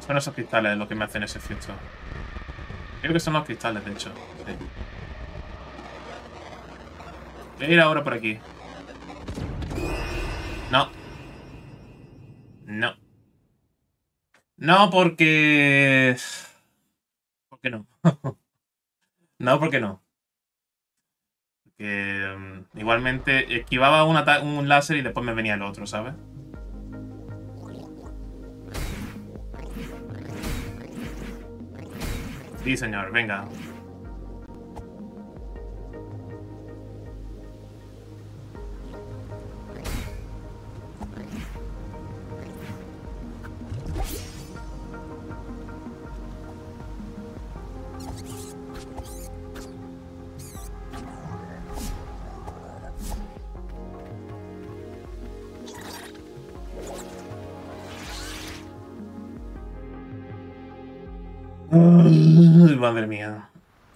Son esos cristales los que me hacen ese efecto. Creo que son los cristales, de hecho. Sí. Voy a ir ahora por aquí. No. No. No, porque... ¿Por qué no? No, porque no. Que igualmente esquivaba un láser y después me venía el otro, ¿sabes? Sí, señor, venga. Ay, madre mía.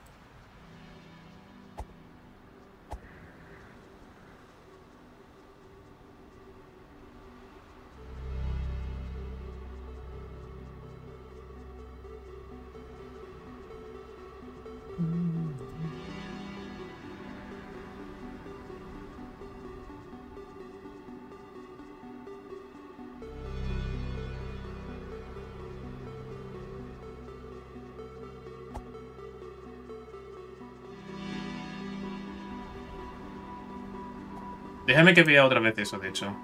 Déjame que vea otra vez eso, de hecho.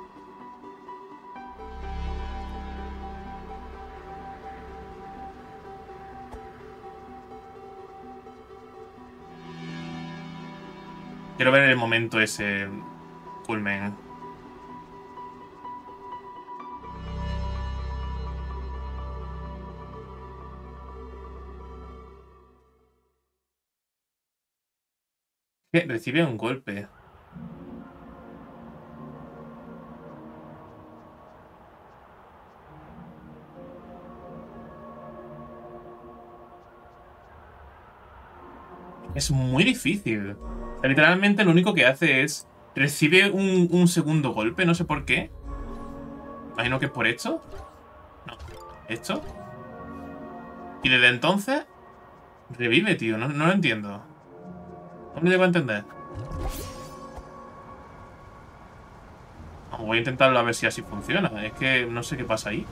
Quiero ver el momento ese culmen. Que recibe un golpe. Es muy difícil. O sea, literalmente lo único que hace es... Recibe un segundo golpe, no sé por qué. Imagino que es por esto. No. ¿Esto? Y desde entonces... Revive, tío. No lo entiendo. No me llego a entender. Voy a intentarlo a ver si así funciona. Es que no sé qué pasa ahí.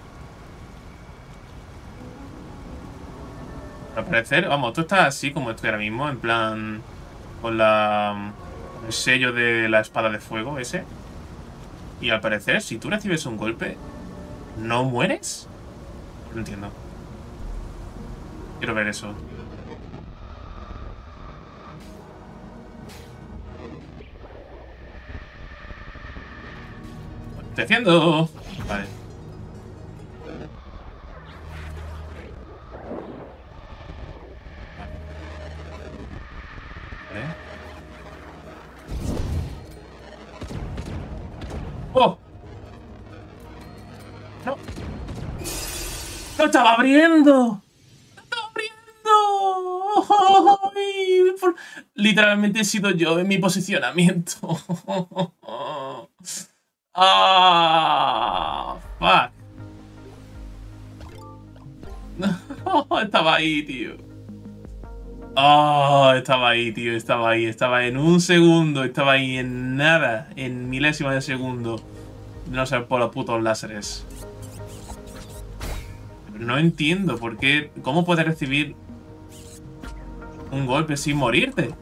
Al parecer, vamos, tú estás así como estoy ahora mismo, en plan... Con con el sello de la espada de fuego ese. Y al parecer, si tú recibes un golpe, ¿no mueres? No entiendo. Quiero ver eso. ¿Qué estoy haciendo? Vale. Vale. ¡Oh! ¡No! ¡No estaba abriendo! ¡Estaba abriendo! ¡Ay! Literalmente he sido yo en mi posicionamiento. ¡Ah! ¡Fuck! Estaba ahí, tío. Oh, estaba ahí, tío, estaba ahí, estaba en un segundo, estaba ahí en nada, en milésimas de segundo. No sé por los putos láseres. No entiendo por qué, cómo puedes recibir un golpe sin morirte.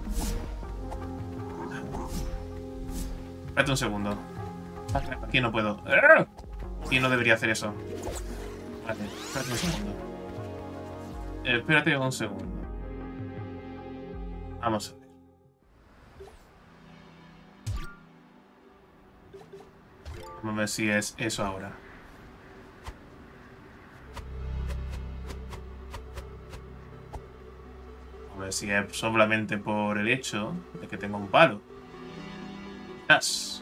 Espérate un segundo. Aquí no puedo. Aquí no debería hacer eso. Vale, espérate un segundo. Espérate un segundo. Vamos a ver. Vamos a ver si es eso ahora. A ver si es solamente por el hecho de que tengo un palo. Quizás.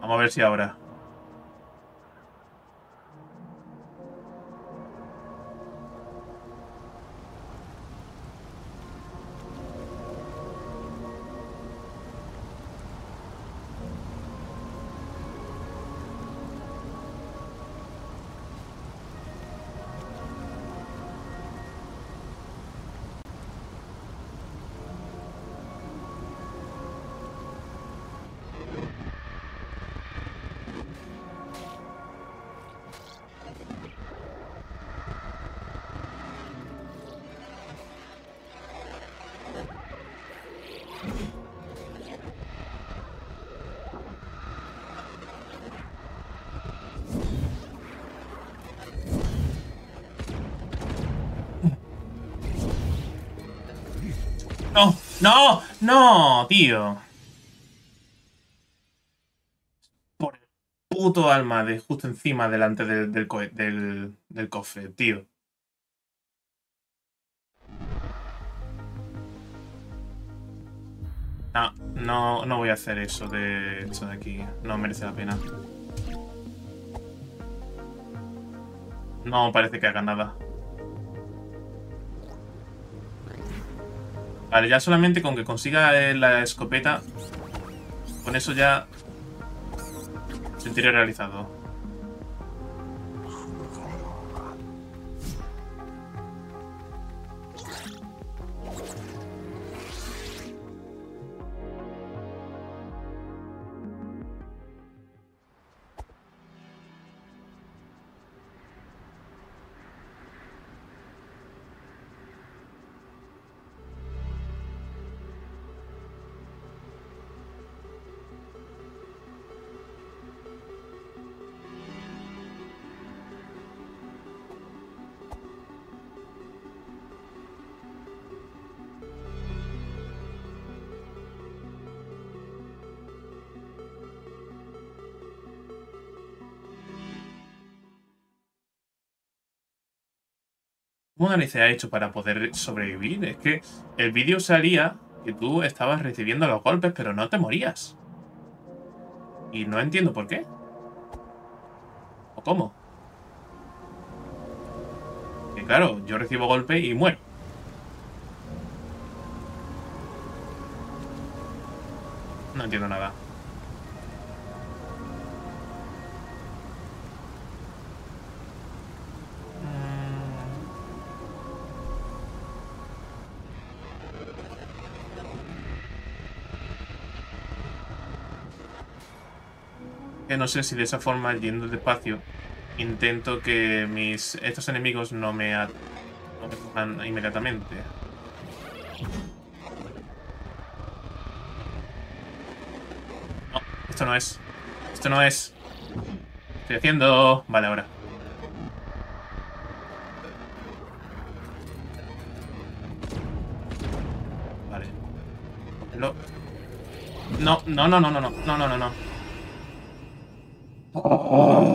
Vamos a ver si ahora. ¡No! ¡No! ¡No, tío! Por el puto alma de justo encima delante del cofre, tío. No, no voy a hacer eso de aquí. No merece la pena. No parece que haga nada. Vale, ya solamente con que consiga la escopeta, con eso ya sentiré realizado. ¿Cómo narices ha hecho para poder sobrevivir? Es que el vídeo salía que tú estabas recibiendo los golpes, pero no te morías. Y no entiendo por qué. ¿O cómo? Que claro, yo recibo golpes y muero. No entiendo nada. Que no sé si de esa forma, yendo despacio, intento que estos enemigos no me cojan inmediatamente. No, esto no es. Esto no es. Estoy haciendo... Vale, ahora. Vale. No, no, no, no, no, no, no, no, no, no. Oh.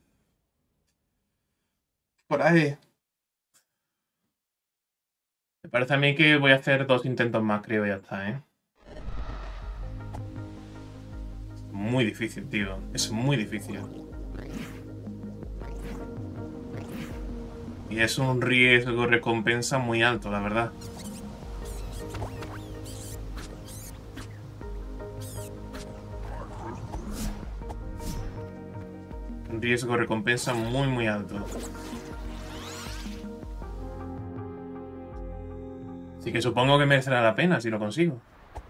Coraje. Me parece a mí que voy a hacer 2 intentos más, creo, y ya está, ¿eh? Muy difícil, tío. Es muy difícil. Y es un riesgo-recompensa muy alto, la verdad. Un riesgo-recompensa muy, muy alto. Así que supongo que merecerá la pena si lo consigo.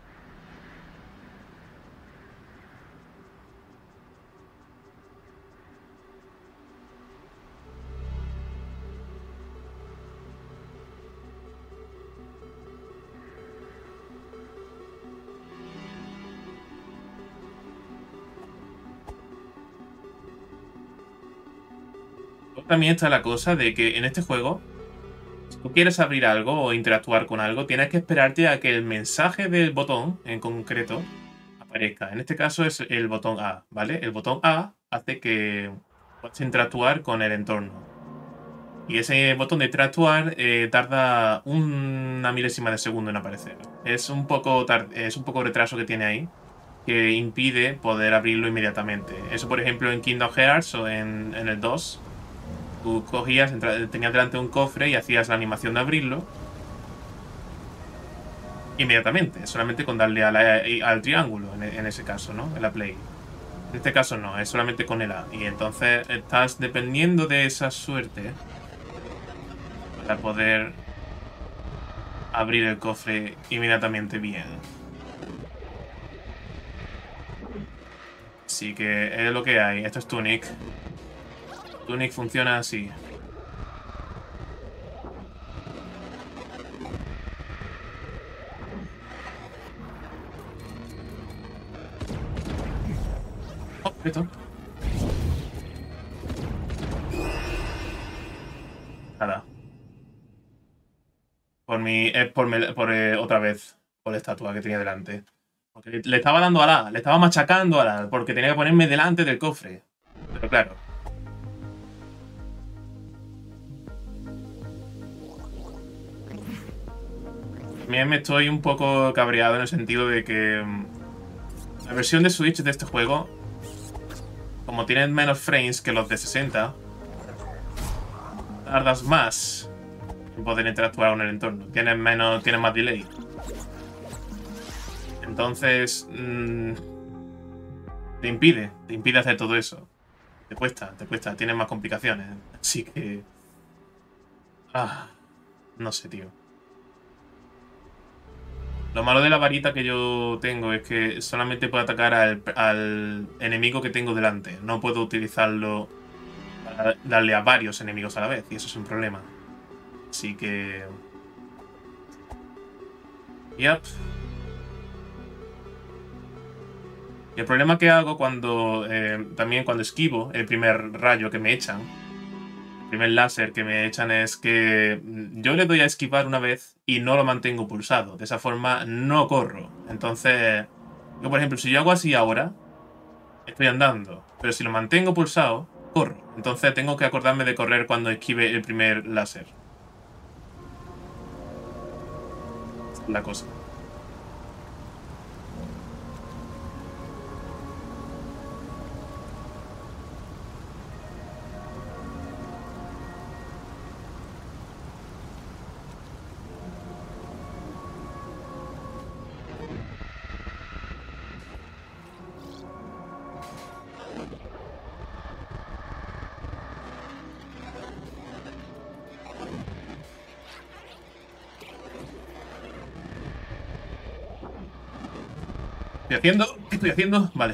También está la cosa de que en este juego, si tú quieres abrir algo o interactuar con algo, tienes que esperarte a que el mensaje del botón en concreto aparezca. En este caso es el botón A, ¿vale? El botón A hace que puedas interactuar con el entorno. Y ese botón de interactuar tarda una milésima de segundo en aparecer. Es un poco retraso que tiene ahí. que impide poder abrirlo inmediatamente. Eso, por ejemplo, en Kingdom Hearts o en el 2, tú cogías, tenías delante un cofre y hacías la animación de abrirlo inmediatamente, solamente con darle al triángulo, en ese caso, ¿no? En la Play. En este caso no, es solamente con el A. Y entonces estás dependiendo de esa suerte para poder abrir el cofre inmediatamente bien. Así que es lo que hay. Esto es Tunic. Tunic funciona así. Oh, esto. Nada. Por otra vez. Por la estatua que tenía delante. Porque le estaba dando a la. Le estaba machacando a la. Porque tenía que ponerme delante del cofre. Pero claro. También me estoy un poco cabreado en el sentido de que la versión de Switch de este juego, como tienen menos frames que los de 60, tardas más en poder interactuar con el entorno. Tienes más delay. Entonces, te impide hacer todo eso. Te cuesta, tienes más complicaciones. Así que... no sé, tío. Lo malo de la varita que yo tengo es que solamente puedo atacar al enemigo que tengo delante. No puedo utilizarlo para darle a varios enemigos a la vez. Y eso es un problema. Así que... Yep. Y el problema que hago cuando... también cuando esquivo el primer rayo que me echan, el primer láser que me echan, es que yo le doy a esquivar una vez y no lo mantengo pulsado. De esa forma no corro. Entonces, yo por ejemplo, si yo hago así ahora, estoy andando. Pero si lo mantengo pulsado, corro. Entonces tengo que acordarme de correr cuando esquive el primer láser. Esa es la cosa. ¿Estoy haciendo? ¿Qué estoy haciendo? Vale.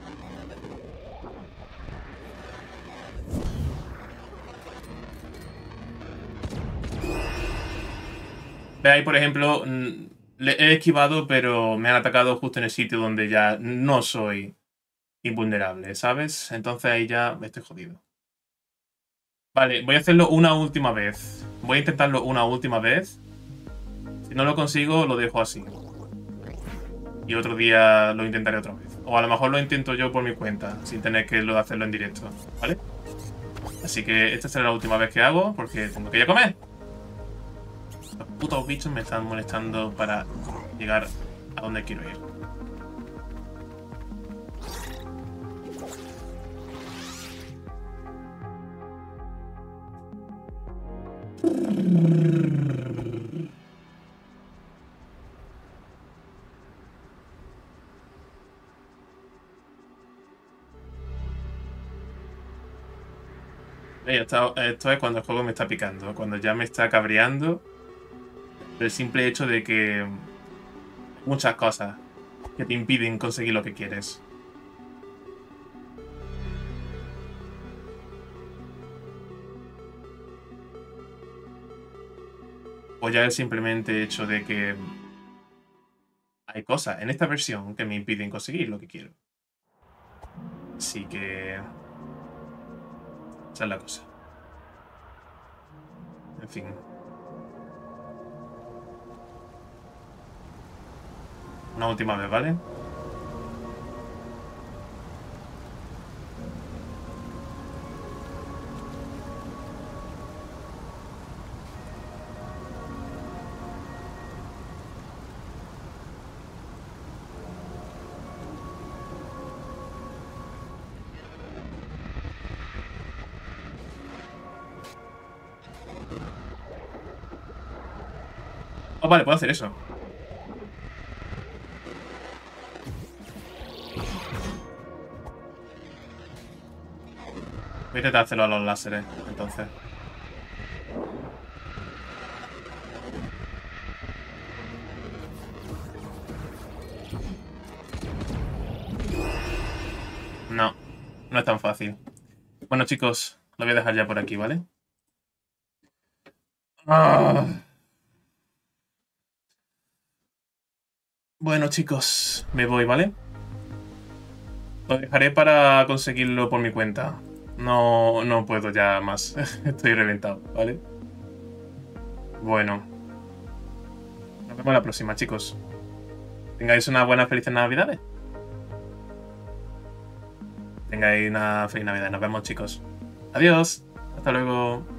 Ve ahí, por ejemplo, le he esquivado, pero me han atacado justo en el sitio donde ya no soy invulnerable, ¿sabes? Entonces ahí ya estoy jodido. Vale, voy a hacerlo una última vez. Voy a intentarlo una última vez. Si no lo consigo, lo dejo así. Y otro día lo intentaré otra vez. O a lo mejor lo intento yo por mi cuenta, sin tener que hacerlo en directo, ¿vale? Así que esta será la última vez que hago, porque tengo que ir a comer. Los putos bichos me están molestando para llegar a donde quiero ir. Esto es cuando el juego me está picando, cuando ya me está cabreando. El simple hecho de que muchas cosas que te impiden conseguir lo que quieres. O ya el simplemente hecho de que hay cosas en esta versión que me impiden conseguir lo que quiero. Así que... esa es la cosa. En fin. Una última vez, ¿vale? Oh, vale, puedo hacer eso. Voy a intentar hacerlo a los láseres, entonces. No, no es tan fácil. Bueno, chicos, lo voy a dejar ya por aquí, ¿vale? Bueno, chicos, me voy, ¿vale? Lo dejaré para conseguirlo por mi cuenta. No, no puedo ya más. Estoy reventado, ¿vale? Bueno, nos vemos la próxima, chicos. Tengáis una buena, felices Navidades. Tengáis una feliz Navidad. Nos vemos, chicos. Adiós. Hasta luego.